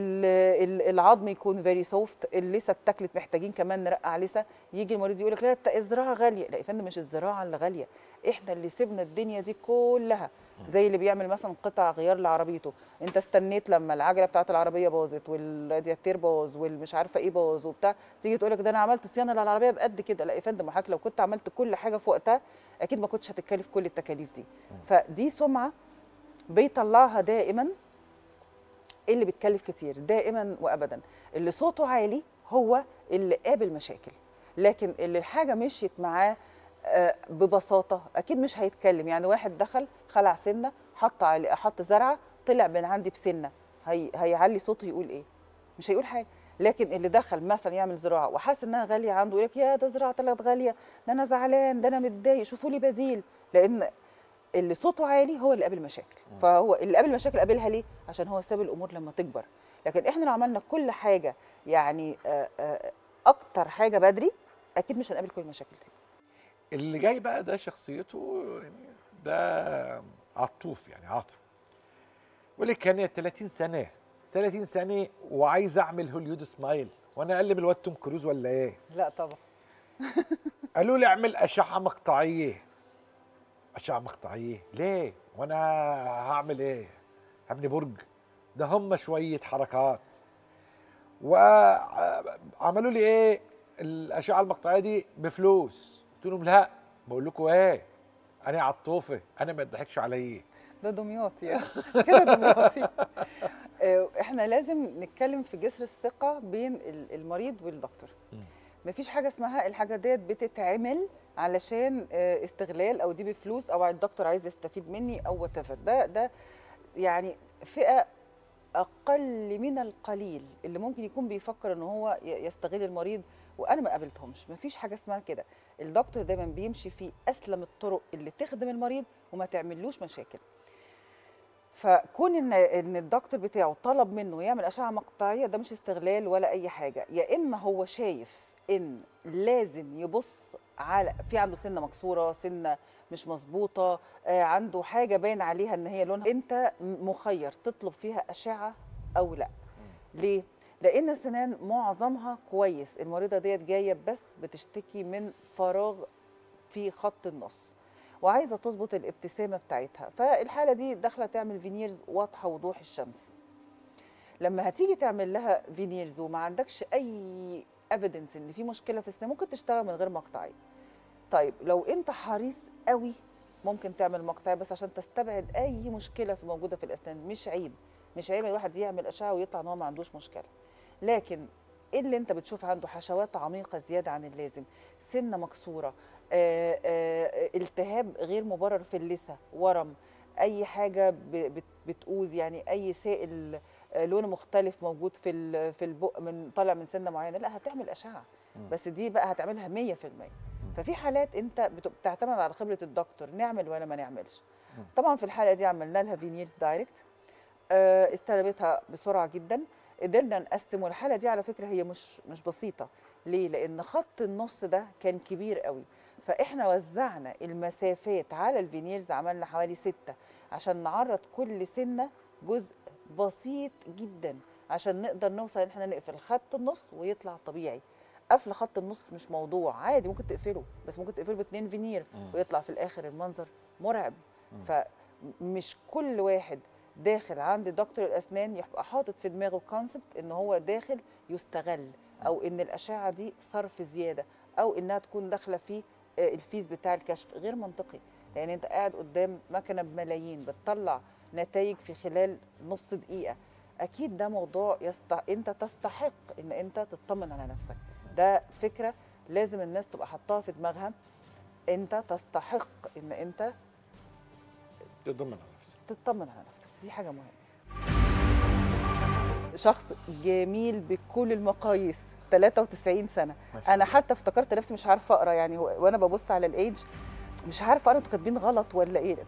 العظم يكون فيري سوفت، اللثه اتاكلت، محتاجين كمان نرقع لثه، يجي المريض يقول لك لا الزراعه غاليه. لا يا فندم، مش الزراعه اللي غاليه، احنا اللي سيبنا الدنيا دي كلها. زي اللي بيعمل مثلا قطع غيار لعربيته، انت استنيت لما العجله بتاعه العربيه باظت والرادياتير باظ والمش عارفه ايه باظ وبتاع، تيجي تقول لك ده انا عملت صيانه للعربيه بقد كده. لا يا فندم، حضرتك لو كنت عملت كل حاجه في وقتها اكيد ما كنتش هتتكلف كل التكاليف دي. فدي سمعه بيطلعها دائما اللي بيتكلف كتير، دائما وابدا. اللي صوته عالي هو اللي قابل مشاكل، لكن اللي الحاجه مشيت معاه ببساطه اكيد مش هيتكلم. يعني واحد دخل خلع سنه، حط زرعه، طلع من عندي بسنه، هيعلي صوته يقول ايه؟ مش هيقول حاجه. لكن اللي دخل مثلا يعمل زراعه وحاسس انها غاليه عنده، يقول لك يا ده زراعه طلعت غاليه، ده انا زعلان، ده انا متضايق، شوفوا لي بديل. لان اللي صوته عالي هو اللي قابل مشاكل. فهو اللي قابل مشاكل قابلها ليه؟ عشان هو ساب الامور لما تكبر. لكن احنا لو عملنا كل حاجه يعني اكتر حاجه بدري اكيد مش هنقابل كل المشاكل دي. اللي جاي بقى ده شخصيته يعني ده عطوف، يعني عاطف. بيقول لك كان 30 سنه وعايز اعمل هوليود سمايل، وانا اقل من الواد توم كروز ولا ايه؟ لا طبعا. قالوا لي اعمل اشعه مقطعيه. اشعه مقطعيه ليه؟ وانا هعمل ايه؟ هبني برج؟ ده هم شويه حركات. وعملوا لي ايه؟ الاشعه المقطعيه دي بفلوس. قلت لهم لا، بقول لكم ايه؟ انا عطوفه، انا ما يضحكش عليا. ده دمياطي كده دمياطي. احنا لازم نتكلم في جسر الثقه بين المريض والدكتور. مفيش حاجه اسمها الحاجه ديت بتتعمل علشان استغلال، او دي بفلوس، او الدكتور عايز يستفيد مني، او وات ايفر. ده يعني فئه اقل من القليل اللي ممكن يكون بيفكر ان هو يستغل المريض، وانا ما قابلتهمش. مفيش حاجه اسمها كده. الدكتور دايما بيمشي في اسلم الطرق اللي تخدم المريض وما تعملوش مشاكل. فكون ان الدكتور بتاعه طلب منه يعمل اشعه مقطعيه، ده مش استغلال ولا اي حاجه. يا اما هو شايف ان لازم يبص على عنده سنه مكسوره، سنه مش مظبوطه، عنده حاجه باين عليها ان هي لونها، انت مخير تطلب فيها اشعه او لا. ليه؟ لان السنان معظمها كويس. المريضه ديت جايه بس بتشتكي من فراغ في خط النص وعايزه تظبط الابتسامه بتاعتها، فالحاله دي داخله تعمل فينيرز واضحه وضوح الشمس. لما هتيجي تعمل لها فينيرز وما عندكش اي ايفيدنس ان في مشكله في السنان، ممكن تشتغل من غير مقطعيه. طيب لو انت حريص قوي ممكن تعمل مقطعيه بس عشان تستبعد اي مشكله موجوده في الاسنان. مش عيب الواحد يعمل اشعه ويطلع ان هو ما عندوش مشكله. لكن اللي انت بتشوف عنده حشوات عميقه زياده عن اللازم، سنه مكسوره، التهاب غير مبرر في اللثه، ورم، اي حاجه بتؤذ، يعني اي سائل لون مختلف موجود في البق من طالع من سنه معينه، لا هتعمل اشعه. بس دي بقى هتعملها 100%. ففي حالات انت بتعتمد على خبره الدكتور، نعمل ولا ما نعملش. طبعا في الحاله دي عملنا لها فينيرز دايركت، استلمتها بسرعه جدا، قدرنا نقسم. والحاله دي على فكره هي مش بسيطه. ليه؟ لان خط النص ده كان كبير قوي، فاحنا وزعنا المسافات على الفينيرز، عملنا حوالي 6 عشان نعرض كل سنه جزء بسيط جدا عشان نقدر نوصل ان احنا نقفل خط النص ويطلع طبيعي. قفل خط النص مش موضوع عادي، ممكن تقفله، بس ممكن تقفله ب2 فينير ويطلع في الاخر المنظر مرعب. فمش كل واحد داخل عند دكتور الاسنان يبقى حاطط في دماغه كونسبت ان هو داخل يستغل، او ان الاشعه دي صرف زياده، او انها تكون داخله في الفيس بتاع الكشف. غير منطقي، لان انت قاعد قدام مكنه بملايين بتطلع نتائج في خلال نص دقيقه. اكيد ده موضوع انت تستحق ان انت تطمن على نفسك. ده فكره لازم الناس تبقى حطاها في دماغها. انت تستحق ان انت تطمن على نفسك، دي حاجه مهمه. شخص جميل بكل المقاييس، 93 سنه. انا حتى افتكرت نفسي مش عارفه اقرا، يعني وانا ببص على الايدج مش عارفه اقرا انتوا كاتبين غلط ولا ايه.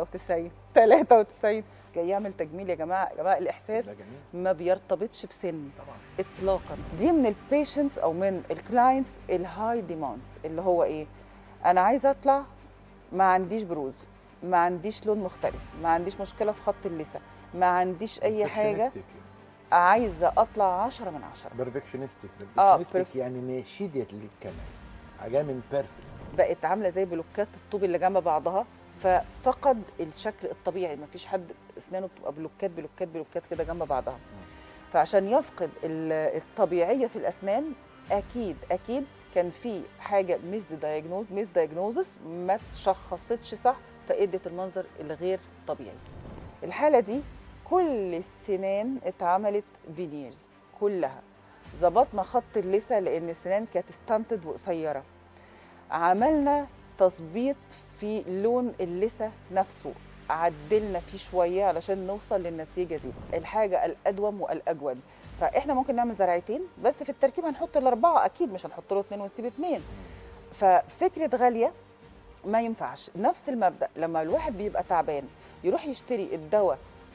93 جاي يعمل تجميل. يا جماعه الاحساس ما بيرتبطش بسن اطلاقا. دي من البيشنتس او من الكلاينتس الهاي ديماندز، اللي هو ايه؟ انا عايزه اطلع ما عنديش بروز، ما عنديش لون مختلف، ما عنديش مشكله في خط اللثه، ما عنديش اي حاجه، عايزه اطلع 10 من 10. بيرفكشنستيك يعني ناشده للكمال، حاجه من بيرفكت. بقت عامله زي بلوكات الطوب اللي جنب بعضها، ففقد الشكل الطبيعي. ما فيش حد اسنانه بتبقى بلوكات كده جنب بعضها. فعشان يفقد الطبيعيه في الاسنان، اكيد كان في حاجه ميس دايجنوزس، ما تشخصتش صح، فادت المنظر الغير طبيعي. الحاله دي كل السنان اتعملت فينيرز كلها. ظبطنا خط اللثه لان السنان كانت ستانتد وقصيره. عملنا تظبيط في لون اللثه نفسه، عدلنا فيه شويه علشان نوصل للنتيجه دي. الحاجه الادوم والاجود. فاحنا ممكن نعمل زرعتين بس في التركيب هنحط ال4، اكيد مش هنحط له 2 ونسيب 2. ففكره غاليه ما ينفعش. نفس المبدا لما الواحد بيبقى تعبان يروح يشتري الدواء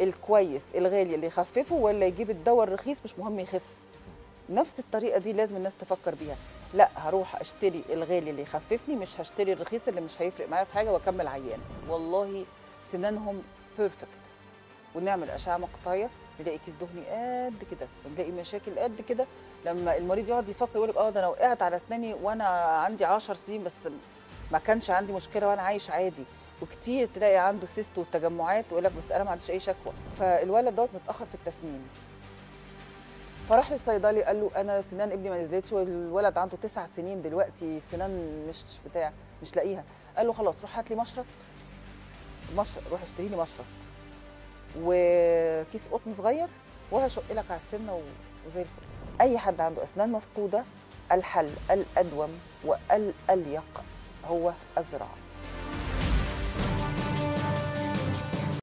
الكويس الغالي اللي يخففه ولا يجيب الدواء الرخيص مش مهم يخف. نفس الطريقه دي لازم الناس تفكر بيها، لا هروح اشتري الغالي اللي يخففني، مش هشتري الرخيص اللي مش هيفرق معايا في حاجه واكمل عيان. والله سنانهم بيرفكت، ونعمل اشعه مقطعيه نلاقي كيس دهني قد كده، ونلاقي مشاكل قد كده. لما المريض يقعد يفكر يقول لك ده انا وقعت على اسناني وانا عندي 10 سنين بس ما كانش عندي مشكله وانا عايش عادي. وكتير تلاقي عنده سيست وتجمعات ويقول لك بس انا ما عنديش اي شكوى. فالولد دوت متاخر في التسنين، فراح للصيدلي قال له انا سنان ابني ما نزلتش، والولد عنده 9 سنين دلوقتي سنان مش لاقيها. قال له خلاص روح هات لي مشرط، روح اشتري لي مشرط وكيس قطن صغير وهشق لك على السنه وزي الفل. اي حد عنده اسنان مفقوده الحل الادوم والاليق هو الزراعه.